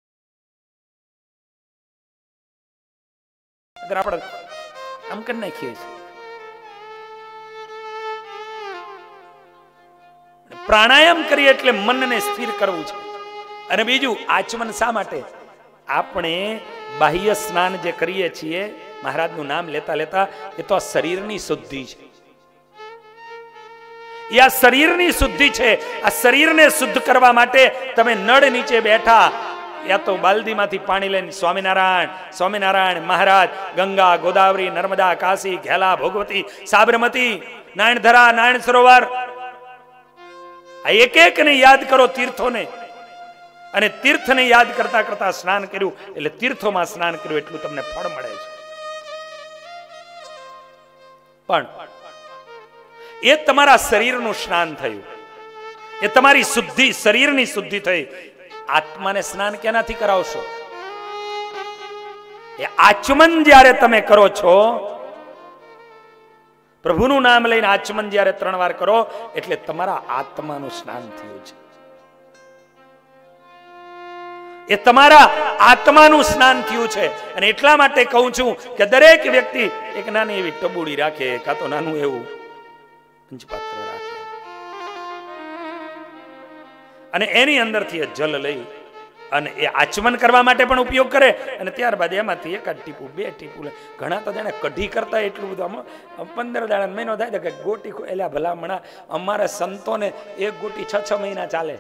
અગર આપણે આમ કરી નાખીએ છીએ, પ્રાણાયામ કરીએ એટલે મનને સ્થિર કરવું છે. અને બીજું આચમન શા માટે? આપણે બાહ્ય સ્નાન જે કરીએ છીએ મહારાજનું નામ લેતા લેતા, એ તો આ શરીરની શુદ્ધિ છે. એ આ શરીરની શુદ્ધિ છે. આ શરીરને શુદ્ધ કરવા માટે તમે નળ નીચે બેઠા યા તો બાલદીમાંથી પાણી લઈને સ્વામિનારાયણ સ્વામિનારાયણ મહારાજ, ગંગા, ગોદાવરી, નર્મદા, કાશી, ઘેલા, ભોગવતી, સાબરમતી, નાયણધરા, નારાયણ સરોવર, આ એક એક ને યાદ કરો, તીર્થોને. અને તીર્થને યાદ કરતા કરતા સ્નાન કર્યું એટલે તીર્થોમાં સ્નાન કર્યું એટલું તમને ફળ મળે છે. પણ એ તમારા શરીરનું સ્નાન થયું, એ તમારી શુદ્ધિ, શરીરની શુદ્ધિ થઈ. આત્માને સ્નાન કેનાથી કરાવશો? એ આચમન જ્યારે તમે કરો છો, પ્રભુનું નામ લઈને આચમન જ્યારે ત્રણ વાર કરો એટલે તમારા આત્માનું સ્નાન થયું છે. એ તમારા આત્માનું સ્નાન થયું છે. અને એટલા માટે કહું છું કે દરેક વ્યક્તિ એક નાની એવી ટબુડી રાખે, કાં તો નાનું એવું પંચપાત્ર રાખે, અને એની અંદરથી જલ લઈ અને એ આચમન કરવા માટે પણ ઉપયોગ કરે. અને ત્યારબાદ એમાંથી એકાદ ટીપું, બે ટીપું લે. ઘણા તો જાણે કઢી કરતા એટલું બધું. પંદર દાડા મહિનો થાય કે ગોટી એલા ભલામણા અમારા સંતોને એક ગોટી છ છ મહિના ચાલે.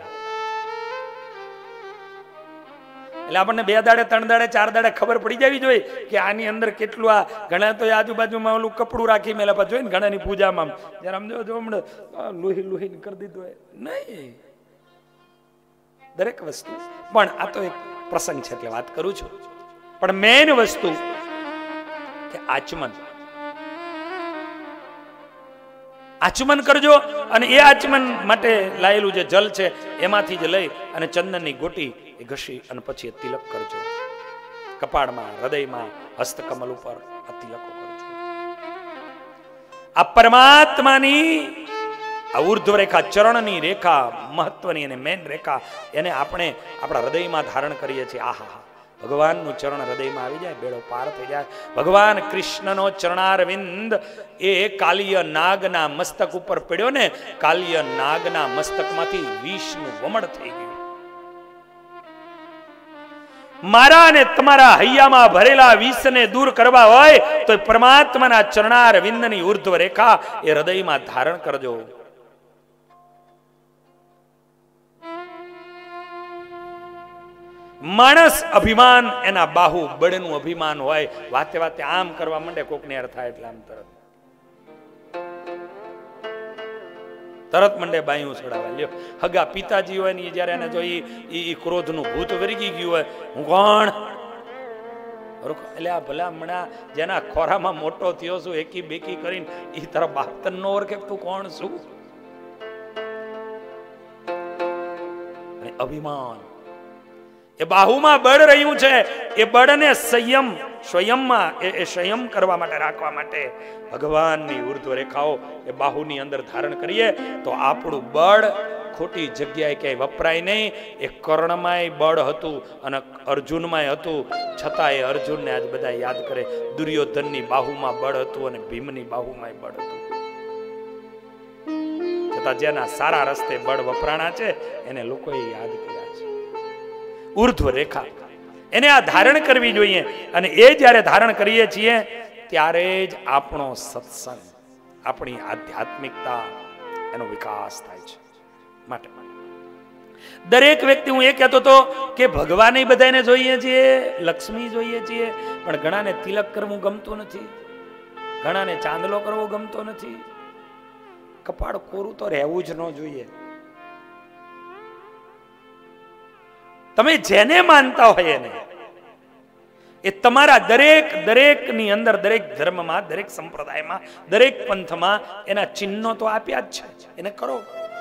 એટલે આપણને બે દાડે, ત્રણ દાડે, ચાર દાડે ખબર પડી જવી જોઈએ કે આની અંદર કેટલું. આ ઘણા તો આજુબાજુમાં ઓલું કપડું રાખી મેલા પછી જોઈ ને ઘણાની પૂજામાં જયારે આમ જો હમણાં લોહી લોહી કરી દીધું હોય નહીં. દરેક વસ્તુ, પણ આ તો એક પ્રસંગ છે એટલે વાત કરું છું. પણ મેઇન વસ્તુ કે આચમન. આચમન કરજો. અને એ આચમન માટે લાયેલું જે જલ છે એમાંથી જ લઈ અને ચંદનની ગોટી એ ઘસી અને પછી તિલક કરજો. કપાળમાં, હૃદયમાં, હસ્તકમલ ઉપર આ તિલકો કરજો. આ પરમાત્માની આ ઉર્ધ્વ રેખા, ચરણની રેખા, મહત્વની અને મેન રેખા, એને આપણે આપણા હૃદયમાં ધારણ કરીએ છીએ. આહા, ભગવાનનું ચરણ હૃદયમાં આવી જાય, બેડો પાર થઈ જાય. ભગવાન કૃષ્ણનો ચરણારવિંદ એ કાલિય નાગના મસ્તક ઉપર પડ્યો ને, કાલિય નાગના મસ્તકમાંથી વિષનું વમળ થઈ ગયું. મારા અને તમારા હૈયામાં ભરેલા વિષને દૂર કરવા હોય તો પરમાત્માના ચરણારવિંદની ઉર્ધ્વ રેખા એ હૃદયમાં ધારણ કરજો. માણસ અભિમાન, એના બાહુ બળનું અભિમાન હોય, વાતે વાતે આમ કરવા માંડે, કોકને અર્થ થાય એટલે આમ તરત તરત મંડે બાયું છોડાવા લ્યો. હગા પિતાજી હોય ને જયારે એને જો ઈ ક્રોધનું ભૂત વરગી ગયું હોય, હું કોણ? એટલે આ ભલા મણા જેના ખોરામાં મોટો થયો છું, એકી બેકી કરીને ઈ તરફ બાપ તન નો ઓળખે તું કોણ છું? અભિમાન એ બાહુમાં બળ રહ્યું છે. એ બળને સંયમ, સ્વયંમાં એ સંયમ કરવા માટે, રાખવા માટે ભગવાનની ઉર્ધ્વ રેખાઓ એ બાહુની અંદર ધારણ કરીએ તો આપણું બળ ખોટી જગ્યાએ ક્યાંય વપરાય નહીં. એ કર્ણમાંય બળ હતું અને અર્જુનમાંય હતું, છતાં એ અર્જુનને આજ બધા યાદ કરે. દુર્યોધનની બાહુમાં બળ હતું અને ભીમની બાહુમાંય બળ હતું, છતાં જેના સારા રસ્તે બળ વપરાણા છે એને લોકોએ યાદ કર્યા છે. ઉર્ધ્વ રેખા એને આ ધારણ કરવી જોઈએ. અને એ જ્યારે ધારણ કરીએ છીએ ત્યારે જ આપણો સત્સંગ, આપણી આધ્યાત્મિકતા, એનો વિકાસ થાય છે. માટે દરેક વ્યક્તિ, હું એ કહેતો હતો કે ભગવાન બધાને જોઈએ છીએ, લક્ષ્મી જોઈએ છીએ, પણ ઘણાને તિલક કરવું ગમતું નથી, ઘણાને ચાંદલો કરવો ગમતો નથી. કપાળ કોરું તો રહેવું જ ન જોઈએ. તમે જેને માનતા હોય એને, એ તમારા દરેક દરેકની અંદર, દરેક ધર્મમાં, દરેક સંપ્રદાયમાં, દરેક પંથમાં એના ચિહ્નો તો આપ્યા જ છે. એને કરો,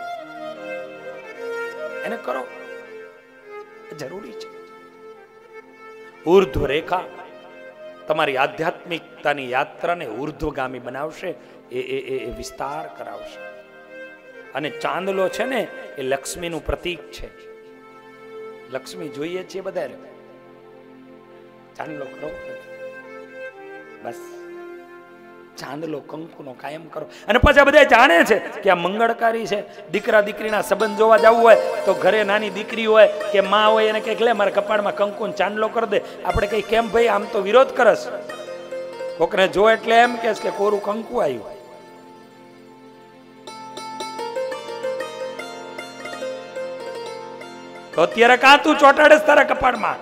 એને કરો, જરૂરી છે. ઉર્ધ્વ રેખા તમારી આધ્યાત્મિકતાની યાત્રાને ઉર્ધ્વગામી બનાવશે, એ એ એ વિસ્તાર કરાવશે. અને ચાંદલો છે ને એ લક્ષ્મીનું પ્રતીક છે. લક્ષ્મી જોઈએ છીએ બધા, ચાંદલો કરો, બસ ચાંદલો કંકુનો કાયમ કરો. અને પછી બધા જાણે છે કે આ મંગળકારી છે. દીકરા દીકરીના સંબંધ જોવા જવું હોય તો ઘરે નાની દીકરી હોય કે માં હોય એને કઈક લે મારા કપાળમાં કંકુ ચાંદલો કરી દે. આપણે કઈ કેમ ભાઈ આમ તો વિરોધ કરસ, કોકને જો એટલે એમ કે કોરું કંકુ આવ્યું. તો અત્યારે કાં તું ચોટાડે તારા કપાળમાં?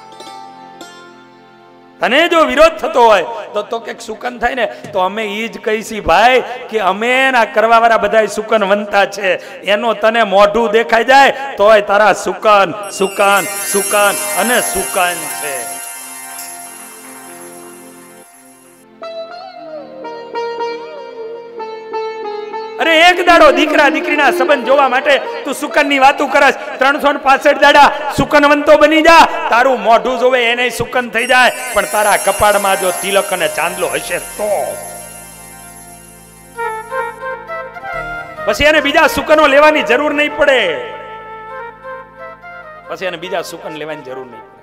તને જો વિરોધ થતો હોય તો તો કઈક સુકન થાય ને. તો અમે ઈ જ કહીશી ભાઈ કે અમે ના કરવા વાળા બધા સુકન વંતા છે. એનો તને મોઢું દેખાઈ જાય તોય તારા સુકન સુકન સુકન અને સુકન છે. અરે એક દાડો દીકરા દીકરીના સંબંધ જોવા માટે તું સુકનની વાતો કરસ, ત્રણસો ને પાસઠ દાડા સુકનવંતો બની જા. તારું મોઢું જોવે એને સુકન થઈ જાય, પણ તારા કપાળમાં જો તિલક અને ચાંદલો હશે તો પછી એને બીજા સુકનો લેવાની જરૂર નહીં પડે. પછી એને બીજા સુકન લેવાની જરૂર નહીં પડે.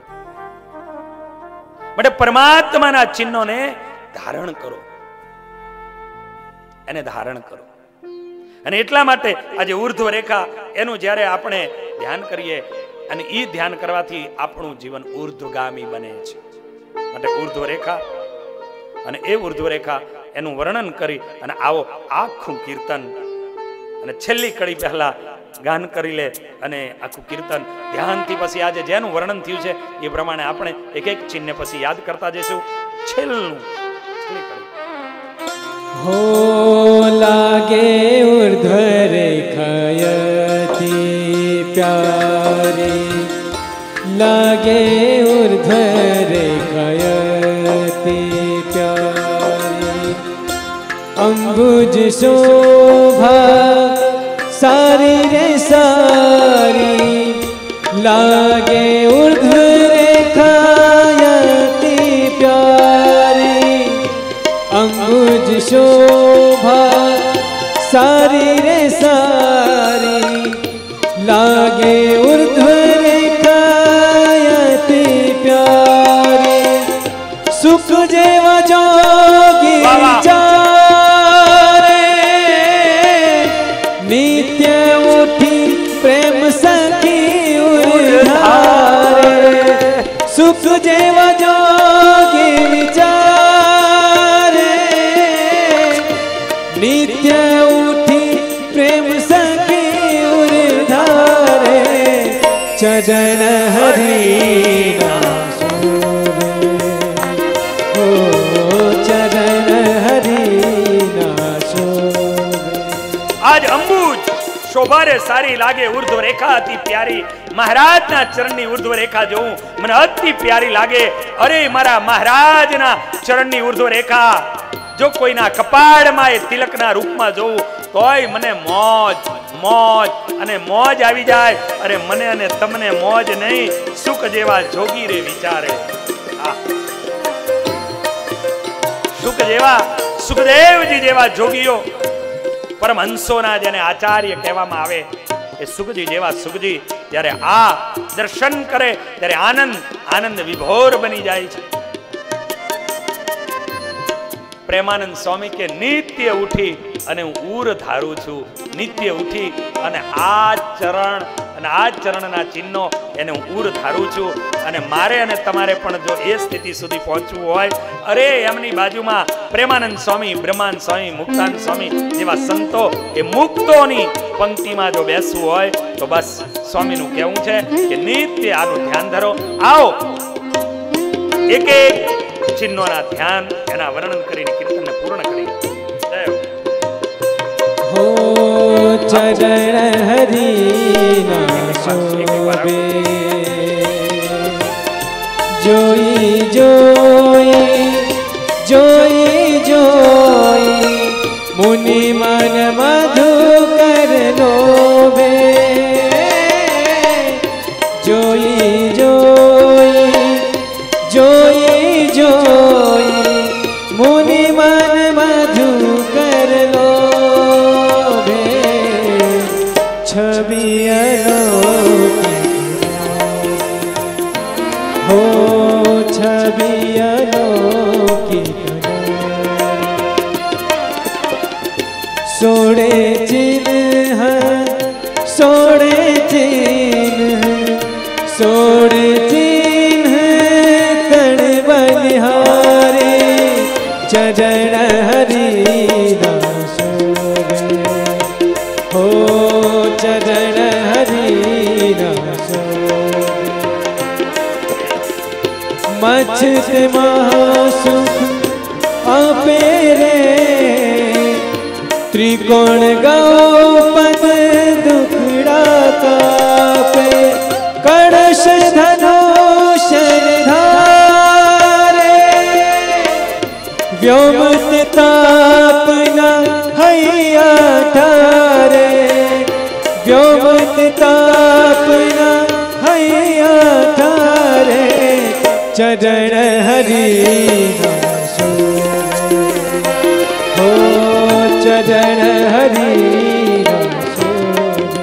માટે પરમાત્માના ચિહ્નોને ધારણ કરો, એને ધારણ કરો. અને એટલા માટે આજે ઉર્ધ્વ રેખા એનું જ્યારે આપણે ધ્યાન કરીએ, અને એ ધ્યાન કરવાથી આપણું જીવન ઉર્ધ્વગામી બને છે. માટે ઉર્ધ્વ રેખા અને એ ઉર્ધ્વ રેખા એનું વર્ણન કરી અને આવો આખું કીર્તન, અને છેલ્લી કડી પહેલા ગાન કરી લે અને આખું કીર્તન ધ્યાનથી પછી આજે જેનું વર્ણન થયું છે એ પ્રમાણે આપણે એક એક ચિહ્ન પછી યાદ કરતા જઈશું. છેલ્લું છેલ્લી કડી हो लागे ऊर्ध्व रेखायति प्यारे, लागे ऊर्ध्व रेखायति प्यारे. अंबुज शोभा सारी रे सारी, लागे ऊर्ध्व रेखायति प्यारी. अंबुज शोभा सारी रे सारी, लागे ऊर्ध्व रेखायति प्यारी. सुख जेवा जोगी विचारे, नित्य उठी प्रेम सखी उधारे. सुख जेवा जोगी विचारे, नित्य उठी प्रेम सखी उधारे. चरण हरिना शोभे, हो चरण हरिना शोभे. આજ અંબુજ શોભા રે સારી, લાગે ઉર્ધ્વ રેખા અતિ પ્યારી. મહારાજના ચરણની ઉર્ધ્વ રેખા જોઉં મને અતિ પ્યારી લાગે. અરે મારા મહારાજના ચરણની ઉર્ધ્વ રેખા જો કોઈના કપાળમાં એ તિલકના રૂપમાં જોઉં તોય મને મોજ મોજ અને મોજ આવી જાય. અરે મને અને તમને મોજ નહીં, સુખ જેવા જોગી રે વિચારે. સુખ જેવા સુખદેવજી જેવા જોગીઓ, પરમહંસોના જેને આચાર્ય કહેવામાં આવે, એ સુખજી જેવા સુખજી જ્યારે આ દર્શન કરે ત્યારે આનંદ આનંદ વિભોર બની જાય છે. પ્રેમાનંદ સ્વામી કે નિત્ય ઉઠી અને હું ઉર ધારું છું, નિત્ય ઉઠી અને આ ચરણ અને આ ચરણના ચિહ્નો એને હું ઉર ધારું છું. અને મારે અને તમારે પણ જો એ સ્થિતિ સુધી પહોંચવું હોય, અરે એમની બાજુમાં પ્રેમાનંદ સ્વામી, બ્રહ્માનંદ સ્વામી, મુક્તાનંદ સ્વામી જેવા સંતો, એ મુક્તોની પંક્તિમાં જો બેસવું હોય તો બસ સ્વામીનું કહેવું છે કે નિત્ય આનું ધ્યાન ધરો. આવો એક એક ચિહ્નોના ધ્યાન એના વર્ણન કરીને કીર્તનને પૂર્ણ કરી. જય હો ચરણ હરિના શોભે જોઈ જોઈ જોઈ જોઈ મુનિ મન મધુકર લોભે જોઈ જોઈ જોઈ જોઈ મુનિ મન મધુકર લોભે છબી અલૌકિક હો છબી અલૌકિક સોડે ચિન્હ સોડે ચિન્હ સોડે ચિન્હ તણ બલિહારે ચરણ હરિના શોભે હો ચરણ હરિના શોભે મચ્છત મહાસુખ આપે રે त्रिकोण गौपद दुखड़ा कापे कड़श धनुष धारे व्योम तापना हैया ठारे व्योम तापना हैया ठारे चरण हरिना शोभे चरण हरिना शोभे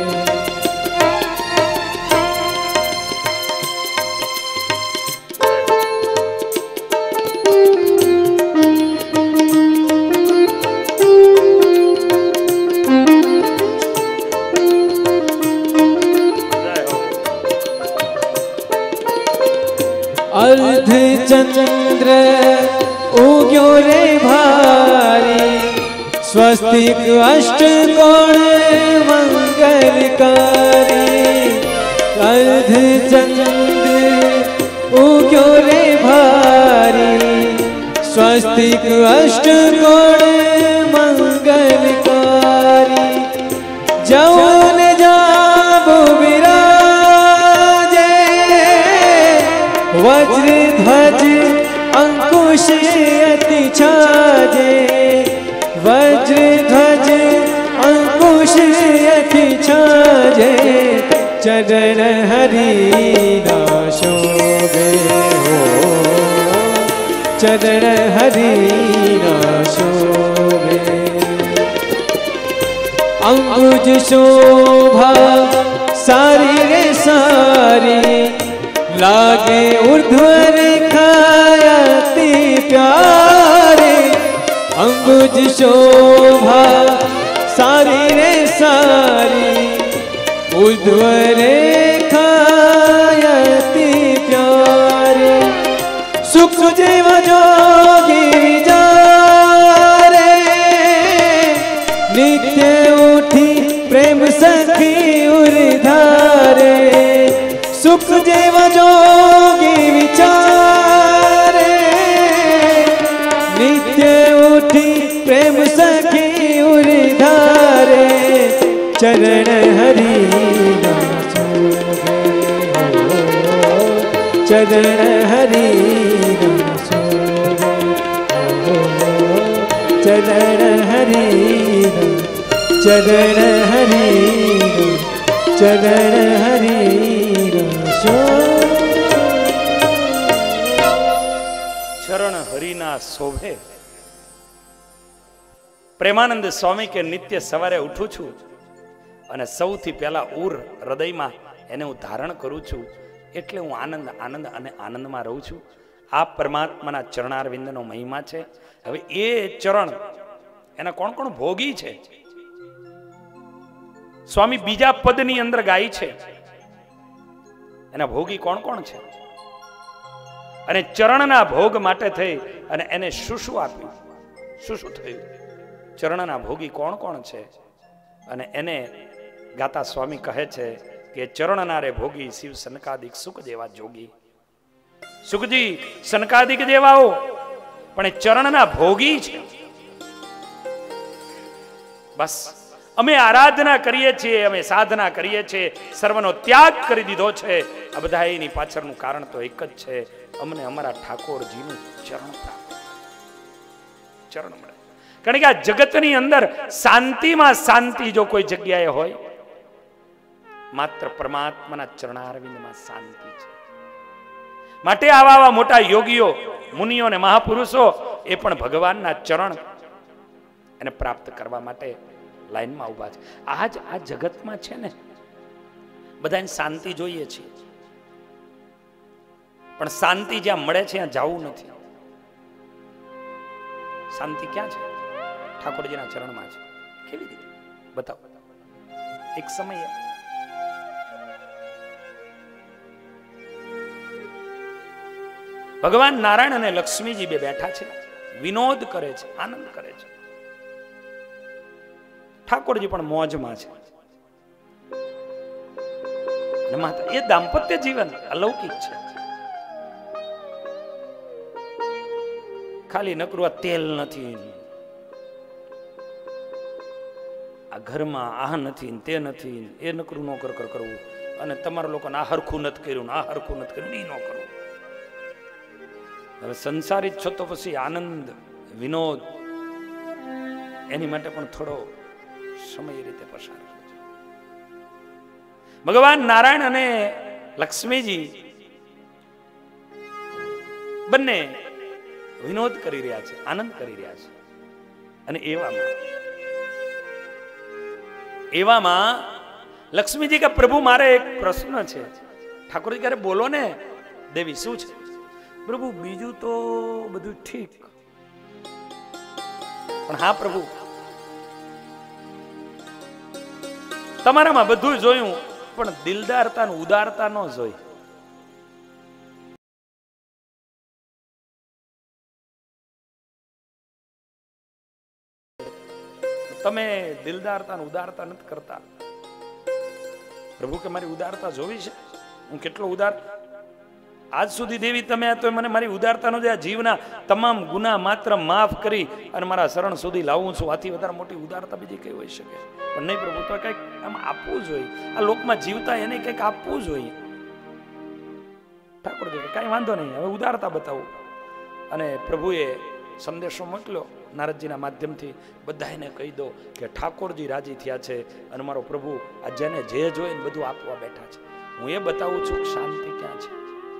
अर्ध चंद्र उग्यो रे भारी स्वस्तिक अष्टकोण मंगलकारी अर्ध चंद्र उग्यो रे भारी स्वस्तिक अष्टकोण मंगलकारी जौन जाबु विराजे वज्र ध्वज अंकुश अति छाजे वज्र ध्वज अंकुश अति छाजे चरण हरिना शोभे हो चरण हरिना शोभे अंकुज शोभा सारी रे सारी लागे ऊर्ध्व रेखायति प्यारे अंबुज शोभा सारी रे सारी ऊर्ध्व रेखायति प्यारे सुख जीव जोगी विचारे नित्य उठी प्रेम सखी उर्धारे सुख जीव जोगी विचारे नित्य उठी प्रेम सखी उर्धारे चरण हरिना शोभे हो चरण हरिना शोभे हो चरण हरिना चरण हरिना चरण हरिना चरण हरिना शोभे પ્રેમાનંદ સ્વામી કે નિત્ય સવારે ઉઠું છું અને સૌથી પહેલા ઉર હૃદયમાં એને હું ધારણ કરું છું એટલે હું આનંદ આનંદ અને આનંદમાં રહું છું. આ પરમાત્માના ચરણારવિંદનો મહિમા છે. હવે એ ચરણ એના કોણ કોણ ભોગી છે સ્વામી બીજા પદની અંદર ગાય છે. એના ભોગી કોણ કોણ છે અને ચરણના ભોગ માટે થઈ અને એને શું શું આપ્યું, શું શું થયું, ચરણના ભોગી કોણ કોણ છે અને એને ગાતા સ્વામી કહે છે કે ચરણ નારે ભોગી શિવ સનકાદિક સુખ જેવા જોગી. સુખજી સનકાદિક જેવાઓ પણ એ ચરણના ભોગી છે. બસ અમે આરાધના કરીએ છીએ, અમે સાધના કરીએ છીએ, સર્વનો ત્યાગ કરી દીધો છે. આ બધા એની પાછળનું કારણ તો એક જ છે, અમને અમારા ઠાકોરજીનું ચરણ પ્રાપ્ત, ચરણ મળે. કારણ કે આ જગતની અંદર શાંતિમાં શાંતિ જો કોઈ જગ્યાએ હોય, માત્ર પરમાત્માના ચરણારવિંદમાં શાંતિ છે. માટે આવા આવા મોટા યોગીઓ, મુનિઓ અને મહાપુરુષો એ પણ ભગવાનના ચરણ એને પ્રાપ્ત કરવા માટે લાઈનમાં ઉભા છે. આજ આ જગતમાં છે ને બધાને શાંતિ જોઈએ છે, પણ શાંતિ જ્યાં મળે છે ત્યાં જવું નથી. શાંતિ ક્યાં છે? ઠાકોરજીના ચરણમાં છે. કેવી રીતે બતાવો? એક સમયે ભગવાન નારાયણ અને લક્ષ્મીજી બે બેઠા છે, વિનોદ કરે છે, આનંદ કરે છે. ઠાકોરજી પણ મોજમાં છે. માતા એ દાંપત્ય જીવન અલૌકિક છે. ખાલી નકરું આ તેલ નથી, આ ઘરમાં આ નથી તે નથી, એ નકરું નો કર કર કરવું, અને તમારા લોકોને આ હરખું નથી કર્યું, આ હરખું નથી કર્યું, એ ન કરવું. હવે સંસારી છો તો પછી આનંદ વિનોદ એની માટે પણ થોડો સમય રીતે પસાર કરજો. ભગવાન નારાયણ અને લક્ષ્મીજી બંને વિનોદ કરી રહ્યા છે, આનંદ કરી રહ્યા છે. અને એવામાં એવામાં લક્ષ્મીજી કે પ્રભુ મારે એક પ્રશ્ન છે. ઠાકોરજી કહે બોલો ને દેવી, શું છે? પ્રભુ બીજું તો બધું ઠીક, પણ હા પ્રભુ તમારામાં બધું જોયું, પણ દિલદારતા ને ઉદારતા ન જોઈ. તમે દિલદારતા ને ઉદારતા નથી કરતા. પ્રભુ કે મારી ઉદારતા જોવી છે, હું કેટલો ઉદાર. આજ સુધી દેવી તમે તો મને મારી ઉદારતાનો જે જીવના તમામ ગુના માત્ર માફ કરી અને મારા શરણ સુધી લાવું છું, આથી વધારે મોટી ઉદારતા બીજી કઈ હોઈ શકે? પણ નહીં પ્રભુ, તો કઈક આમ આપવું જોઈએ. આ લોકમાં જીવતા એને કઈક આપવું જોઈએ. ઠાકોરજી કઈ વાંધો નહીં, હવે ઉદારતા બતાવું. અને પ્રભુએ સંદેશો મોકલ્યો નારદજીના માધ્યમથી, બધાને કહી દો કે ઠાકોરજી રાજી થયા છે અને મારો પ્રભુ આ જેને જે જોઈએ બધું આપવા બેઠા છે. હું એ બતાવું છું કે શાંતિ ક્યાં છે.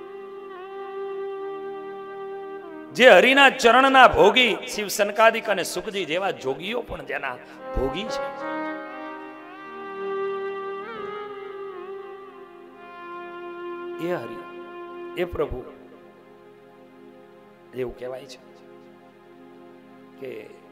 જે હરિના ચરણના ભોગી શિવ સનકાદિક અને સુખજી જેવા જોગીઓ પણ જેના ભોગી છે, એ હરિ, એ પ્રભુ એવું કહેવાય છે કે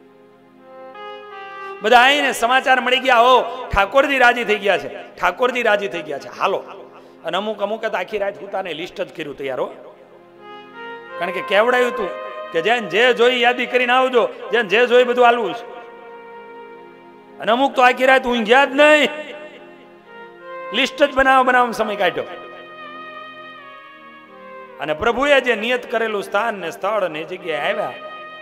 બધા આઈને સમાચાર મળી ગયા, હો ઠાકોરજી રાજી થઈ ગયા છે, ઠાકોરજી રાજી થઈ ગયા છે, હાલો. અને અમુક અમુક તો આખી રાત પોતાને લિસ્ટ જ કર્યું તૈયાર, હો. કારણ કે કેવડાયું તું કે જેને જે જોઈ યાદી કરીને આવજો, જેને જે જોઈ બધું હાલવું છે. અને અમુક તો આખી રાત ઊંઘ્યા જ નહીં, લિસ્ટ જ બનાવવા બનાવવા સમય કાઢ્યો. અને પ્રભુએ જે નિયત કરેલું સ્થાન ને સ્થળ ને જગ્યાએ આવ્યા.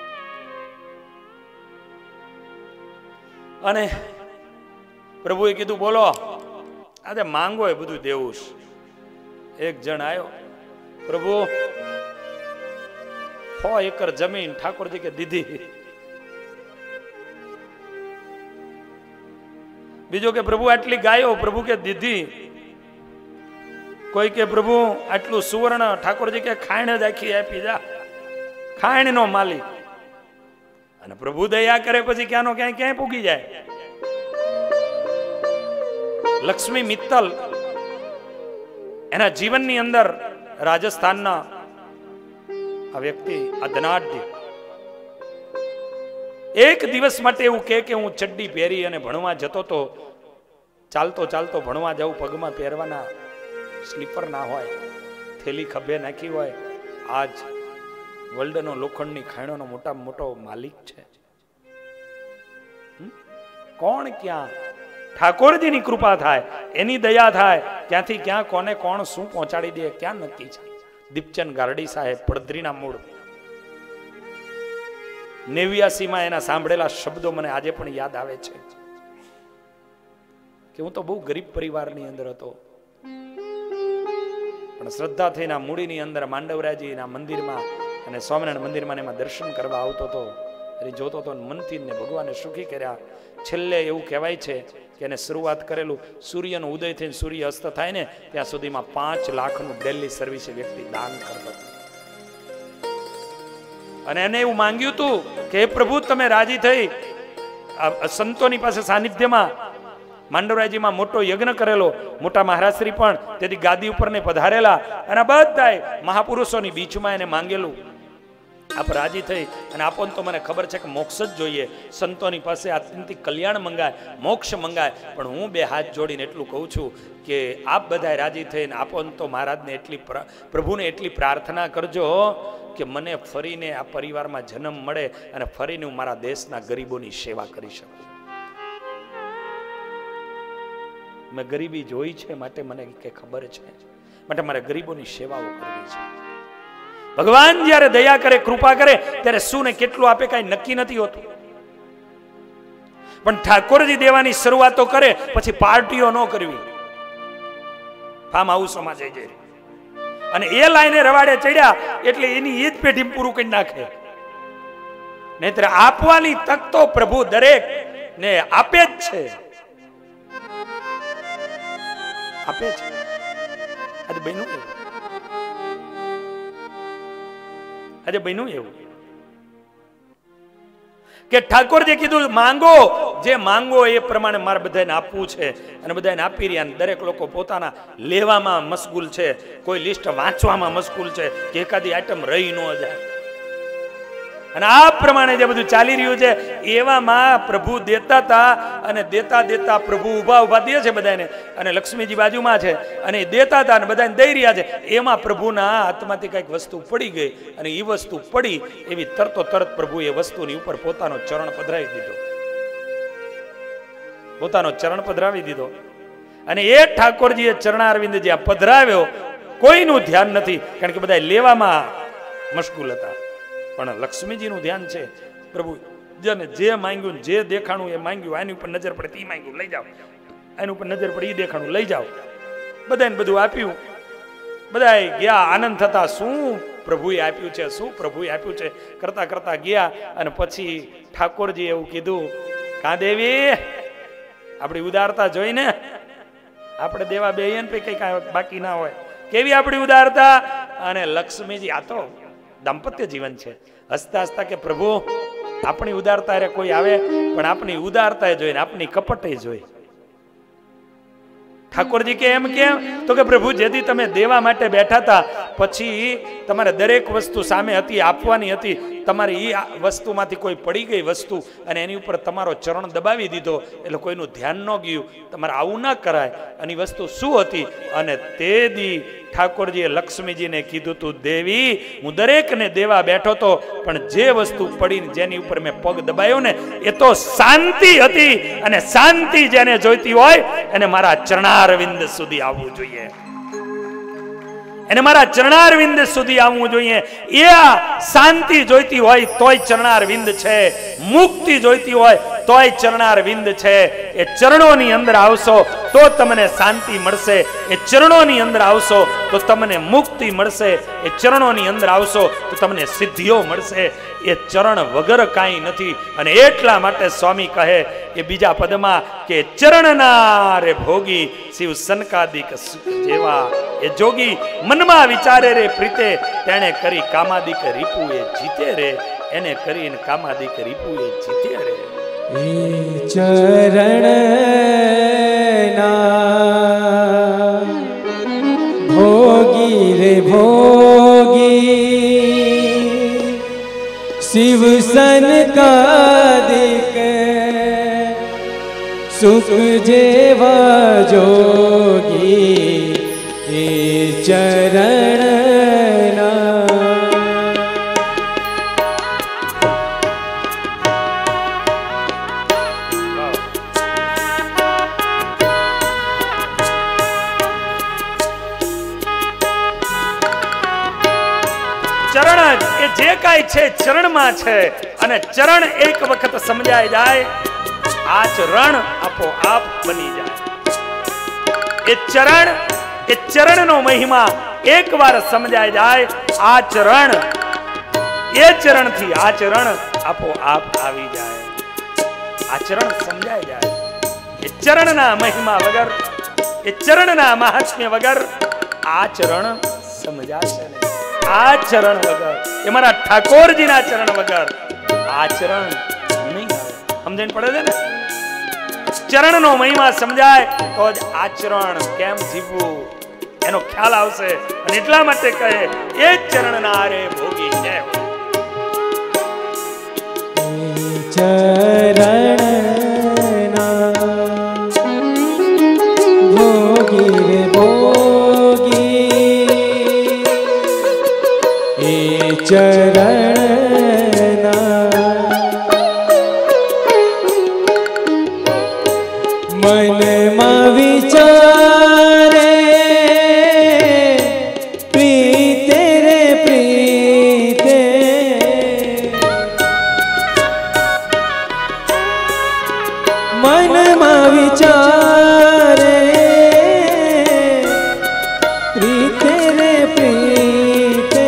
અને પ્રભુએ કીધું બોલો, આજે માંગો એ બધું દેવું છે. એક જણ આવ્યો, પ્રભુ સો એકર જમીન. ઠાકોરજી કે દીધી. બીજો કે પ્રભુ આટલી ગાયો. પ્રભુ કે દીધી. કોઈ કે પ્રભુ આટલું સુવર્ણ. ઠાકોરજી કે ખાણ જ આખી આપી જા, ખાણ નો માલિક. અને પ્રભુ દયા કરે પછી ક્યાંનો ક્યાંય ક્યાંય પૂગી જાય. લક્ષ્મી મિત્તલ એના જીવનની અંદર રાજસ્થાનના આ વ્યક્તિ આ ધનાઢ્ય એક દિવસ માટે એવું કહે કે હું ચડ્ડી પહેરી અને ભણવા જતો તો, ચાલતો ચાલતો ભણવા જાઉં, પગમાં પહેરવાના સ્લીપર ના હોય, થેલી ખભે નાખી હોય. આજ વર્લ્ડનો લોખંડની ખાણોનો મોટા મોટો માલિક છે. કોણ ક્યાં ઠાકોરજીની કૃપા થાય, એની દયા થાય ક્યાંથી ક્યાં કોને કોણ શું પહોંચાડી દે ક્યાં નક્કી છે. દીપચંદ ગારડી સાહેબ પડધરીના મૂળ, નેવ્યાસી માં એના સાંભળેલા શબ્દો મને આજે પણ યાદ આવે છે કે હું તો બહુ ગરીબ પરિવારની અંદર હતો, પણ શ્રદ્ધા થઈને મૂડીની અંદર માંડવરાજીના મંદિરમાં અને સ્વામિનારાયણ મંદિરમાં એમાં દર્શન કરવા આવતો હતો. એ જોતો હતો મનથી ને ભગવાને સુખી કર્યા. છેલ્લે એવું કહેવાય છે કે એને શરૂઆત કરેલું સૂર્યનો ઉદય થઈને સૂર્ય અસ્ત થાય ને ત્યાં સુધીમાં પાંચ લાખનું ડેલી સર્વિસ વ્યક્તિ દાન કરતો. અને એને એવું માંગ્યું હતું કે હે પ્રભુ તમે રાજી થઈ સંતોની પાસે સાનિધ્યમાં માંડવરાજીમાં મોટો યજ્ઞ કરેલો, મોટા મહારાજશ્રી પણ તેથી ગાદી ઉપર ને પધારેલા અને બધાય મહાપુરુષોની બીચમાં એને માંગેલું આપ રાજી થઈ અને આપો તો મને ખબર છે કે મોક્ષ જ જોઈએ, સંતોની પાસે આત્યંતિક કલ્યાણ મંગાય, મોક્ષ મંગાય, પણ હું બે હાથ જોડીને એટલું કહું છું કે આપ બધા રાજી થઈને આપો તો મહારાજને એટલી પ્રભુને એટલી પ્રાર્થના કરજો કે મને ફરીને આ પરિવારમાં જન્મ મળે અને ફરીને હું મારા દેશના ગરીબોની સેવા કરી શકું. મેં ગરીબી જોઈ છે માટે મને કે ખબર છે, માટે મારે ગરીબોની સેવાઓ કરવી છે. ભગવાન જ્યારે દયા કરે કૃપા કરે ત્યારે શું ને કેટલું આપે કઈ નક્કી નથી હોતું, પણ ઠાકોરજી દેવાની શરૂઆતો કરે પછી પાર્ટીઓ ન કરવી, ફાર્મ હાઉસોમાં જઈ જઈ અને એ લાઈને રવાડે ચડ્યા એટલે એની એ જ પેઢી પૂરું કરી નાખે. નહીતર આપવાની તક તો પ્રભુ દરેક ને આપે જ છે, આપે છે. આજે બહેનો આજે બહેનું એવું કે ઠાકોરજી કીધું માંગો, જે માંગો એ પ્રમાણે મારે બધાને આપવું છે અને બધાને આપી રહ્યા. દરેક લોકો પોતાના લેવામાં મશગુલ છે, કોઈ લિસ્ટ વાંચવામાં મશગુલ છે કે એકાદી આઈટમ રહી ન જાય. અને આ પ્રમાણે જે બધું ચાલી રહ્યું છે એવામાં પ્રભુ દેતા હતા અને દેતા દેતા પ્રભુ ઉભા ઉભા દે છે બધાને અને લક્ષ્મીજી બાજુમાં છે અને દેતા હતા અને બધાને દઈ રહ્યા છે. એમાં પ્રભુના હાથમાંથી કઈક વસ્તુ પડી ગઈ અને એ વસ્તુ પડી એવી તરતો તરત પ્રભુ એ વસ્તુની ઉપર પોતાનો ચરણ પધરાવી દીધો, પોતાનો ચરણ પધરાવી દીધો. અને એ ઠાકોરજીએ ચરણારવિંદ જ્યાં પધરાવ્યો કોઈનું ધ્યાન નથી, કારણ કે બધા લેવામાં મશગુલ હતા. પણ લક્ષ્મીજીનું ધ્યાન છે. પ્રભુ જેને જે માંગ્યું જે દેખાણું એ માંગ્યું, આની ઉપર નજર પડે એ માંગ્યું લઈ જાઓ, આની ઉપર નજર પડે એ દેખાણું લઈ જાઓ. બધાને બધું આપ્યું, બધા ગયા આનંદ થતા શું પ્રભુએ આપ્યું છે, શું પ્રભુએ આપ્યું છે કરતા કરતા ગયા. અને પછી ઠાકોરજી એવું કીધું, કા દેવી આપણી ઉદારતા જોઈને આપણે દેવા બે કઈ બાકી ના હોય, કેવી આપણી ઉદારતા. અને લક્ષ્મીજી આ તો દાંપત્ય જીવન છે, હસતા હસતા કે પ્રભુ આપણી ઉદારતા રે કોઈ આવે પણ આપણી ઉદારતા જોઈને આપણી કપટે જોઈ. ઠાકોરજી કે એમ કેમ? તો કે પ્રભુ જેથી તમે દેવા માટે બેઠા હતા પછી તમારે દરેક વસ્તુ સામે હતી, આપવાની હતી, તમારી એ વસ્તુમાંથી કોઈ પડી ગઈ વસ્તુ અને એની ઉપર તમારો ચરણ દબાવી દીધો એટલે કોઈનું ધ્યાન ન ગયું. તમારે આવું ના કરાય. અને વસ્તુ શું હતી? અને તે દી ઠાકોરજીએ લક્ષ્મીજીને કીધું તું દેવી હું દરેકને દેવા બેઠો તો, પણ જે વસ્તુ પડી જેની ઉપર મેં પગ દબાયો ને એ તો શાંતિ હતી, અને શાંતિ જેને જોઈતી હોય એને મારા ચરણારવિંદ સુધી આવવું જોઈએ, એને મારા ચરણારવિંદ સુધી આવવું જોઈએ. એ શાંતિ જોઈતી હોય તોય ચરણારવિંદ છે, મુક્તિ જોઈતી હોય તોય ચરણારવિંદ છે. એ ચરણોની અંદર આવશો તો તમને શાંતિ મળશે, એ ચરણોની અંદર આવશો તો તમને મુક્તિ મળશે, એ ચરણોની અંદર આવશો તો તમને સિદ્ધિઓ મળશે. એ ચરણ વગર કાંઈ નથી. અને એટલા માટે સ્વામી કહે કે બીજા પદમાં કે ચરણના રે ભોગી શિવ સનકાદિક જેવા, એ જોગી મનમાં વિચારે રે પ્રીતે તેણે કરી કામાદિક રીપુ એ જીતે રે, એને કરીને કામાદિક રીપુ એ જીતે રે. એ ચરણ ના ભોગી રે ભોગી શિવ સનકાદિક સુખ જેવા જોગી એ ચરણ જે કાંઈ છે ચરણમાં છે અને ચરણ એક વખત સમજાય જાય આચરણ આપોઆપ બની જાય. એ ચરણ એ ચરણનો મહિમા એકવાર સમજાય જાય આચરણ એ ચરણથી આચરણ આપોઆપ આવી જાય. આચરણ સમજાય જાય એ ચરણના મહિમા વગર એ ચરણના મહાત્મ્ય વગર આચરણ સમજાશે નહીં. આચરણ વગર એ મારા ઠાકોરજીના ચરણ વગર આચરણ નહીં આવે. સમજણ પડે છે ને? ચરણનો મહિમા સમજાય તો જ આચરણ કેમ જીવવું એનો ખ્યાલ આવશે. અને એટલા માટે કહે એ ચરણના રે ભોગી જય હો. ચરણના ભોગી રે ભોગી એ ચરણના મનમાં વિચારે પ્રીતે રે પ્રીતે મનમાં વિચારે પ્રીતે રે પ્રીતે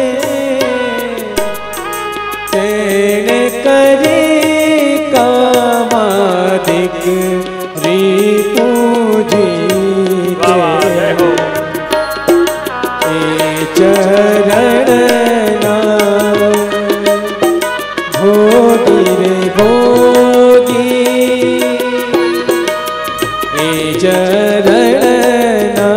તેને કરી કામાદિક રી પૂજી એ ચરણના ભોગી રે ભોગી એ ચરણના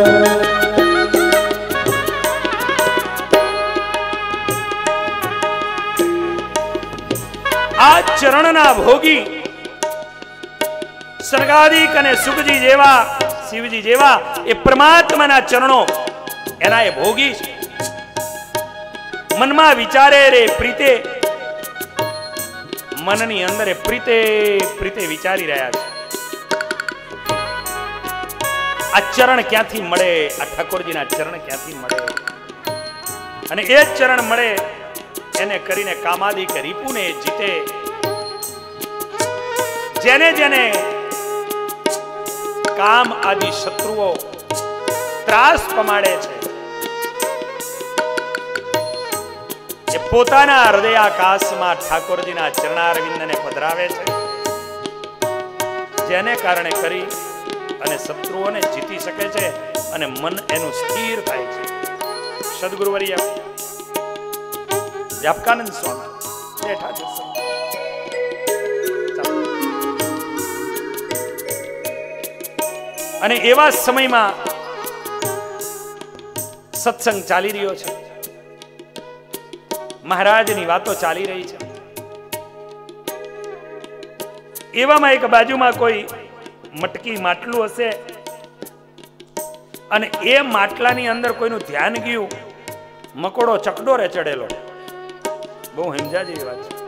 આ ચરણના ભોગી સનગાદિક અને સુખજી જેવા શિવજી જેવા એ પરમાત્માના ચરણો એના એ ભોગી છે. મનમાં વિચારે રે પ્રીતે મનની અંદર એ પ્રીતે પ્રીતે વિચારી રહ્યા છે આ ચરણ ક્યાંથી મળે, આ ઠાકોરજીના ચરણ ક્યાંથી મળે. અને એ ચરણ મળે એને કરીને કામાદિક રીપુને જીતે. જેને જેને કામ આદિ શત્રુઓ ત્રાસ પમાડે છે એ પોતાના હૃદયાકાશમાં ઠાકોરજીના ચરણારવિંદને પધરાવે છે. જેને કારણે કરી અને શત્રુઓને જીતી શકે છે અને મન એનું સ્થિર થાય છે. સદગુરુવર્ય વ્યાપકાનંદ સ્વામી બેઠા છે. અને એવા સમયમાં સત્સંગ ચાલી રહ્યો છે, મહારાજની વાતો ચાલી રહી છે. એવામાં એક બાજુમાં કોઈ મટકી માટલું હશે અને એ માટલાની અંદર કોઈનું ધ્યાન ગયું. મકોડો ચકડોરે ચડેલો. બહુ હિંમજા જેવી વાત છે.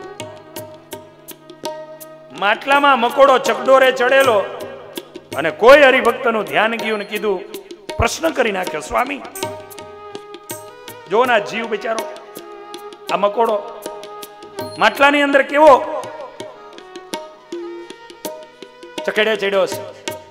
માટલામાં મકોડો ચકડોરે ચડેલો અને કોઈ હરિભક્તનું ધ્યાન ગયું ને કીધું, પ્રશ્ન કરી નાખ્યો, સ્વામી જો ના જીવ બિચારો આ મકોડો માટલાની અંદર કેવો ચકેડે ચડ્યો છે.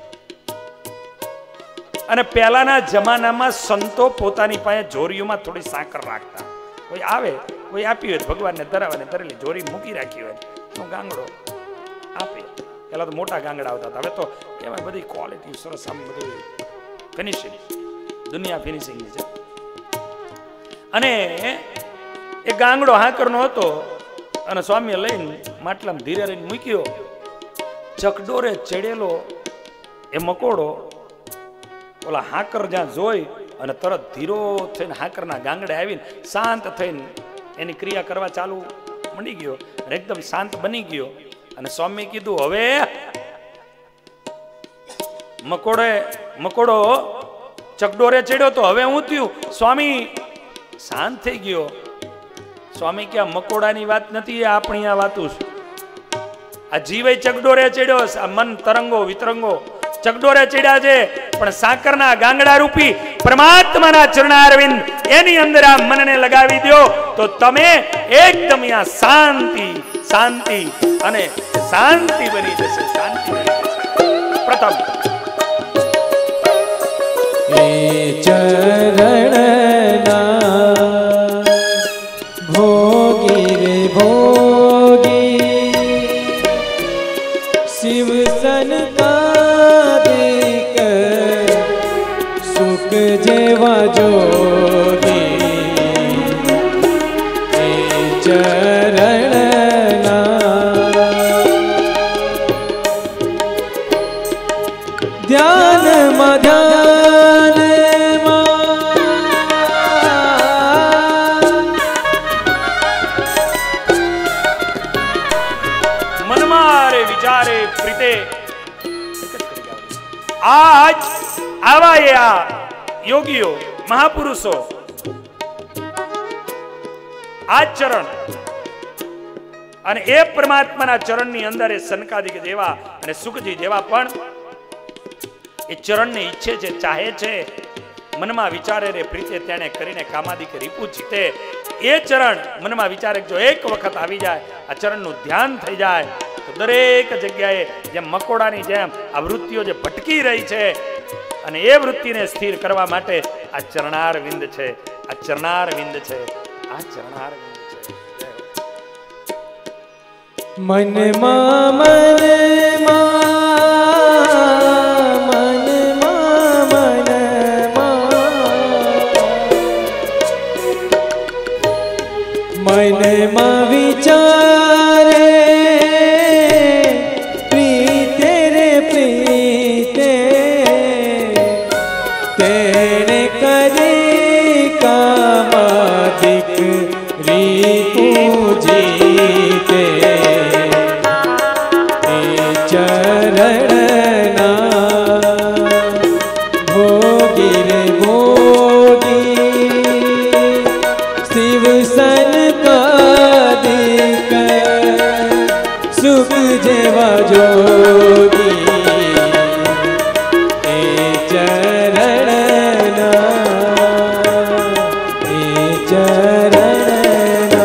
અને પહેલાના જમાનામાં સંતો પોતાની પાસે જોરીઓમાં થોડી સાકર રાખતા. કોઈ આવે કોઈ આપી હોય ભગવાનને ધરાવવાને ધરેલી જોરી મૂકી રાખી હોય તો ગાંગડો આપે. પેલા તો મોટા ગાંગડા આવતા હતા. હવે તો એમાં બધી ક્વોલિટી સરસ, આમ બધું ફિનિશિંગ, દુનિયા ફિનિશિંગની છે. અને એ ગાંગડો હાકરનો હતો અને સ્વામીએ લઈને માટલામાં ધીરે રહીને મૂક્યો. ચકડોરે ચડેલો એ મકોડો ઓલા હાકર જ્યાં જોઈ અને તરત ધીરો થઈને હાકરના ગાંગડે આવીને શાંત થઈને એની ક્રિયા કરવા ચાલુ મંડી ગયો અને એકદમ શાંત બની ગયો. અને સ્વામી કીધું, હવે મકોડે મકોડો ચકડોરે ચડ્યો તો હવે હું થયું? સ્વામી શાંત થઈ ગયો. સ્વામી કે મકોડાની વાત નથી, આપણી આ વાતું છે. આ જીવે ચકડોરે ચડ્યો, આ મન તરંગો વિતરંગો ચકડોરે ચડ્યા છે, પણ સાકરના ગાંગડા રૂપી પરમાત્માના ચરણારવિંદ એની અંદર આ મનને લગાવી દો તો તમે એકદમ અહીંયા શાંતિ શાંતિ અને શાંતિ બની જશે, શાંતિ બની જશે. પ્રથમ એ ચરણના ભોગી રે ભોગી શિવ સનકાદિક સુખ જેવા જોગી એ ચરણના ધ્યાનમાં ધ્યાનમાં મનમાં રે વિચારે પ્રીતે આજ આવા એ આ યોગીઓ મહાપુરુષો આ ચરણ અને એ પરમાત્માના ચરણની અંદર એ સનકાદિક જેવા અને સુખજી જેવા પણ એ ચરણને ઈચ્છે છે, ચાહે છે. મનમાં વિચારે રે પ્રીતે તેને કરીને કામાદિક રીપુ જીતે. એ ચરણ મનમાં વિચારે જો એક વખત આવી જાય, આ ચરણનું ધ્યાન થઈ જાય તો દરેક જગ્યાએ જેમ મકોડાની જેમ આ વૃત્તિઓ જે ભટકી રહી છે અને એ વૃત્તિને સ્થિર કરવા માટે આ ચરણાર વિંદ છે, આ ચરણાર વિંદ છે, આ ચરણાર વિંદ છે. મનમાં મનમાં મનમાં મનમાં મનમાં વિચારે પ્રીતે રે પ્રીતે તેણે કરી કામાદિક રીપુ જીતે એ ચરણના ભોગી રે ભોગી શિવ સનકાદિક સુખ જેવા જોગી એ ચરણના એ ચરણના.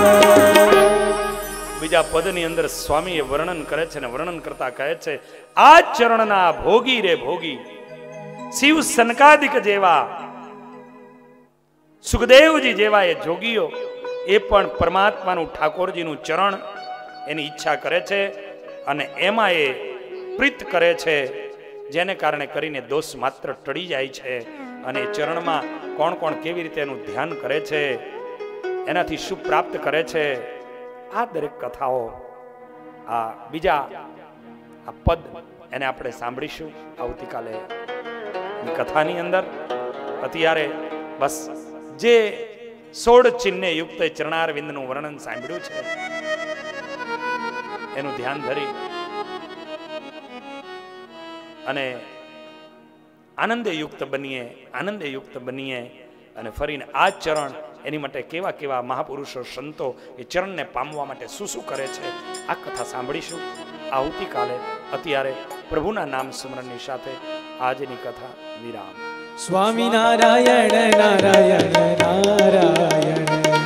બીજા પદની અંદર સ્વામીએ વર્ણન કરે છે ને વર્ણન કરતા કહે છે આ ચરણના ભોગી રે ભોગી શિવ સનકાદિક જેવા સુખદેવજી જેવા એ જોગીઓ એ પણ પરમાત્માનું ઠાકોરજીનું ચરણ એની ઈચ્છા કરે છે અને એમાં એ પ્રીત કરે છે, જેને કારણે કરીને દોષ માત્ર ટળી જાય છે. અને ચરણમાં કોણ કોણ કેવી રીતે એનું ધ્યાન કરે છે, એનાથી શું પ્રાપ્ત કરે છે, આ દરેક કથાઓ આ બીજા આ પદ એને આપણે સાંભળીશું આવતીકાલે કથાની અંદર. અત્યારે બસ જે સોળ ચિહ્ને યુક્ત ચરણાર વિંદનું વર્ણન સાંભળ્યું છે એનું ધ્યાન ધરી અને આનંદે યુક્ત બનીએ, આનંદે યુક્ત બનીએ અને ફરીને આ ચરણ એની માટે કેવા કેવા મહાપુરુષો સંતો એ ચરણને પામવા માટે શું શું કરે છે આ કથા સાંભળીશું આવતીકાલે. અત્યારે પ્રભુના નામ સ્મરણની સાથે આજની કથા વિરામ. સ્વામી નારાયણ નારાયણ નારાયણ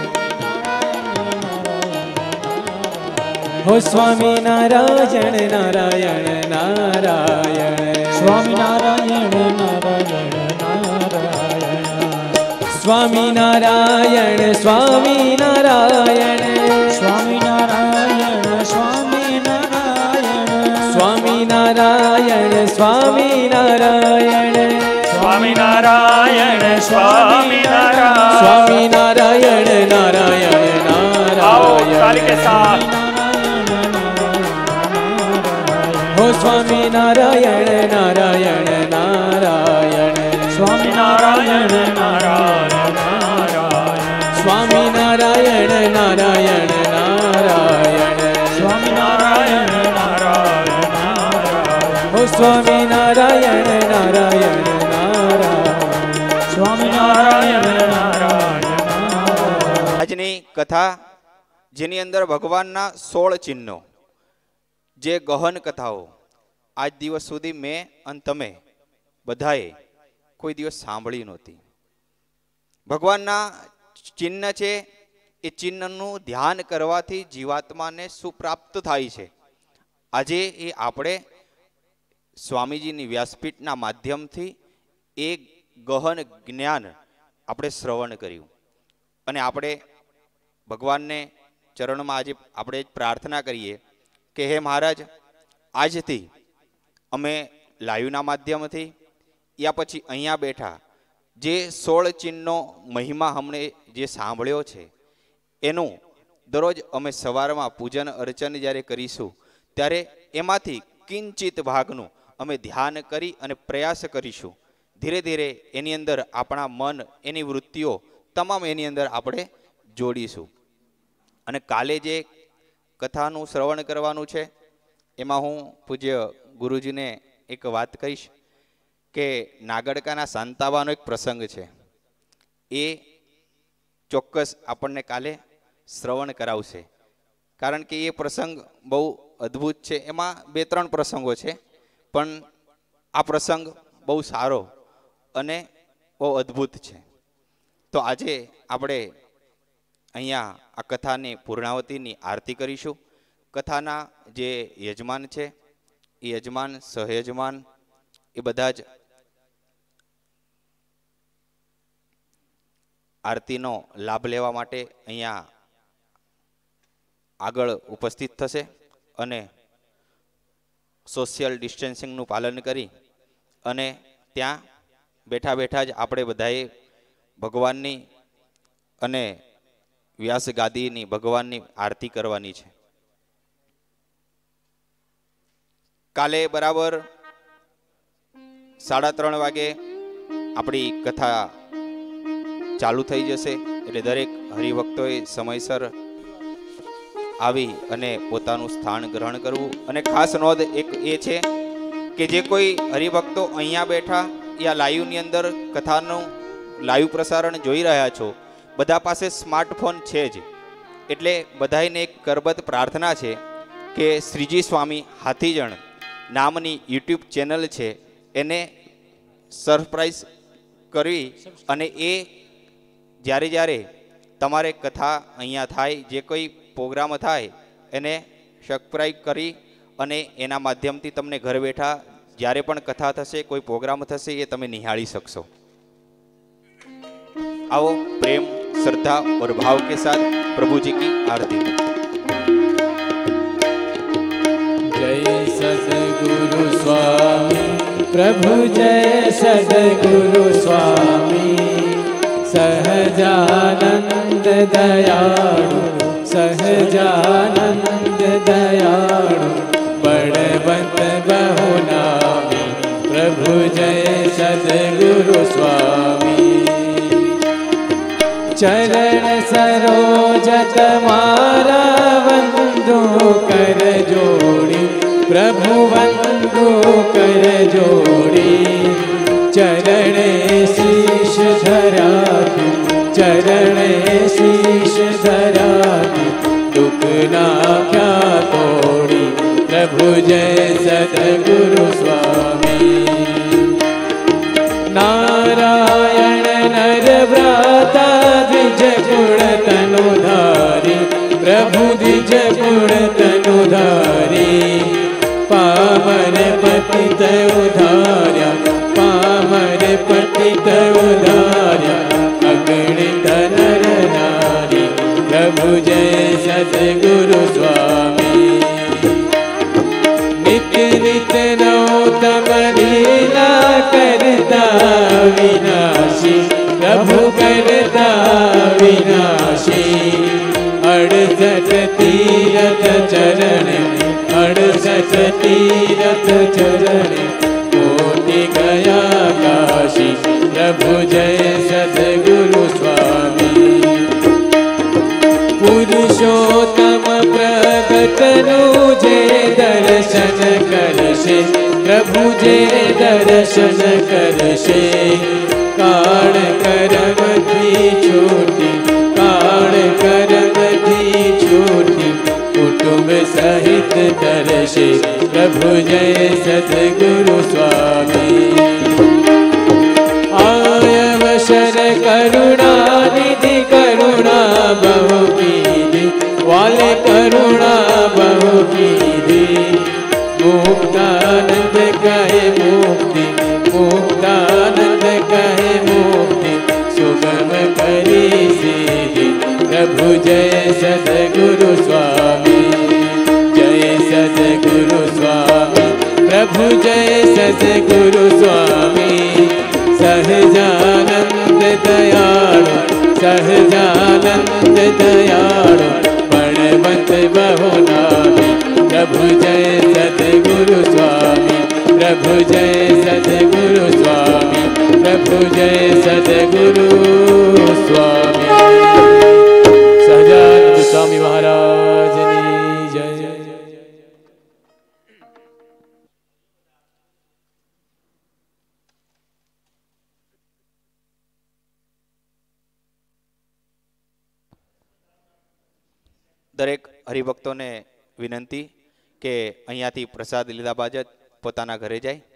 હો સ્વામી નારાયણ નારાયણ નારાયણ સ્વામી નારાયણ નારાયણ નારાયણ સ્વામી નારાયણ સ્વામી નારાયણ સ્વામી નારાયણ સ્વામી નારાયણ સ્વામી નારાયણ સ્વામી નારાયણ સ્વામી નારાયણ સ્વામી નારાયણ સ્વામી નારાયણ નારાયણ નારાયણ હો સ્વામી નારાયણ નારાયણ નારાયણ સ્વામી નારાયણ નારાયણ સ્વામી નારાયણ નારાયણ નારાયણ સ્વામી નારાયણ નારાયણ હો સ્વામી નારાયણ નારાયણ આજની કથા જેની અંદર ભગવાનના સોળ ચિહ્નો જે ગહન કથાઓ આજ દિવસ સુધી મેં અને તમે બધાએ કોઈ દિવસ સાંભળી નહોતી. ભગવાનના ચિહ્ન છે, એ ચિહ્નનું ધ્યાન કરવાથી જીવાત્માને સુપ્રાપ્ત થાય છે. આજે એ આપણે સ્વામીજીની વ્યાસપીઠના માધ્યમથી એ ગહન જ્ઞાન આપણે શ્રવણ કર્યું અને આપણે ભગવાનને ચરણમાં આજે આપણે પ્રાર્થના કરીએ કે હે મહારાજ, આજથી અમે લાઈવના માધ્યમથી યા પછી અહીંયા બેઠા જે સોળ ચિહ્નનો મહિમા અમને જે સાંભળ્યો છે એનું દરરોજ અમે સવારમાં પૂજન અર્ચન જ્યારે કરીશું ત્યારે એમાંથી કિંચિત ભાગનું અમે ધ્યાન કરી અને પ્રયાસ કરીશું. ધીરે ધીરે એની અંદર આપણા મન, એની વૃત્તિઓ તમામ એની અંદર આપણે જોડીશું. અને કાલે જે કથાનું શ્રવણ કરવાનું છે એમાં હું પૂજ્ય ગુરુજીને એક વાત કહીશ કે નાગડકાના શાંતાબાનો એક પ્રસંગ છે, એ ચોક્કસ આપણને કાલે શ્રવણ કરાવશે. કારણ કે એ પ્રસંગ બહુ અદ્ભુત છે. એમાં બે ત્રણ પ્રસંગો છે, પણ આ પ્રસંગ બહુ સારો અને બહુ અદ્ભુત છે. તો આજે આપણે અહીંયા આ કથાની પૂર્ણાવતીની આરતી કરીશું. કથાના જે યજમાન છે એ યજમાન, સહયજમાન એ બધા જ આરતીનો લાભ લેવા માટે અહીંયા આગળ ઉપસ્થિત થશે અને સોશિયલ ડિસ્ટન્સિંગનું પાલન કરી અને ત્યાં બેઠા બેઠા જ આપણે બધાએ ભગવાનની અને વ્યાસ ગાદીની ભગવાનની આરતી કરવાની છે. કાલે બરાબર સાડા ત્રણ વાગે આપણી કથા ચાલુ થઈ જશે, એટલે દરેક હરિભક્તોએ સમયસર આવી અને પોતાનું સ્થાન ગ્રહણ કરવું. અને ખાસ નોંધ એક એ છે કે જે કોઈ હરિભક્તો અહીંયા બેઠા યા લાઈવની અંદર કથાનું લાઈવ પ્રસારણ જોઈ રહ્યા છો, બધા પાસે સ્માર્ટફોન છે જ, એટલે બધાને એક કરબદ્ધ પ્રાર્થના છે કે શ્રીજી સ્વામી હાથીજણ નામની યુટ્યુબ ચેનલ છે એને સરપ્રાઈઝ કરવી અને એ જ્યારે જ્યારે તમારે કથા અહીંયા થાય, જે કોઈ પ્રોગ્રામ થાય એને સબસ્ક્રાઈબ કરી અને એના માધ્યમથી તમને ઘર બેઠા જ્યારે પણ કથા થશે, કોઈ પ્રોગ્રામ થશે, એ તમે નિહાળી શકશો. आओ प्रेम, श्रद्धा और भाव के साथ प्रभु जी की आरती. जय सद्गुरु स्वामी प्रभु, जय सद्गुरु स्वामी, सहजानंद दयाळु, सहजानंद दयाळु, बड़वंत बहुनामी प्रभु, जय सद्गुरु स्वामी. चरण सरोज तमारा वंदो कर जोड़ी, प्रभु वंदो कर जोड़ी. चरणे शीश धराती, चरणे शीश धराती, दुख ना क्या तोड़ी, प्रभु जय सद्गुरु स्वामी. नारायण नर व्राता द्विज गुण तनुधारी, प्रभु द्विज गुण तनुधारी. पामर पतित उधार्या, पामर पतित उधार्या, अगणित नर नारी, प्रभु जय सद्गुरु स्वामी. नित्य नित्य नौतम लीला करता विनाशी, प्रभु करता विनाशी. अड़सठ तीरथ चरण, अड़सठ तीरथ चरण, कोटि गया काशी, प्रभु जय सद्गुरु स्वामी. पुरुषोत्तम प्रगटनु जे दर्शन करशे, प्रभु जे दर्शन करशे. काल करम थी छोटी, काल करम थी छोटी, कुटुंब सहित तरशे, प्रभु जय सद्गुरु स्वामी. आय अवसर करुणा सद्गुरु स्वामी सहजानंद दयाळु सहजानंद दयाळु बलवंत बहुनामी प्रभु जय सद्गुरु स्वामी प्रभु जय सद्गुरु स्वामी प्रभु जय सद्गुरु स्वामी सहजानंद स्वामी महाराज जय। દરેક હરિભક્તોને વિનંતી કે અહીંયાથી પ્રસાદ લીધા બાદ જ પોતાના ઘરે જાય।